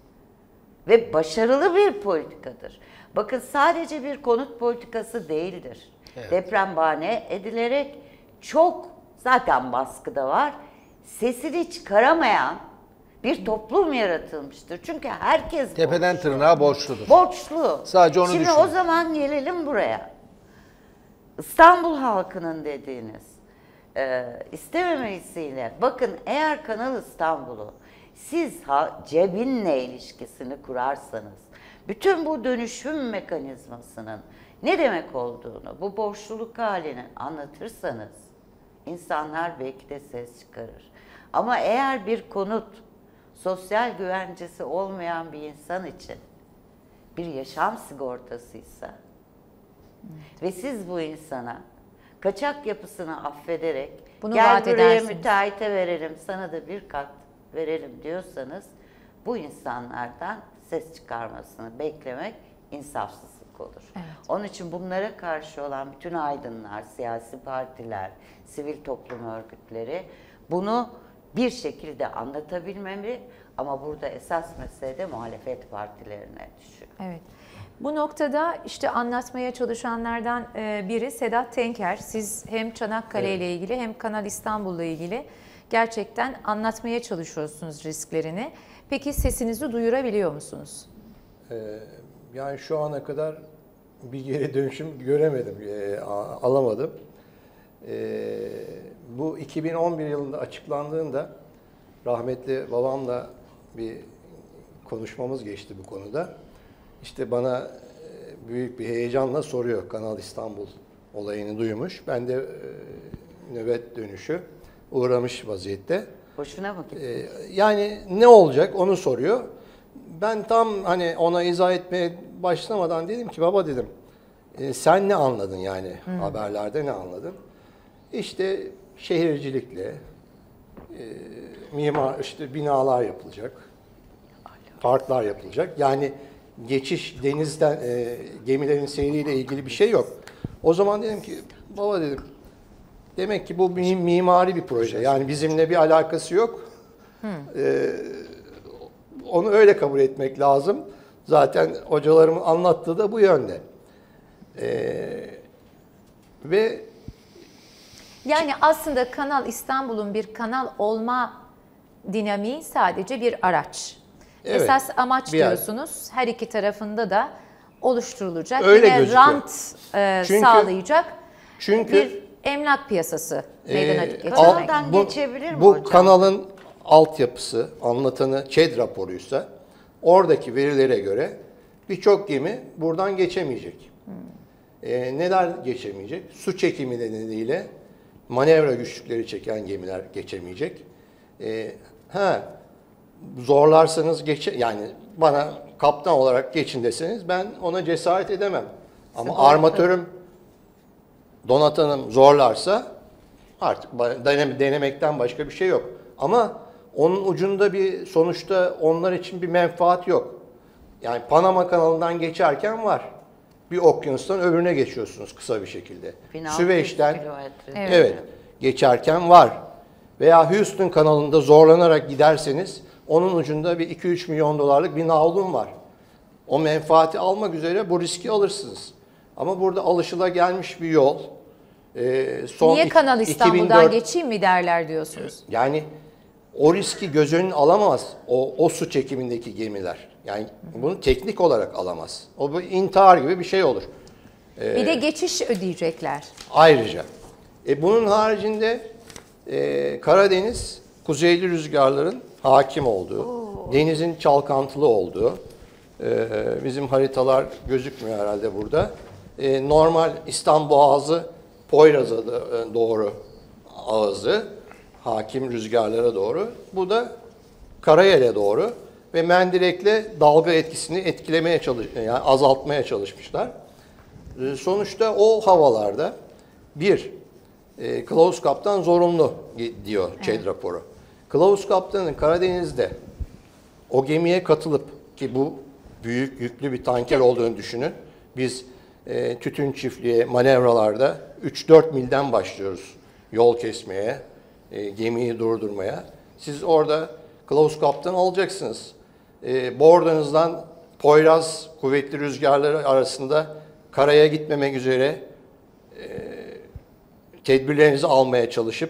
Ve başarılı bir politikadır. Bakın sadece bir konut politikası değildir. Evet. Deprem bahane edilerek çok zaten baskıda var. Sesini çıkaramayan bir toplum yaratılmıştır. Çünkü herkes Tepeden borçlu. tırnağa borçludur. Borçlu. Sadece onu Şimdi düşünün. o zaman gelelim buraya. İstanbul halkının dediğiniz istememesiyle, bakın eğer Kanal İstanbul'u siz cebinle ilişkisini kurarsanız, bütün bu dönüşüm mekanizmasının ne demek olduğunu, bu borçluluk halini anlatırsanız, insanlar belki de ses çıkarır. Ama eğer bir konut sosyal güvencesi olmayan bir insan için bir yaşam sigortasıysa ve siz bu insana kaçak yapısını affederek Bunu gel vaat buraya edersiniz, müteahhite verelim, sana da bir kat verelim diyorsanız, bu insanlardan ses çıkarmasını beklemek insafsızlık olur. Evet. Onun için bunlara karşı olan bütün aydınlar, siyasi partiler, sivil toplum örgütleri bunu bir şekilde anlatabilmeli, ama burada esas mesele de muhalefet partilerine düşüyor. Evet. Bu noktada işte anlatmaya çalışanlardan biri Sedat Tenker. Siz hem Çanakkale ile ilgili hem Kanal İstanbul'la ilgili gerçekten anlatmaya çalışıyorsunuz risklerini. Peki sesinizi duyurabiliyor musunuz? Yani şu ana kadar bir geri dönüşüm göremedim, alamadım. Bu 2011 yılında açıklandığında rahmetli babamla bir konuşmamız geçti bu konuda. İşte bana büyük bir heyecanla soruyor, Kanal İstanbul olayını duymuş. Ben de nöbet dönüşü uğramış vaziyette. Hoşuna mı gitti? Yani ne olacak onu soruyor. Ben tam hani ona izah etmeye başlamadan dedim ki, baba dedim, sen ne anladın yani haberlerde ne anladın? İşte şehircilikle, mimar işte binalar yapılacak, parklar yapılacak. Yani geçiş denizden gemilerin seyriyle ilgili bir şey yok. O zaman dedim ki, baba dedim, demek ki bu mimari bir proje. Yani bizimle bir alakası yok. Onu öyle kabul etmek lazım. Zaten hocalarımın anlattığı da bu yönde. Ve Yani aslında Kanal İstanbul'un bir kanal olma dinamiği sadece bir araç. Evet, Esas amaç bir yer. diyorsunuz her iki tarafında da oluşturulacak. Öyle Yine gözüküyor. rant sağlayacak çünkü bir emlak piyasası meydana getirmek. Kanaldan geçebilir mi bu hocam? kanalın altyapısı, anlatanı ÇED raporuysa, oradaki verilere göre birçok gemi buradan geçemeyecek. Neden geçemeyecek? Su çekimi nedeniyle manevra güçlükleri çeken gemiler geçemeyecek. Zorlarsanız yani bana kaptan olarak geçin deseniz ben ona cesaret edemem. Ama armatörüm, donatanım zorlarsa artık denemekten başka bir şey yok. Ama onun ucunda bir sonuçta onlar için bir menfaat yok. Yani Panama kanalından geçerken var. Bir okyanustan öbürüne geçiyorsunuz kısa bir şekilde. Süveyş'ten evet geçerken var. Veya Houston kanalında zorlanarak giderseniz onun ucunda bir 2-3 milyon dolarlık bir navlun var. O menfaati almak üzere bu riski alırsınız. Ama burada alışılagelmiş bir yol. Niye Kanal İstanbul'dan geçeyim mi derler diyorsunuz? Yani o riski göz önüne alamaz o su çekimindeki gemiler. Yani bunu teknik olarak alamaz. O bir intihar gibi bir şey olur. Bir de geçiş ödeyecekler. Ayrıca. Bunun haricinde Karadeniz kuzeyli rüzgarların hakim olduğu, denizin çalkantılı olduğu, bizim haritalar gözükmüyor herhalde burada. Normal İstanbul Boğazı, Poyraz'a doğru ağzı, hakim rüzgarlara doğru. Bu da Karayel'e doğru ve Mendirek'le dalga etkisini etkilemeye yani azaltmaya çalışmışlar. Sonuçta o havalarda kılavuz kaptan zorunlu diyor ÇED raporu. Kılavuz kaptanın Karadeniz'de o gemiye katılıp ki bu büyük yüklü bir tanker olduğunu düşünün. Biz tütün çiftliğe manevralarda 3-4 milden başlıyoruz yol kesmeye, gemiyi durdurmaya. Siz orada kılavuz kaptan alacaksınız. Bordanızdan Poyraz kuvvetli rüzgarları arasında karaya gitmemek üzere tedbirlerinizi almaya çalışıp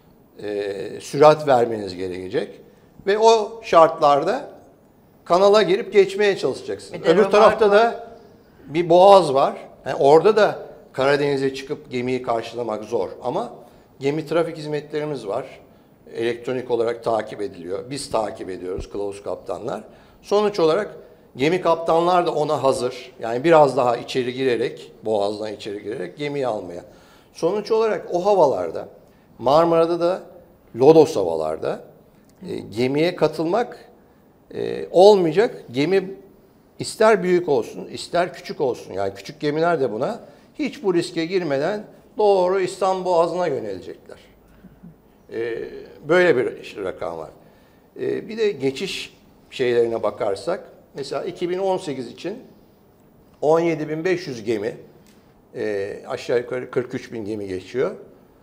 sürat vermeniz gerekecek. Ve o şartlarda kanala girip geçmeye çalışacaksınız. Öbür tarafta da bir boğaz var. Yani orada da Karadeniz'e çıkıp gemiyi karşılamak zor. Ama gemi trafik hizmetlerimiz var. Elektronik olarak takip ediliyor. Biz takip ediyoruz kılavuz kaptanlar. Sonuç olarak gemi kaptanlar da ona hazır. Yani biraz daha içeri girerek, boğazdan içeri girerek gemiyi almaya. Sonuç olarak o havalarda, Marmara'da da lodos havalarda gemiye katılmak olmayacak. Gemi ister büyük olsun, ister küçük olsun. Yani küçük gemiler de buna hiç bu riske girmeden doğru İstanbul Boğazı'na yönelecekler. Böyle bir rakam var. Bir de geçiş şeylerine bakarsak, mesela 2018 için 17.500 gemi, aşağı yukarı 43.000 gemi geçiyor.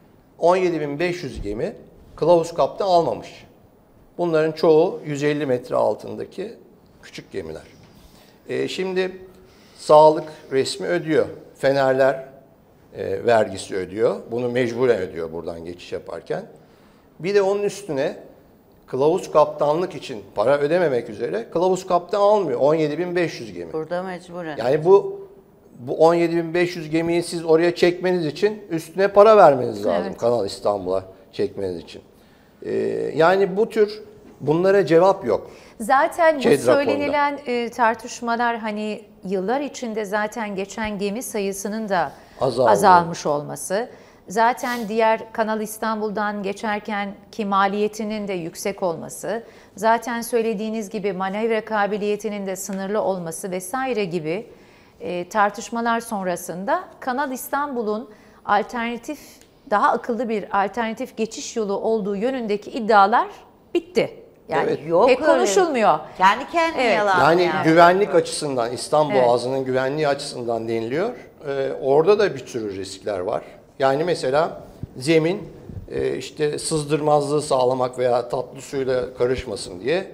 17.500 gemi kılavuz kaptan almamış. Bunların çoğu 150 metre altındaki küçük gemiler. Şimdi sağlık resmi ödüyor. Fenerler vergisi ödüyor. Bunu mecburen ödüyor buradan geçiş yaparken. Bir de onun üstüne kılavuz kaptanlık için para ödememek üzere kılavuz kaptan almıyor. 17.500 gemi. Burada mecburen. Yani bu 17.500 gemiyi siz oraya çekmeniz için üstüne para vermeniz lazım. Evet. Kanal İstanbul'a çekmeniz için. Yani bu tür bunlara cevap yok. Zaten bu ÇED söylenilen tartışmalar hani yıllar içinde zaten geçen gemi sayısının da azalmış olması. Zaten diğer Kanal İstanbul'dan geçerken ki maliyetinin de yüksek olması. Zaten söylediğiniz gibi manevra kabiliyetinin de sınırlı olması vesaire gibi tartışmalar sonrasında Kanal İstanbul'un alternatif, daha akıllı bir alternatif geçiş yolu olduğu yönündeki iddialar bitti. Yani Evet. Yok pek öyle. konuşulmuyor. Kendi kendine Evet. yalan. Yani güvenlik açısından, İstanbul Boğazı'nın güvenliği açısından deniliyor. Orada da bir sürü riskler var. Yani mesela zemin işte sızdırmazlığı sağlamak veya tatlı suyla karışmasın diye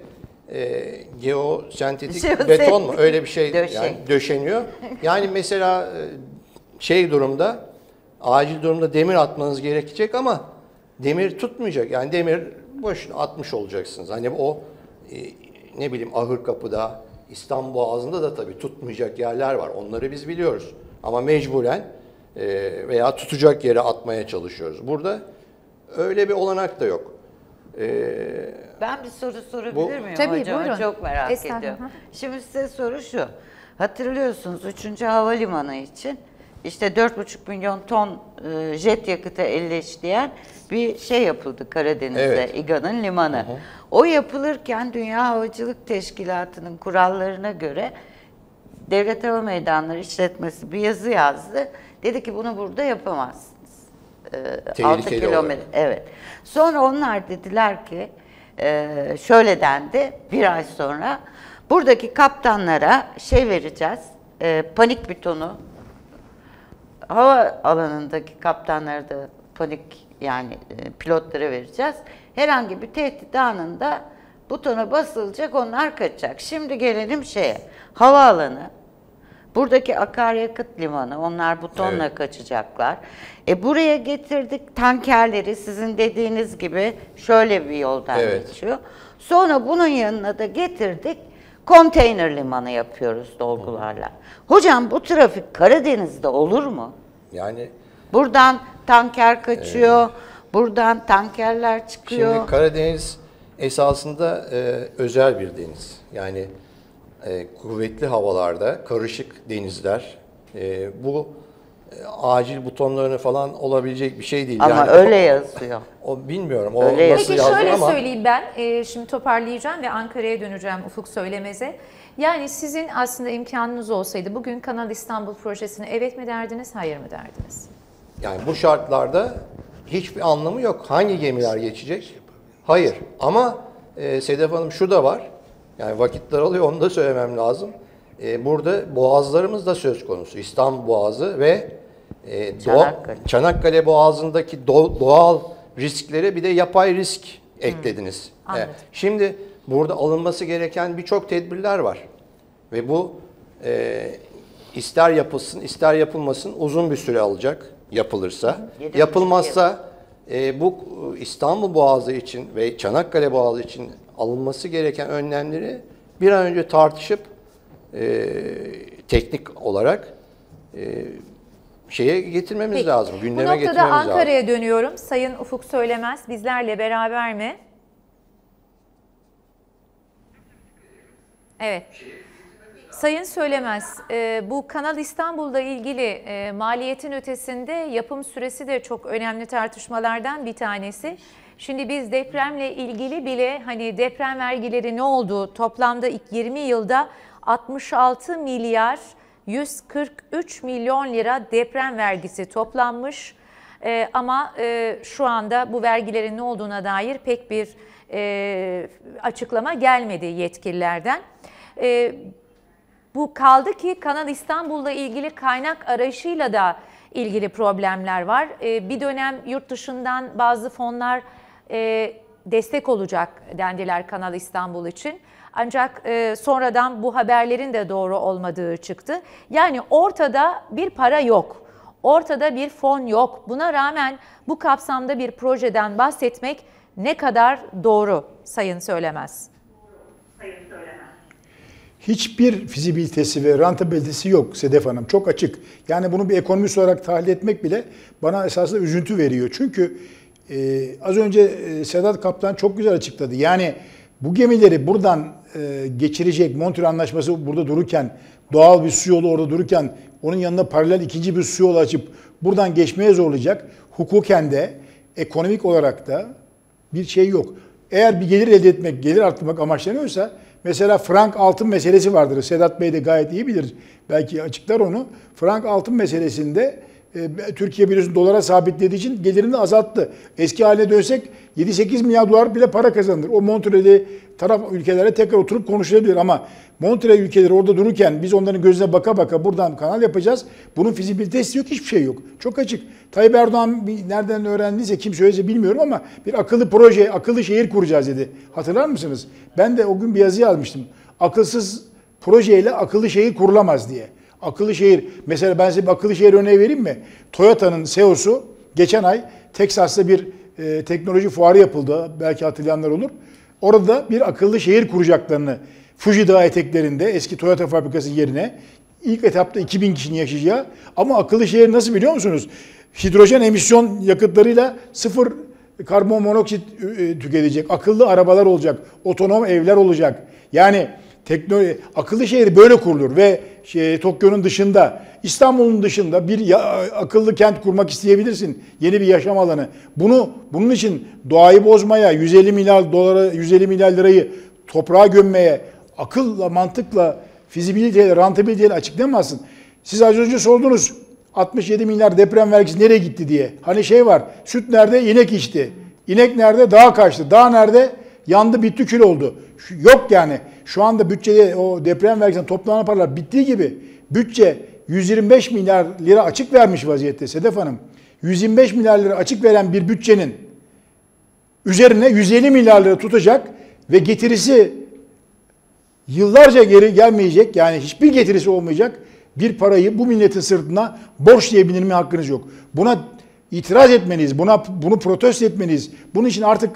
geosentetik beton mu öyle bir şey yani döşeniyor. Yani mesela durumda acil durumda demir atmanız gerekecek ama demir tutmayacak. Yani demir boşuna atmış olacaksınız. Hani o ne bileyim Ahırkapı'da, İstanbul Boğazı'nda da tabii tutmayacak yerler var. Onları biz biliyoruz. Ama mecburen veya tutacak yere atmaya çalışıyoruz. Burada öyle bir olanak da yok. Ben bir soru sorabilir miyim Tabii, hocama? buyurun. Çok merak Estağfurullah. ediyorum. Şimdi size soru şu. Hatırlıyorsunuz 3. Havalimanı için işte 4,5 milyon ton jet yakıtı elleşleyen bir şey yapıldı Karadeniz'de, Evet. İGA'nın limanı. O yapılırken Dünya Havacılık Teşkilatı'nın kurallarına göre Devlet Hava Meydanları İşletmesi bir yazı yazdı. Dedi ki bunu burada yapamazsınız. 6 kilometre. Evet. Sonra onlar dediler ki şöyle dendi bir ay sonra buradaki kaptanlara şey vereceğiz. Panik butonu. Hava alanındaki kaptanlara da panik yani pilotlara vereceğiz. Herhangi bir tehdit anında butona basılacak, onlar kaçacak. Şimdi gelelim şeye. Havaalanı. Buradaki akaryakıt limanı, onlar butonla kaçacaklar. Buraya getirdik tankerleri, sizin dediğiniz gibi şöyle bir yoldan geçiyor. Sonra bunun yanına da getirdik, konteyner limanı yapıyoruz dolgularla. Hocam bu trafik Karadeniz'de olur mu? Yani buradan tanker kaçıyor, buradan tankerler çıkıyor. Şimdi Karadeniz esasında özel bir deniz. Yani kuvvetli havalarda, karışık denizler, bu acil butonlarını falan olabilecek bir şey değil. Ama yani öyle yazıyor. O bilmiyorum. O Öyle nasıl Peki yazdı şöyle ama söyleyeyim ben, şimdi toparlayacağım ve Ankara'ya döneceğim Ufuk Söylemez'e. Yani sizin aslında imkanınız olsaydı bugün Kanal İstanbul projesine evet mi derdiniz, hayır mı derdiniz? yani bu şartlarda hiçbir anlamı yok. Hangi gemiler geçecek? Hayır. Ama Sedef Hanım şu da var. Yani vakit daralıyor, onu da söylemem lazım. Burada boğazlarımız da söz konusu. İstanbul Boğazı ve Çanakkale Boğazı'ndaki doğal risklere bir de yapay risk eklediniz. Şimdi burada alınması gereken birçok tedbirler var. Ve bu ister yapılsın ister yapılmasın uzun bir süre alacak yapılırsa. Yapılmazsa bu İstanbul Boğazı için ve Çanakkale Boğazı için alınması gereken önlemleri bir an önce tartışıp teknik olarak şeye getirmemiz lazım, gündeme getirmemiz lazım. Bu noktada Ankara'ya dönüyorum. Sayın Ufuk Söylemez bizlerle beraber mi? Evet. Sayın Söylemez, bu Kanal İstanbul'la ilgili maliyetin ötesinde yapım süresi de çok önemli tartışmalardan bir tanesi. Şimdi biz depremle ilgili bile hani deprem vergileri ne oldu? Toplamda ilk 20 yılda 66 milyar 143 milyon lira deprem vergisi toplanmış. Ama şu anda bu vergilerin ne olduğuna dair pek bir açıklama gelmedi yetkililerden. Bu kaldı ki Kanal İstanbul'la ilgili kaynak arayışıyla da ilgili problemler var. Bir dönem yurt dışından bazı fonlar destek olacak dendiler Kanal İstanbul için. Ancak sonradan bu haberlerin de doğru olmadığı çıktı. Yani ortada bir para yok. Ortada bir fon yok. Buna rağmen bu kapsamda bir projeden bahsetmek ne kadar doğru Sayın Söylemez? Hiçbir fizibilitesi ve rentabilitesi yok Sedef Hanım. Çok açık. Yani bunu bir ekonomist olarak tahlil etmek bile bana esasında üzüntü veriyor. Çünkü az önce Sedat Kaptan çok güzel açıkladı. Yani bu gemileri buradan geçirecek Montreux Anlaşması burada dururken, doğal bir su yolu orada dururken onun yanına paralel ikinci bir su yolu açıp buradan geçmeye zorlayacak. Hukuken de ekonomik olarak da bir şey yok. Eğer bir gelir elde etmek, gelir arttırmak amaçlanıyorsa mesela frank altın meselesi vardır. Sedat Bey de gayet iyi bilir. Belki açıklar onu. Frank altın meselesinde Türkiye biliyorsun dolara sabitlediği için gelirini azalttı. Eski haline dönsek 7-8 milyar dolar bile para kazanır. O Montreux'li taraf ülkelere tekrar oturup konuşulabilir ama Montreux ülkeleri orada dururken biz onların gözüne baka baka buradan kanal yapacağız. Bunun fizibilitesi yok, hiçbir şey yok. Çok açık. Tayyip Erdoğan nereden öğrendiyse kim söylese bilmiyorum ama bir akıllı proje, akıllı şehir kuracağız dedi. Hatırlar mısınız? Ben de o gün bir yazı yazmıştım. Akılsız projeyle akıllı şehir kurulamaz diye. Akıllı şehir, mesela ben size bir akıllı şehir örneği vereyim mi? Toyota'nın CEO'su geçen ay Teksas'ta bir teknoloji fuarı yapıldı. Belki hatırlayanlar olur. Orada bir akıllı şehir kuracaklarını Fuji Dağı eteklerinde eski Toyota fabrikası yerine ilk etapta 2000 kişinin yaşayacağı ama akıllı şehir nasıl biliyor musunuz? Hidrojen emisyon yakıtlarıyla sıfır karbon monoksit tüketecek. Akıllı arabalar olacak. Otonom evler olacak. Yani akıllı şehir böyle kurulur ve Tokyo'nun dışında, İstanbul'un dışında bir akıllı kent kurmak isteyebilirsin. Yeni bir yaşam alanı. Bunun için doğayı bozmaya, 150 milyar lirayı toprağa gömmeye, akılla, mantıkla, fizibiliteyle, rentabiliteyle açıklayamazsın. Siz az önce sordunuz 67 milyar deprem vergisi nereye gitti diye. Hani şey var, süt nerede? İnek içti. İnek nerede? Dağa kaçtı. Dağ nerede? Yandı, bitti, kül oldu. Yok yani. Şu anda bütçede o deprem vergisinden toplanan paralar bittiği gibi bütçe 125 milyar lira açık vermiş vaziyette Sedef Hanım. 125 milyar lira açık veren bir bütçenin üzerine 150 milyar lira tutacak ve getirisi yıllarca geri gelmeyecek, yani hiçbir getirisi olmayacak bir parayı bu milletin sırtına borç diye bindirme hakkınız yok. Buna itiraz etmeliyiz, bunu protesto etmeliyiz. Bunun için artık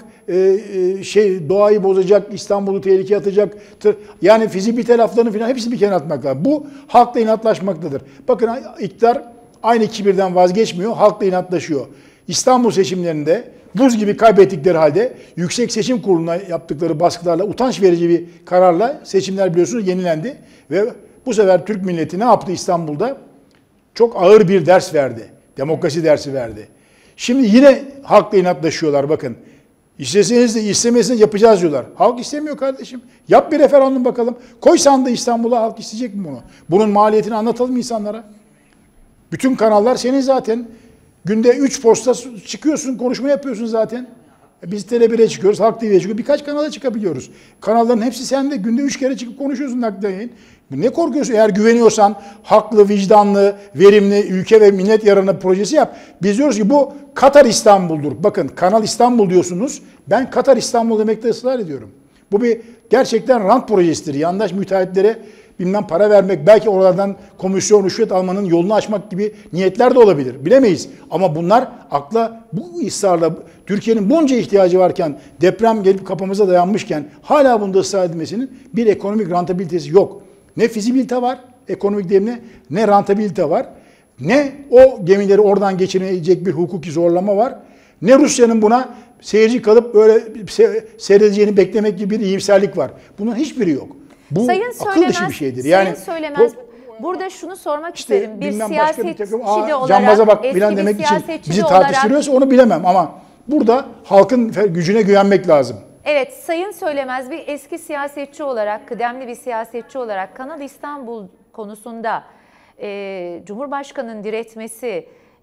doğayı bozacak, İstanbul'u tehlikeye atacak, yani fizibilite laflarını falan hepsini bir kenara atmak lazım. Bu halkla inatlaşmaktadır. Bakın iktidar aynı kibirden vazgeçmiyor, halkla inatlaşıyor. İstanbul seçimlerinde buz gibi kaybettikleri halde Yüksek Seçim Kurulu'na yaptıkları baskılarla, utanç verici bir kararla seçimler biliyorsunuz yenilendi. Ve bu sefer Türk milleti ne yaptı İstanbul'da? Çok ağır bir ders verdi. Demokrasi dersi verdi. Şimdi yine halkla inatlaşıyorlar bakın. İsteseniz de istemeseniz yapacağız diyorlar. Halk istemiyor kardeşim. Yap bir referandum bakalım. Koy sandığı İstanbul'a, halk isteyecek mi bunu? Bunun maliyetini anlatalım insanlara. Bütün kanallar senin zaten. Günde 3 posta çıkıyorsun, konuşma yapıyorsun zaten. Biz Tele1'e çıkıyoruz, Halk TV'ye çıkıyoruz. Birkaç kanala çıkabiliyoruz. Kanalların hepsi sende. Günde 3 kere çıkıp konuşuyorsun naklen yayın. Ne korkuyorsun? Eğer güveniyorsan haklı, vicdanlı, verimli, ülke ve millet yararına projesi yap. Biz diyoruz ki bu Katar İstanbul'dur. Bakın Kanal İstanbul diyorsunuz. Ben Katar İstanbul demekte ısrar ediyorum. Bu bir gerçekten rant projesidir. Yandaş müteahhitlere bilmem para vermek, belki oralardan komisyon, rüşvet almanın yolunu açmak gibi niyetler de olabilir. Bilemeyiz. Ama bunlar akla bu ısrarla, Türkiye'nin bunca ihtiyacı varken, deprem gelip kapımıza dayanmışken hala bunda ısrar edilmesinin bir ekonomik rentabilitesi yok. Ne fizibilite var ekonomik demine, ne rentabilite var, ne o gemileri oradan geçirecek bir hukuki zorlama var, ne Rusya'nın buna seyirci kalıp böyle seyredeceğini beklemek gibi bir iyimserlik var. Bunun hiçbiri yok. Bu Sayın akıl dışı bir şeydir. Yani Söylemez. Burada şunu sormak isterim. Bir siyasetçi de olarak, cambaza bak eski bilen bir demek için siyasetçi bizi de olarak, tartıştırıyorsa onu bilemem ama burada halkın gücüne güvenmek lazım. evet, Sayın Söylemez bir eski siyasetçi olarak, kıdemli bir siyasetçi olarak Kanal İstanbul konusunda Cumhurbaşkanı'nın diretmesi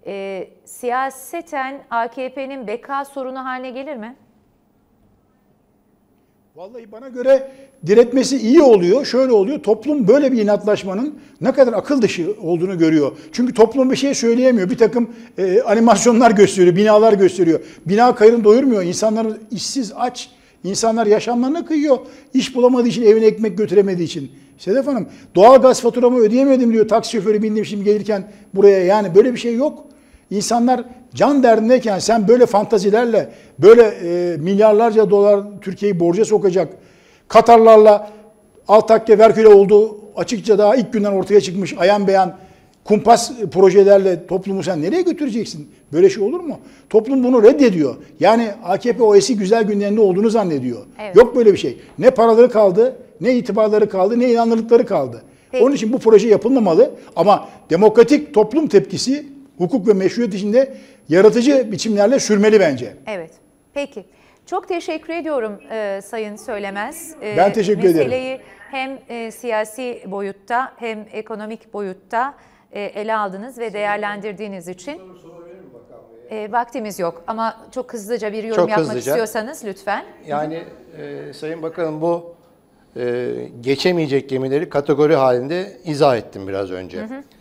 siyaseten AKP'nin beka sorunu haline gelir mi? Vallahi bana göre diretmesi iyi oluyor. Şöyle oluyor. Toplum böyle bir inatlaşmanın ne kadar akıl dışı olduğunu görüyor. Çünkü toplum bir şey söyleyemiyor. Bir takım animasyonlar gösteriyor, binalar gösteriyor. Bina karın doyurmuyor. İnsanlar işsiz, aç. İnsanlar yaşamlarına kıyıyor. İş bulamadığı için, evine ekmek götüremediği için. Sedef Hanım, doğalgaz faturamı ödeyemedim diyor. Taksi şoförü bindim şimdi gelirken buraya. Yani böyle bir şey yok. İnsanlar can derdindeyken sen böyle fantazilerle, böyle milyarlarca dolar Türkiye'yi borca sokacak, Katarlarla Altakke Verküle oldu, açıkça daha ilk günden ortaya çıkmış ayan beyan kumpas projelerle toplumu sen nereye götüreceksin? Böyle şey olur mu? Toplum bunu reddediyor. Yani AKP o eski güzel günlerinde olduğunu zannediyor. Evet. Yok böyle bir şey. Ne paraları kaldı, ne itibarları kaldı, ne inanırlıkları kaldı. Peki. Onun için bu proje yapılmamalı ama demokratik toplum tepkisi hukuk ve meşruiyet içinde yaratıcı biçimlerle sürmeli bence. Evet. Peki. Çok teşekkür ediyorum Sayın Söylemez. Ben teşekkür ederim. Meseleyi hem siyasi boyutta hem ekonomik boyutta ele aldınız ve değerlendirdiğiniz için. Vaktimiz yok ama çok hızlıca bir yorum yapmak istiyorsanız lütfen. Yani Sayın Bakanım bu geçemeyecek gemileri kategori halinde izah ettim biraz önce.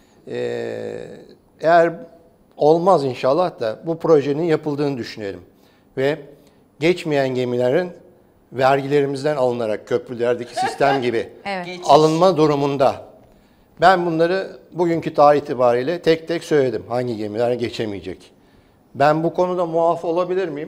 Eğer olmaz inşallah da bu projenin yapıldığını düşünelim. Ve geçmeyen gemilerin vergilerimizden alınarak köprülerdeki sistem gibi Evet. alınma durumunda ben bunları bugünkü tarih itibariyle tek tek söyledim. Hangi gemiler geçemeyecek. Ben bu konuda muaf olabilir miyim?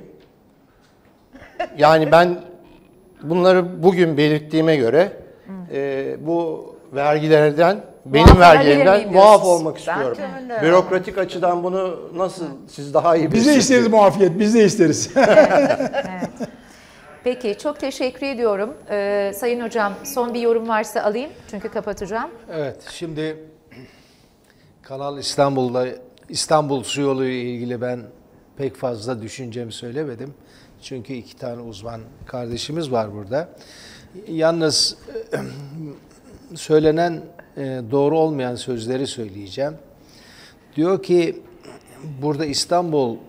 Yani ben bunları bugün belirttiğime göre bu vergilerden, benim vergilerimden muaf olmak istiyorum. Bürokratik açıdan bunu nasıl siz daha iyi bilirsiniz? Biz de isteriz muafiyet, biz de isteriz. Evet. Peki, çok teşekkür ediyorum. Sayın Hocam, son bir yorum varsa alayım çünkü kapatacağım. Evet, şimdi Kanal İstanbul Su Yolu ile ilgili ben pek fazla düşüncemi söylemedim. Çünkü 2 tane uzman kardeşimiz var burada. Yalnız söylenen doğru olmayan sözleri söyleyeceğim. Diyor ki burada İstanbul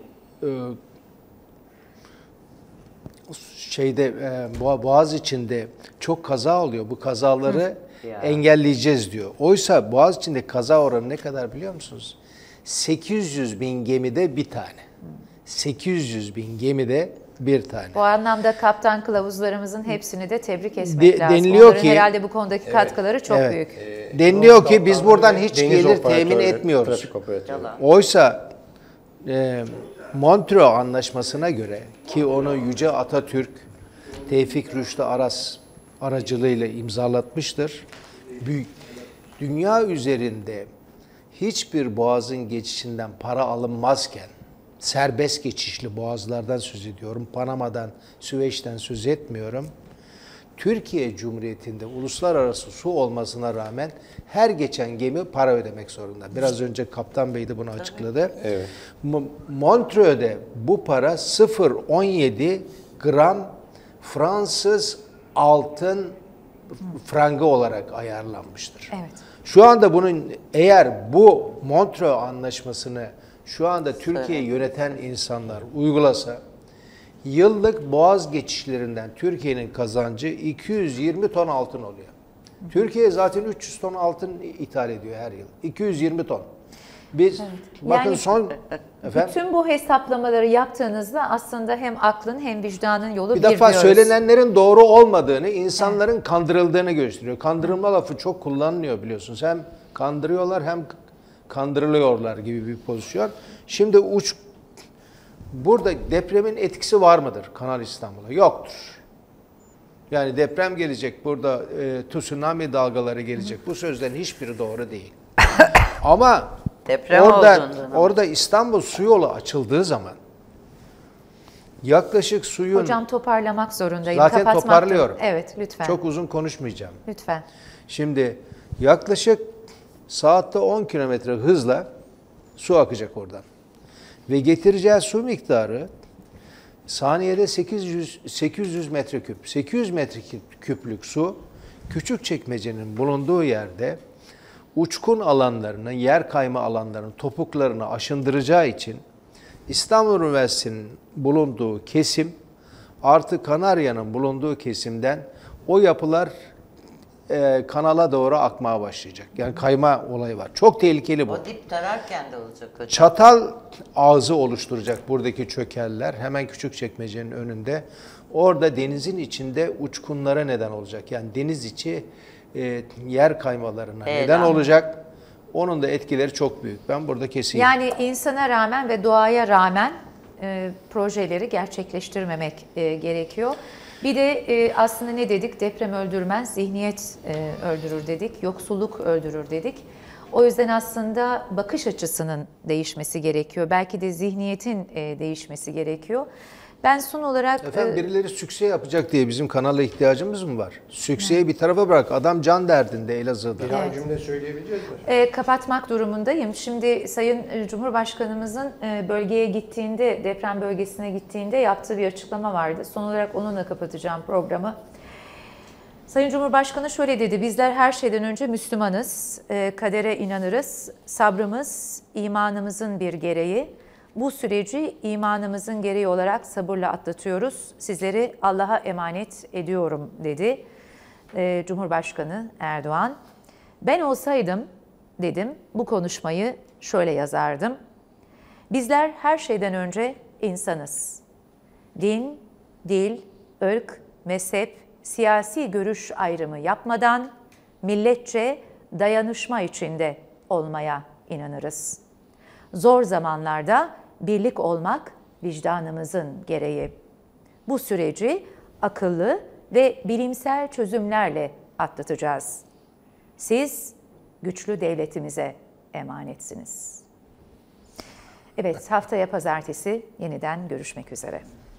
Boğaziçi'nde çok kaza oluyor. Bu kazaları engelleyeceğiz diyor. Oysa Boğaziçi'nde kaza oranı ne kadar biliyor musunuz? 800 bin gemide bir tane. 800 bin gemide bir tane. Bu anlamda kaptan kılavuzlarımızın hepsini de tebrik etmek lazım. Deniliyor Onların ki herhalde bu konudaki katkıları çok büyük. Deniliyor ki biz buradan hiç gelir temin etmiyoruz. Oysa Montreux Anlaşması'na göre, ki onu Yüce Atatürk Tevfik Rüştü Aras aracılığıyla imzalatmıştır. Dünya üzerinde hiçbir boğazın geçişinden para alınmazken, serbest geçişli boğazlardan söz ediyorum, Panama'dan, Süveyş'ten söz etmiyorum. Türkiye Cumhuriyeti'nde uluslararası su olmasına rağmen her geçen gemi para ödemek zorunda. Biraz önce Kaptan Bey de bunu açıkladı. Evet. Montreux'de bu para 0,17 gram Fransız altın frangı olarak ayarlanmıştır. Evet. Şu anda bunun, eğer bu Montreux Anlaşması'nı şu anda Türkiye'yi yöneten insanlar uygulasa, yıllık boğaz geçişlerinden Türkiye'nin kazancı 220 ton altın oluyor. Türkiye zaten 300 ton altın ithal ediyor her yıl. 220 ton. Biz bakın Yani son bütün bu hesaplamaları yaptığınızda aslında hem aklın hem vicdanın yolu bir defa diyoruz. söylenenlerin doğru olmadığını, insanların kandırıldığını gösteriyor. Kandırılma lafı çok kullanılıyor biliyorsunuz. Hem kandırıyorlar hem kandırılıyorlar gibi bir pozisyon. Şimdi burada depremin etkisi var mıdır Kanal İstanbul'a? Yoktur. Yani deprem gelecek, burada tsunami dalgaları gelecek. Bu sözlerin hiçbiri doğru değil. Ama Deprem orada İstanbul su yolu açıldığı zaman yaklaşık suyun... Hocam toparlamak zorundayım. Zaten Kapatmak toparlıyorum. Evet, lütfen. Çok uzun konuşmayacağım. Lütfen. Şimdi yaklaşık saatte 10 kilometre hızla su akacak oradan. Ve getireceği su miktarı saniyede 800 metreküp. 800 metreküplük su Küçükçekmece'nin bulunduğu yerde uçkun alanlarını, yer kayma alanlarının topuklarını aşındıracağı için İstanbul Üniversitesi'nin bulunduğu kesim artı Kanarya'nın bulunduğu kesimden o yapılar kanala doğru akmaya başlayacak. Yani kayma olayı var. Çok tehlikeli bu. O dip tararken de olacak hocam. Çatal ağzı oluşturacak buradaki çökeller. Hemen Küçükçekmece'nin önünde. Orada denizin içinde uçkunlara neden olacak. Yani deniz içi yer kaymalarına neden olacak. Onun da etkileri çok büyük. Ben burada keseyim. Yani insana rağmen ve doğaya rağmen projeleri gerçekleştirmemek gerekiyor. Bir de aslında ne dedik? Deprem öldürmez, zihniyet öldürür dedik, yoksulluk öldürür dedik. O yüzden aslında bakış açısının değişmesi gerekiyor. Belki de zihniyetin değişmesi gerekiyor. Ben son olarak... Efendim birileri sükse yapacak diye bizim kanala ihtiyacımız mı var? Sükseyi bir tarafa bırak. Adam can derdinde Elazığ'da. Bir cümle söyleyebileceğiz mi? Kapatmak durumundayım. Şimdi Sayın Cumhurbaşkanımızın bölgeye gittiğinde, deprem bölgesine gittiğinde yaptığı bir açıklama vardı. Son olarak onunla kapatacağım programı. Sayın Cumhurbaşkanı şöyle dedi: bizler her şeyden önce Müslümanız, kadere inanırız, sabrımız imanımızın bir gereği. Bu süreci imanımızın gereği olarak sabırla atlatıyoruz. Sizleri Allah'a emanet ediyorum dedi Cumhurbaşkanı Erdoğan. Ben olsaydım dedim bu konuşmayı şöyle yazardım. Bizler her şeyden önce insanız. Din, dil, ırk, mezhep, siyasi görüş ayrımı yapmadan milletçe dayanışma içinde olmaya inanırız. Zor zamanlarda birlik olmak vicdanımızın gereği. Bu süreci akıllı ve bilimsel çözümlerle atlatacağız. Siz güçlü devletimize emanetsiniz. Evet, haftaya pazartesi yeniden görüşmek üzere.